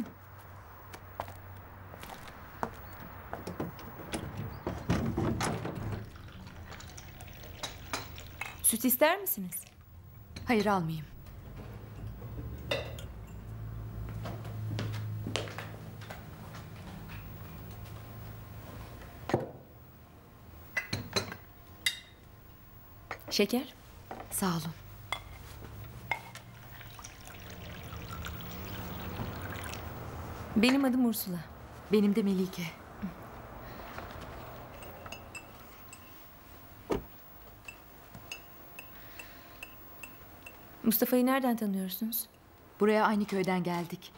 Süt ister misiniz? Hayır, almayayım. Şeker? Sağ olun. Benim adım Ursula. Benim de Melike. Mustafa'yı nereden tanıyorsunuz? Buraya aynı köyden geldik.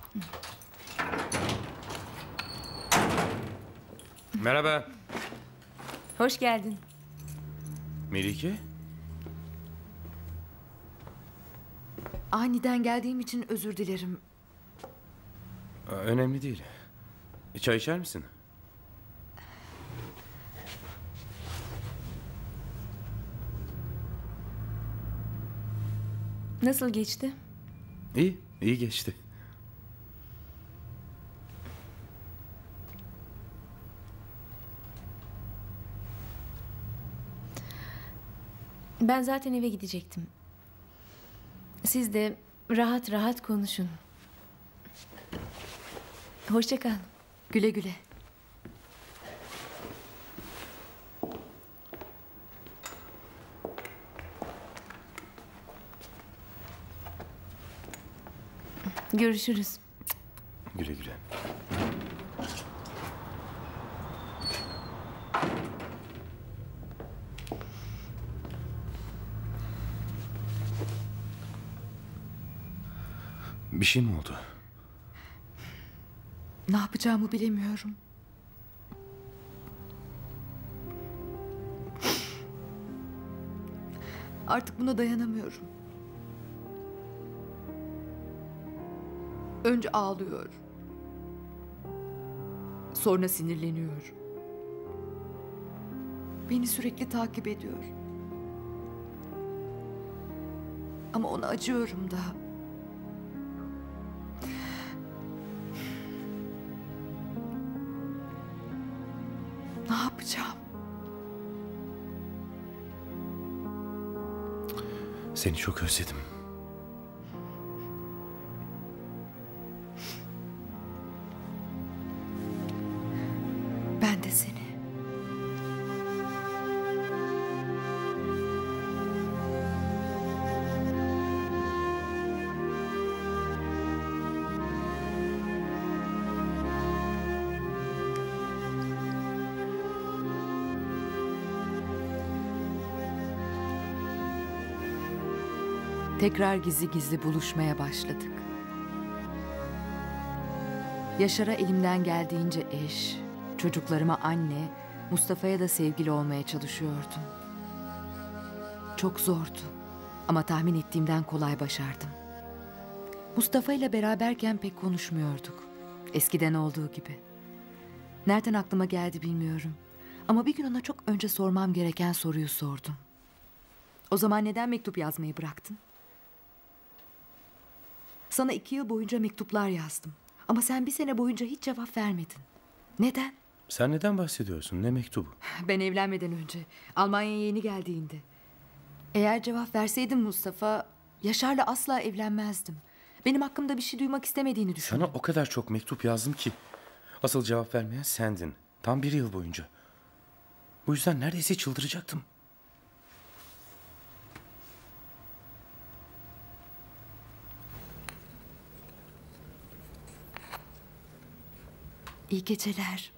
Merhaba. Hoş geldin. Melike? Aniden geldiğim için özür dilerim. Aa, önemli değil. Çay içer misin? Nasıl geçti? İyi, iyi geçti. Ben zaten eve gidecektim. Siz de rahat rahat konuşun. Hoşça kal. Güle güle. Görüşürüz. Güle güle. Bir şey mi oldu? Ne yapacağımı bilemiyorum. Artık buna dayanamıyorum. Önce ağlıyor. Sonra sinirleniyor. Beni sürekli takip ediyor. Ama ona acıyorum da. Ne yapacağım? Seni çok özledim. Ben de seni. Tekrar gizli gizli buluşmaya başladık. Yaşar'a elimden geldiğince eş, çocuklarıma anne, Mustafa'ya da sevgili olmaya çalışıyordum. Çok zordu ama tahmin ettiğimden kolay başardım. Mustafa ile beraberken pek konuşmuyorduk. Eskiden olduğu gibi. Nereden aklıma geldi bilmiyorum. Ama bir gün ona çok önce sormam gereken soruyu sordum. O zaman neden mektup yazmayı bıraktın? Sana iki yıl boyunca mektuplar yazdım. Ama sen bir sene boyunca hiç cevap vermedin. Neden? Sen neden bahsediyorsun? Ne mektubu? Ben evlenmeden önce, Almanya'ya yeni geldiğinde. Eğer cevap verseydin Mustafa, Yaşar'la asla evlenmezdim. Benim hakkımda bir şey duymak istemediğini düşündüm. Sana o kadar çok mektup yazdım ki. Asıl cevap vermeyen sendin. Tam bir yıl boyunca. Bu yüzden neredeyse çıldıracaktım. İyi geceler.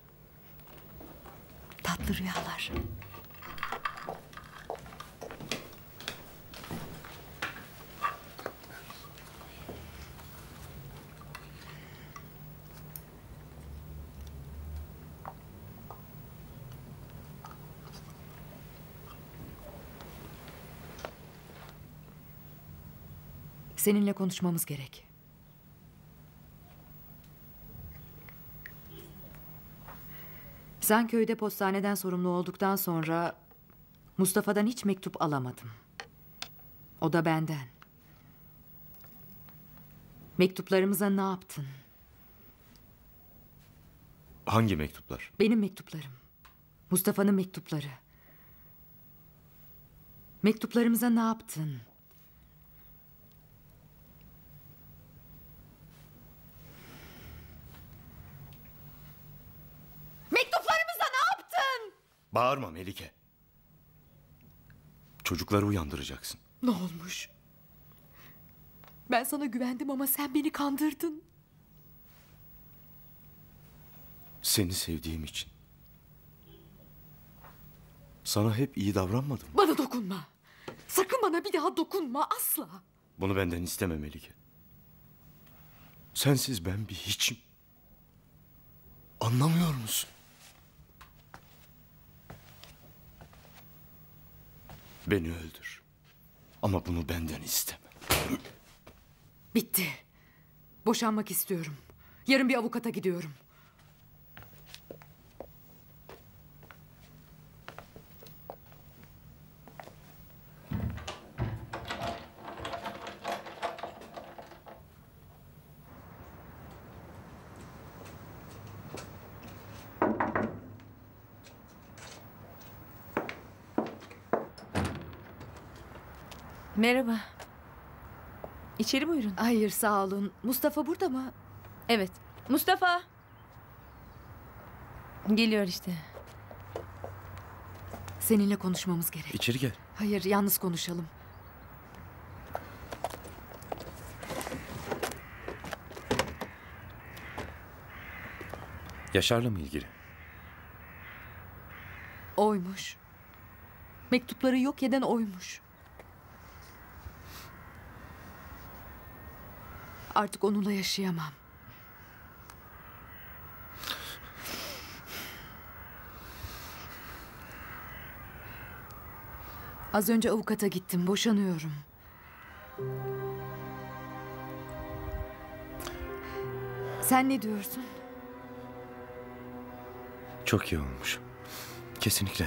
Tatlı rüyalar. Seninle konuşmamız gerek. Sen köyde postaneden sorumlu olduktan sonra Mustafa'dan hiç mektup alamadım. O da benden. Mektuplarımıza ne yaptın? Hangi mektuplar? Benim mektuplarım. Mustafa'nın mektupları. Mektuplarımıza ne yaptın? Mektuplarımıza ne yaptın? Bağırma Melike. Çocukları uyandıracaksın. Ne olmuş? Ben sana güvendim ama sen beni kandırdın. Seni sevdiğim için. Sana hep iyi davranmadım. Bana dokunma. Sakın bana bir daha dokunma asla. Bunu benden isteme Melike. Sensiz ben bir hiçim. Anlamıyor musun? Beni öldür. Ama bunu benden isteme. Bitti. Boşanmak istiyorum. Yarın bir avukata gidiyorum. Merhaba. İçeri buyurun. Hayır sağ olun. Mustafa burada mı? Evet. Mustafa. Geliyor işte. Seninle konuşmamız gerek. İçeri gel. Hayır yalnız konuşalım. Yaşar'la mı ilgili? Oymuş. Mektupları yok eden oymuş. Artık onunla yaşayamam. Az önce avukata gittim, boşanıyorum. Sen ne diyorsun? Çok iyi olmuş. Kesinlikle.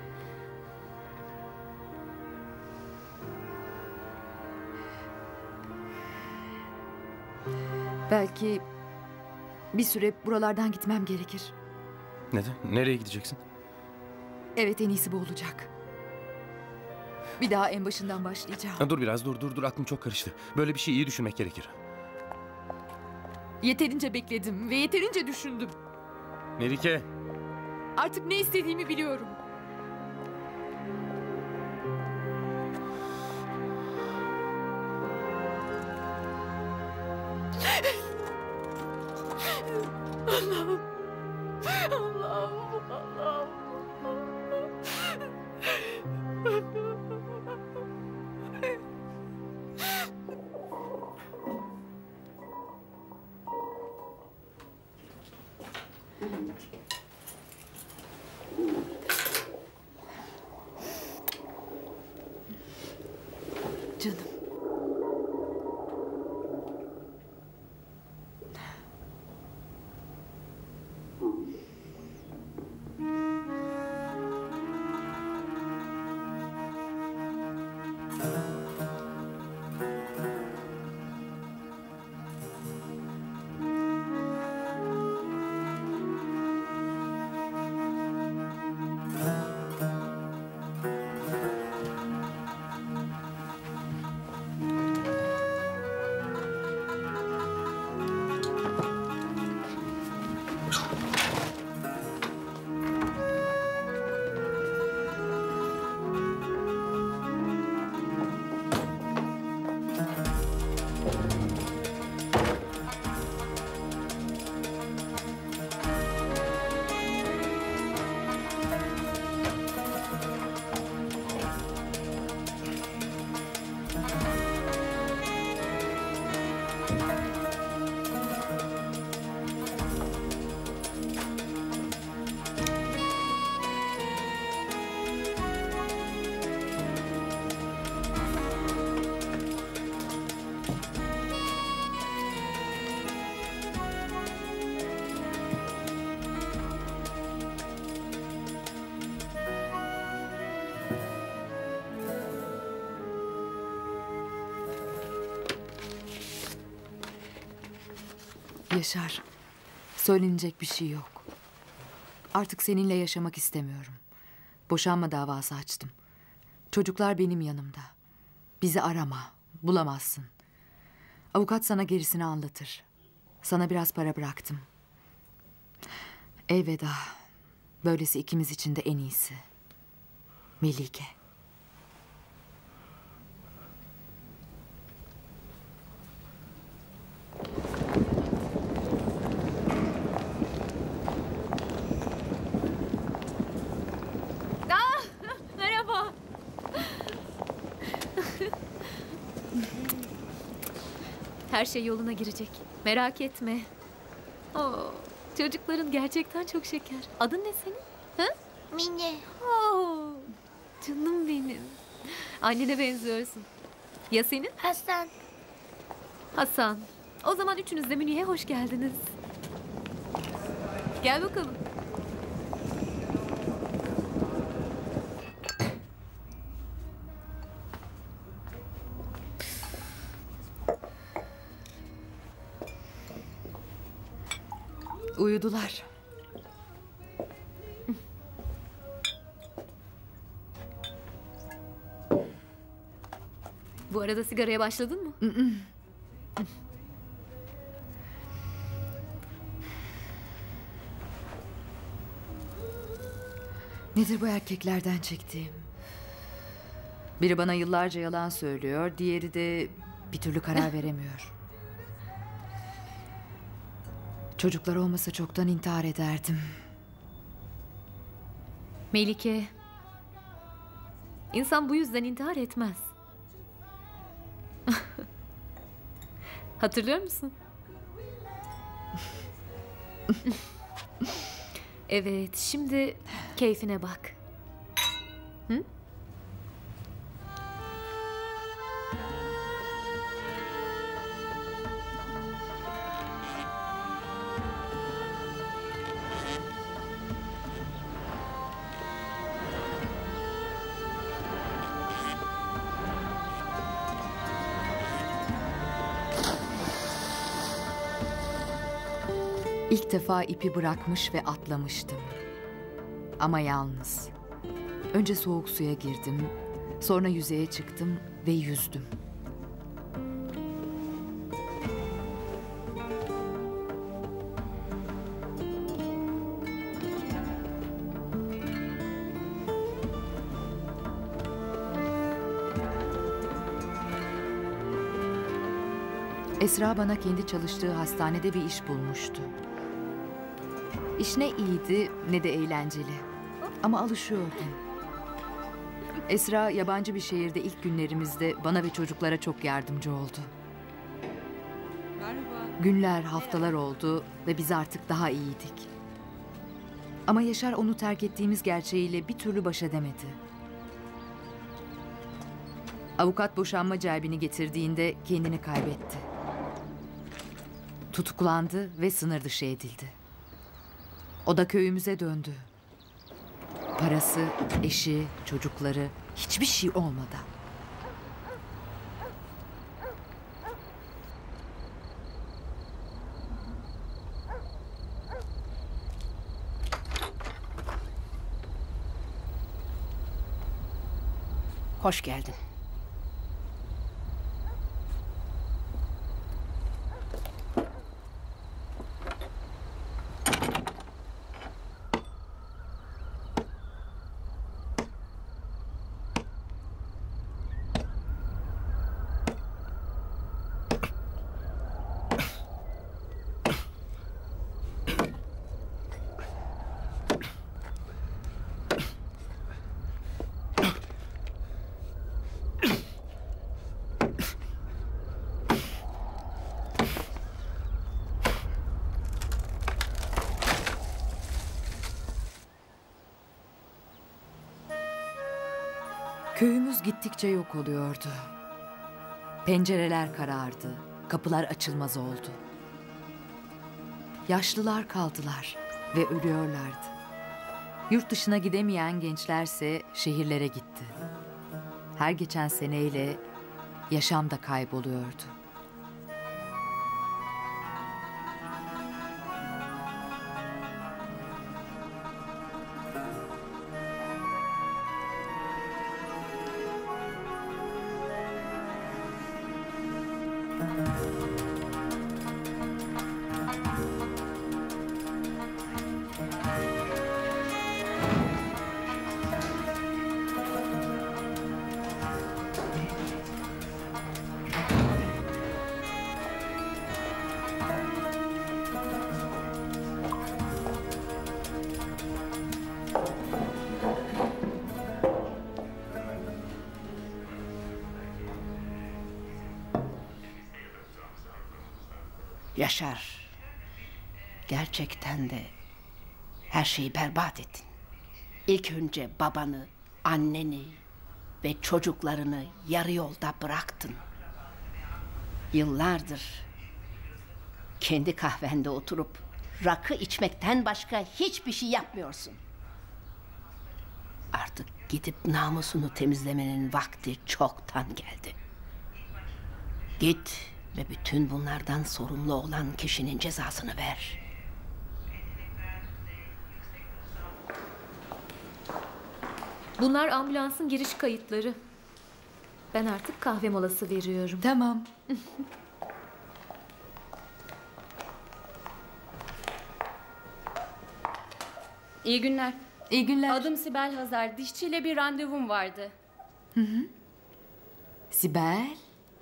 Belki bir süre buralardan gitmem gerekir. Neden? Nereye gideceksin? Evet, en iyisi bu olacak. Bir daha en başından başlayacağım. Ha, dur biraz dur dur dur aklım çok karıştı. Böyle bir şey iyi düşünmek gerekir. Yeterince bekledim ve yeterince düşündüm. Melike. Artık ne istediğimi biliyorum. Allah'ım. Allah'ım. Allah'ım. Canım. Yaşar, söylenecek bir şey yok. Artık seninle yaşamak istemiyorum. Boşanma davası açtım. Çocuklar benim yanımda. Bizi arama, bulamazsın. Avukat sana gerisini anlatır. Sana biraz para bıraktım. Elveda. Böylesi ikimiz için de en iyisi. Melike. Merhaba. Her şey yoluna girecek. Merak etme. Oo, çocukların gerçekten çok şeker. Adın ne senin? Ha? Mine. Oo, canım benim. Annene benziyorsun. Ya senin? Hasan. Hasan. O zaman üçünüz de Münih'e hoş geldiniz. Gel bakalım. Uyudular. Bu arada sigaraya başladın mı? Nedir bu erkeklerden çektiğim? Biri bana yıllarca yalan söylüyor, diğeri de bir türlü karar veremiyor. Çocuklar olmasa çoktan intihar ederdim. Melike. İnsan bu yüzden intihar etmez. Hatırlıyor musun? Evet, şimdi keyfine bak. Hı? İlk defa ipi bırakmış ve atlamıştım. Ama yalnız. Önce soğuk suya girdim, sonra yüzeye çıktım ve yüzdüm. Esra bana kendi çalıştığı hastanede bir iş bulmuştu. İş ne iyiydi ne de eğlenceli. Ama alışıyordum. Esra yabancı bir şehirde ilk günlerimizde bana ve çocuklara çok yardımcı oldu. Günler, haftalar oldu ve biz artık daha iyiydik. Ama Yaşar onu terk ettiğimiz gerçeğiyle bir türlü baş edemedi. Avukat boşanma celbini getirdiğinde kendini kaybetti. Tutuklandı ve sınır dışı edildi. O da köyümüze döndü. Parası, eşi, çocukları, hiçbir şey olmadan. Hoş geldin. Köyümüz gittikçe yok oluyordu. Pencereler karardı, kapılar açılmaz oldu. Yaşlılar kaldılar ve ölüyorlardı. Yurt dışına gidemeyen gençlerse şehirlere gitti. Her geçen seneyle yaşam da kayboluyordu. Yaşar, gerçekten de her şeyi berbat ettin. İlk önce babanı, anneni ve çocuklarını yarı yolda bıraktın. Yıllardır kendi kahvende oturup rakı içmekten başka hiçbir şey yapmıyorsun. Artık gidip namusunu temizlemenin vakti çoktan geldi. Git ve bütün bunlardan sorumlu olan kişinin cezasını ver. Bunlar ambulansın giriş kayıtları. Ben artık kahve molası veriyorum. Tamam. İyi günler. İyi günler. Adım Sibel Hazar. Dişçiyle bir randevum vardı. Hı hı. Sibel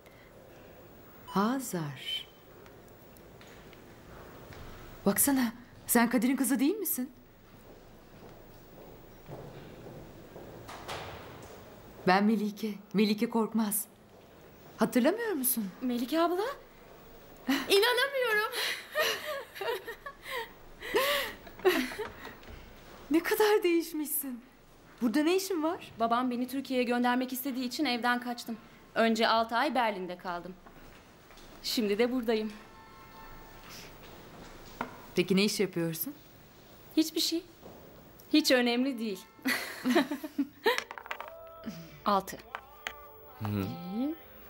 Hazar. Baksana, sen Kadir'in kızı değil misin? Ben Melike, Melike Korkmaz. Hatırlamıyor musun? Melike abla? İnanamıyorum. Ne kadar değişmişsin. Burada ne işin var? Babam beni Türkiye'ye göndermek istediği için evden kaçtım. Önce altı ay Berlin'de kaldım. Şimdi de buradayım. Peki ne iş yapıyorsun? Hiçbir şey. Hiç önemli değil. Altı. Hı.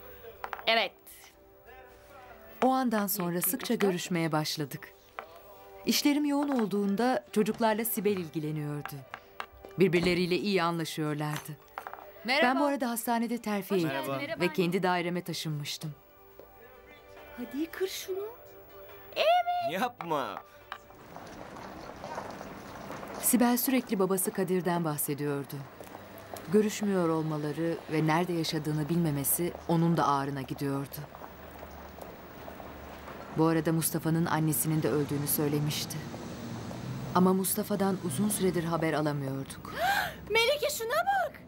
Evet. O andan sonra sıkça görüşmeye başladık. İşlerim yoğun olduğunda çocuklarla Sibel ilgileniyordu. Birbirleriyle iyi anlaşıyorlardı. Merhaba. Ben bu arada hastanede terfi Hoş ettim geldin, merhaba. ve kendi daireme taşınmıştım. Hadi kır şunu. Yapma. Sibel sürekli babası Kadir'den bahsediyordu. Görüşmüyor olmaları ve nerede yaşadığını bilmemesi onun da ağrına gidiyordu. Bu arada Mustafa'nın annesinin de öldüğünü söylemişti. Ama Mustafa'dan uzun süredir haber alamıyorduk. Melike şuna bak.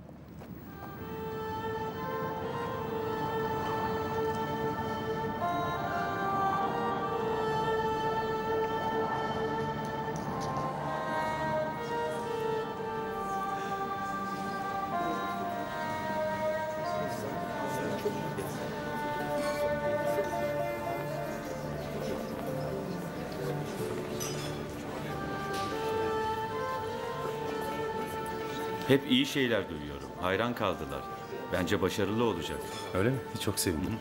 Hep iyi şeyler duyuyorum. Hayran kaldılar. Bence başarılı olacak. Öyle mi? Çok sevindim.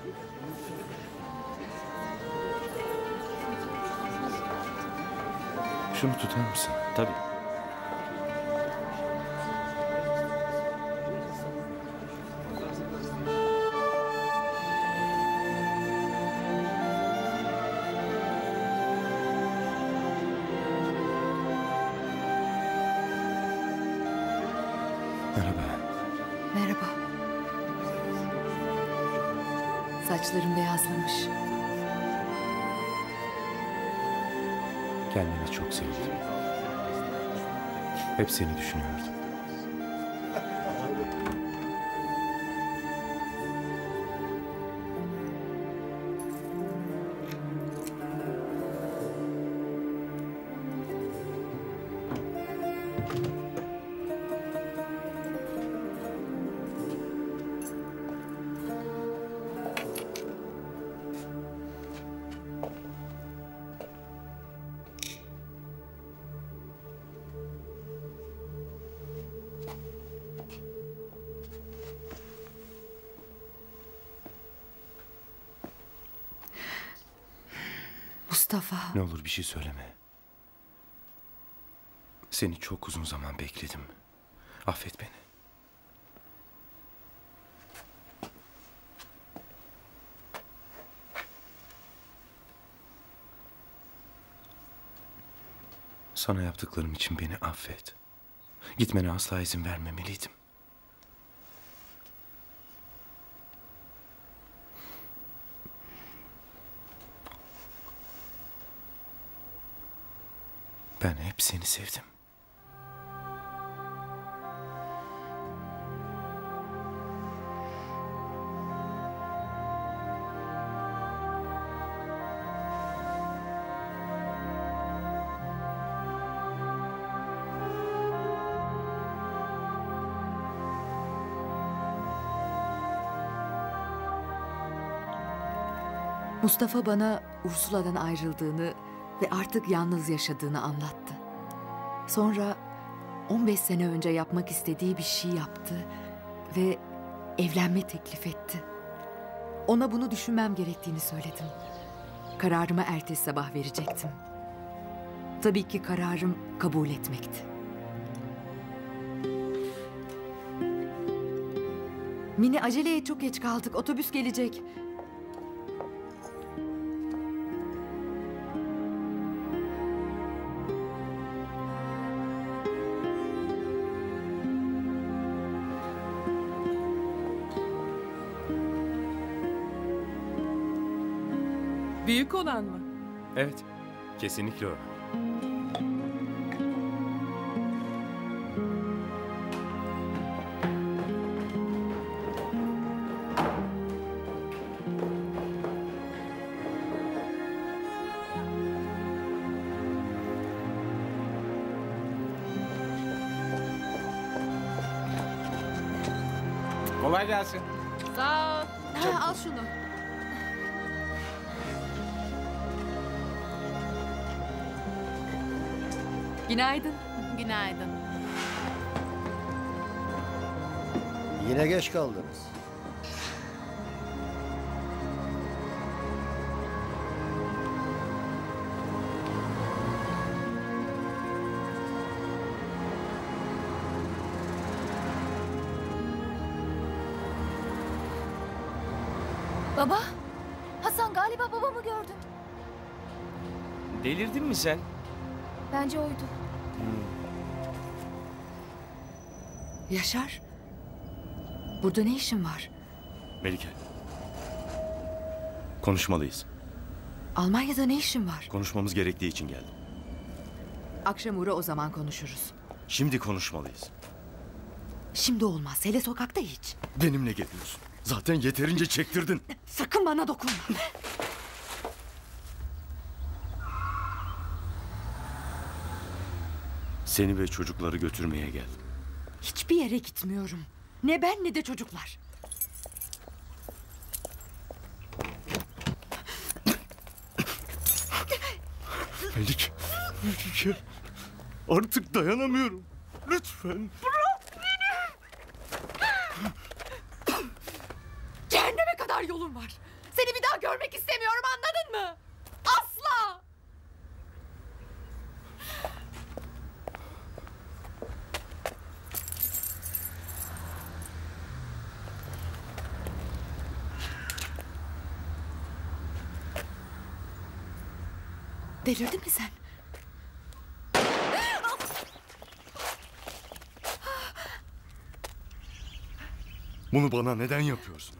Şunu tutar mısın? Tabii. Merhaba. Merhaba. Saçlarım beyazlamış. Kendimi çok sevdim. Hep seni düşünüyordum. Mustafa. Ne olur bir şey söyleme. Seni çok uzun zaman bekledim. Affet beni. Sana yaptıklarım için beni affet. Gitmene asla izin vermemeliydim. Ben hep seni sevdim. Mustafa bana Ursula'dan ayrıldığını ve artık yalnız yaşadığını anlattı. Sonra on beş sene önce yapmak istediği bir şey yaptı ve evlenme teklif etti. Ona bunu düşünmem gerektiğini söyledim. Kararımı ertesi sabah verecektim. Tabii ki kararım kabul etmekti. Mine acele et, çok geç kaldık. Otobüs gelecek. Büyük olan mı? Evet, kesinlikle o. Kolay gelsin. Sağ ol. Ha, al şunu. Günaydın. Günaydın. Yine geç kaldınız. Baba, Hasan galiba babamı gördü. Delirdin mi sen? Bence oydu. Yaşar. Burada ne işin var? Melike. Konuşmalıyız. Almanya'da ne işin var? Konuşmamız gerektiği için geldim. Akşam uğra, o zaman konuşuruz. Şimdi konuşmalıyız. Şimdi olmaz. Hele sokakta hiç. Benimle geliyorsun. Zaten yeterince çektirdin. Sakın bana dokunma. Seni ve çocukları götürmeye geldim. Hiçbir yere gitmiyorum. Ne ben ne de çocuklar. Melik. Melike. Artık dayanamıyorum. Lütfen. Bırak beni. Cehenneme kadar yolun var. Seni bir daha görmek istemiyorum, anladın mı? Asla. Delirdin mi sen? Bunu bana neden yapıyorsun?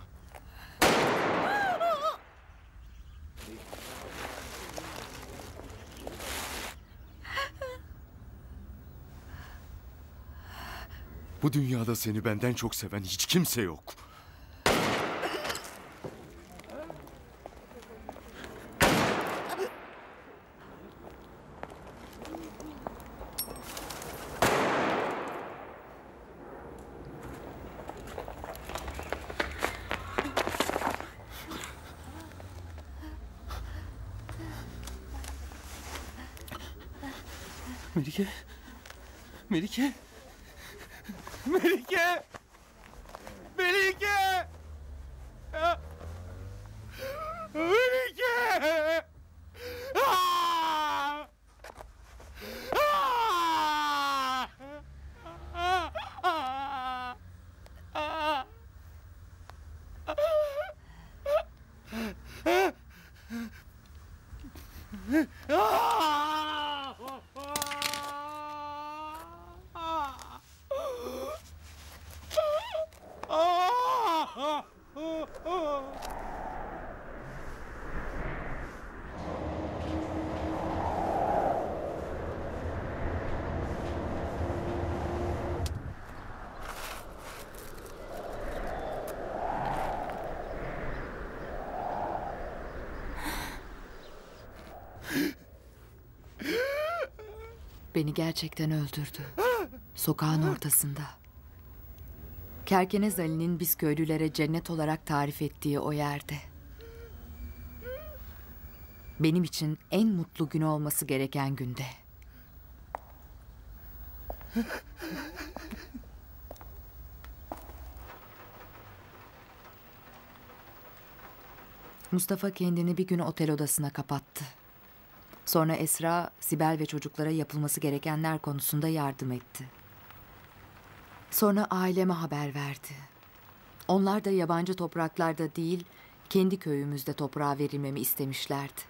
Bu dünyada seni benden çok seven hiç kimse yok. Melike. Melike. Melike. Melike. Melike. Aa! Aa! Aa! Beni gerçekten öldürdü. Sokağın ortasında. Kerkenez Ali'nin biz köylülere cennet olarak tarif ettiği o yerde. Benim için en mutlu günü olması gereken günde. Mustafa kendini bir gün otel odasına kapattı. Sonra Esra, Sibel ve çocuklara yapılması gerekenler konusunda yardım etti. Sonra aileme haber verdi. Onlar da yabancı topraklarda değil, kendi köyümüzde toprağa verilmemi istemişlerdi.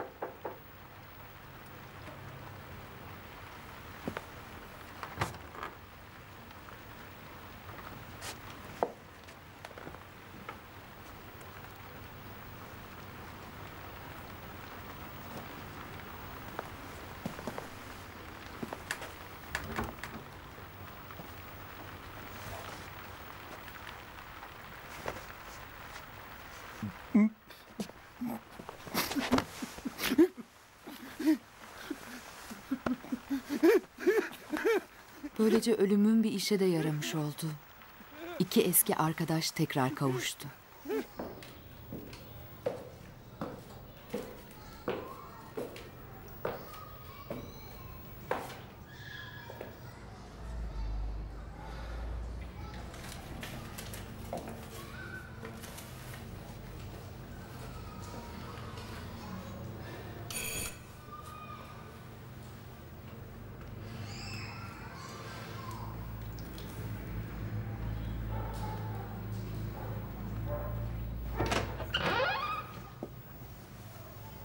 Böylece ölümün bir işe de yaramış oldu. İki eski arkadaş tekrar kavuştu.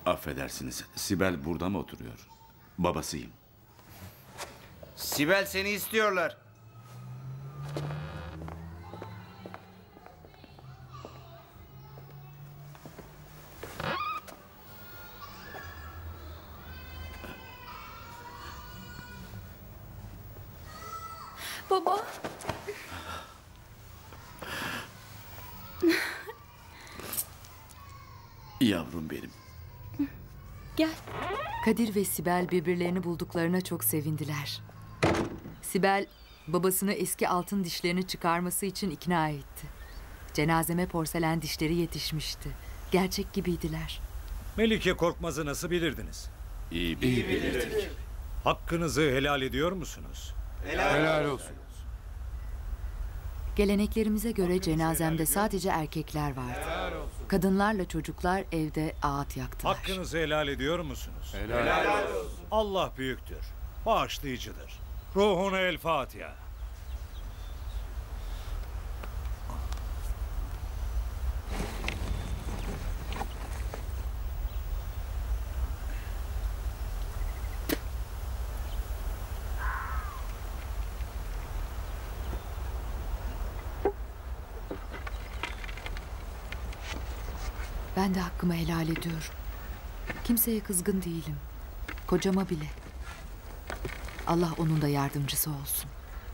Affedersiniz. Sibel burada mı oturuyor? Babasıyım. Sibel seni istiyorlar. Baba. Yavrum benim. Gel. Kadir ve Sibel birbirlerini bulduklarına çok sevindiler. Sibel babasını eski altın dişlerini çıkarması için ikna etti. Cenazeme porselen dişleri yetişmişti. Gerçek gibiydiler. Melike Korkmaz'ı nasıl bilirdiniz? İyi bilirdik. Hakkınızı helal ediyor musunuz? Helal, helal olsun. Geleneklerimize göre cenazemde sadece erkekler vardı. Kadınlarla çocuklar evde ağıt yaktılar. Hakkınızı helal ediyor musunuz? Helal, helal olsun. Allah büyüktür, bağışlayıcıdır. Ruhuna el Fatiha. Ben de hakkımı helal ediyorum. Kimseye kızgın değilim. Kocama bile. Allah onun da yardımcısı olsun.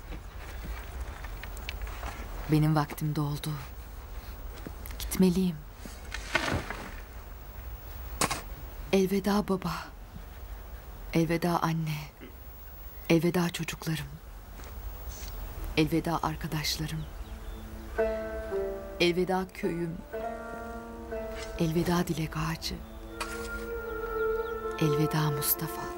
Benim vaktim doldu. Gitmeliyim. Elveda baba. Elveda anne. Elveda çocuklarım. Elveda arkadaşlarım. Elveda köyüm. Elveda dilek ağacı. Elveda Mustafa.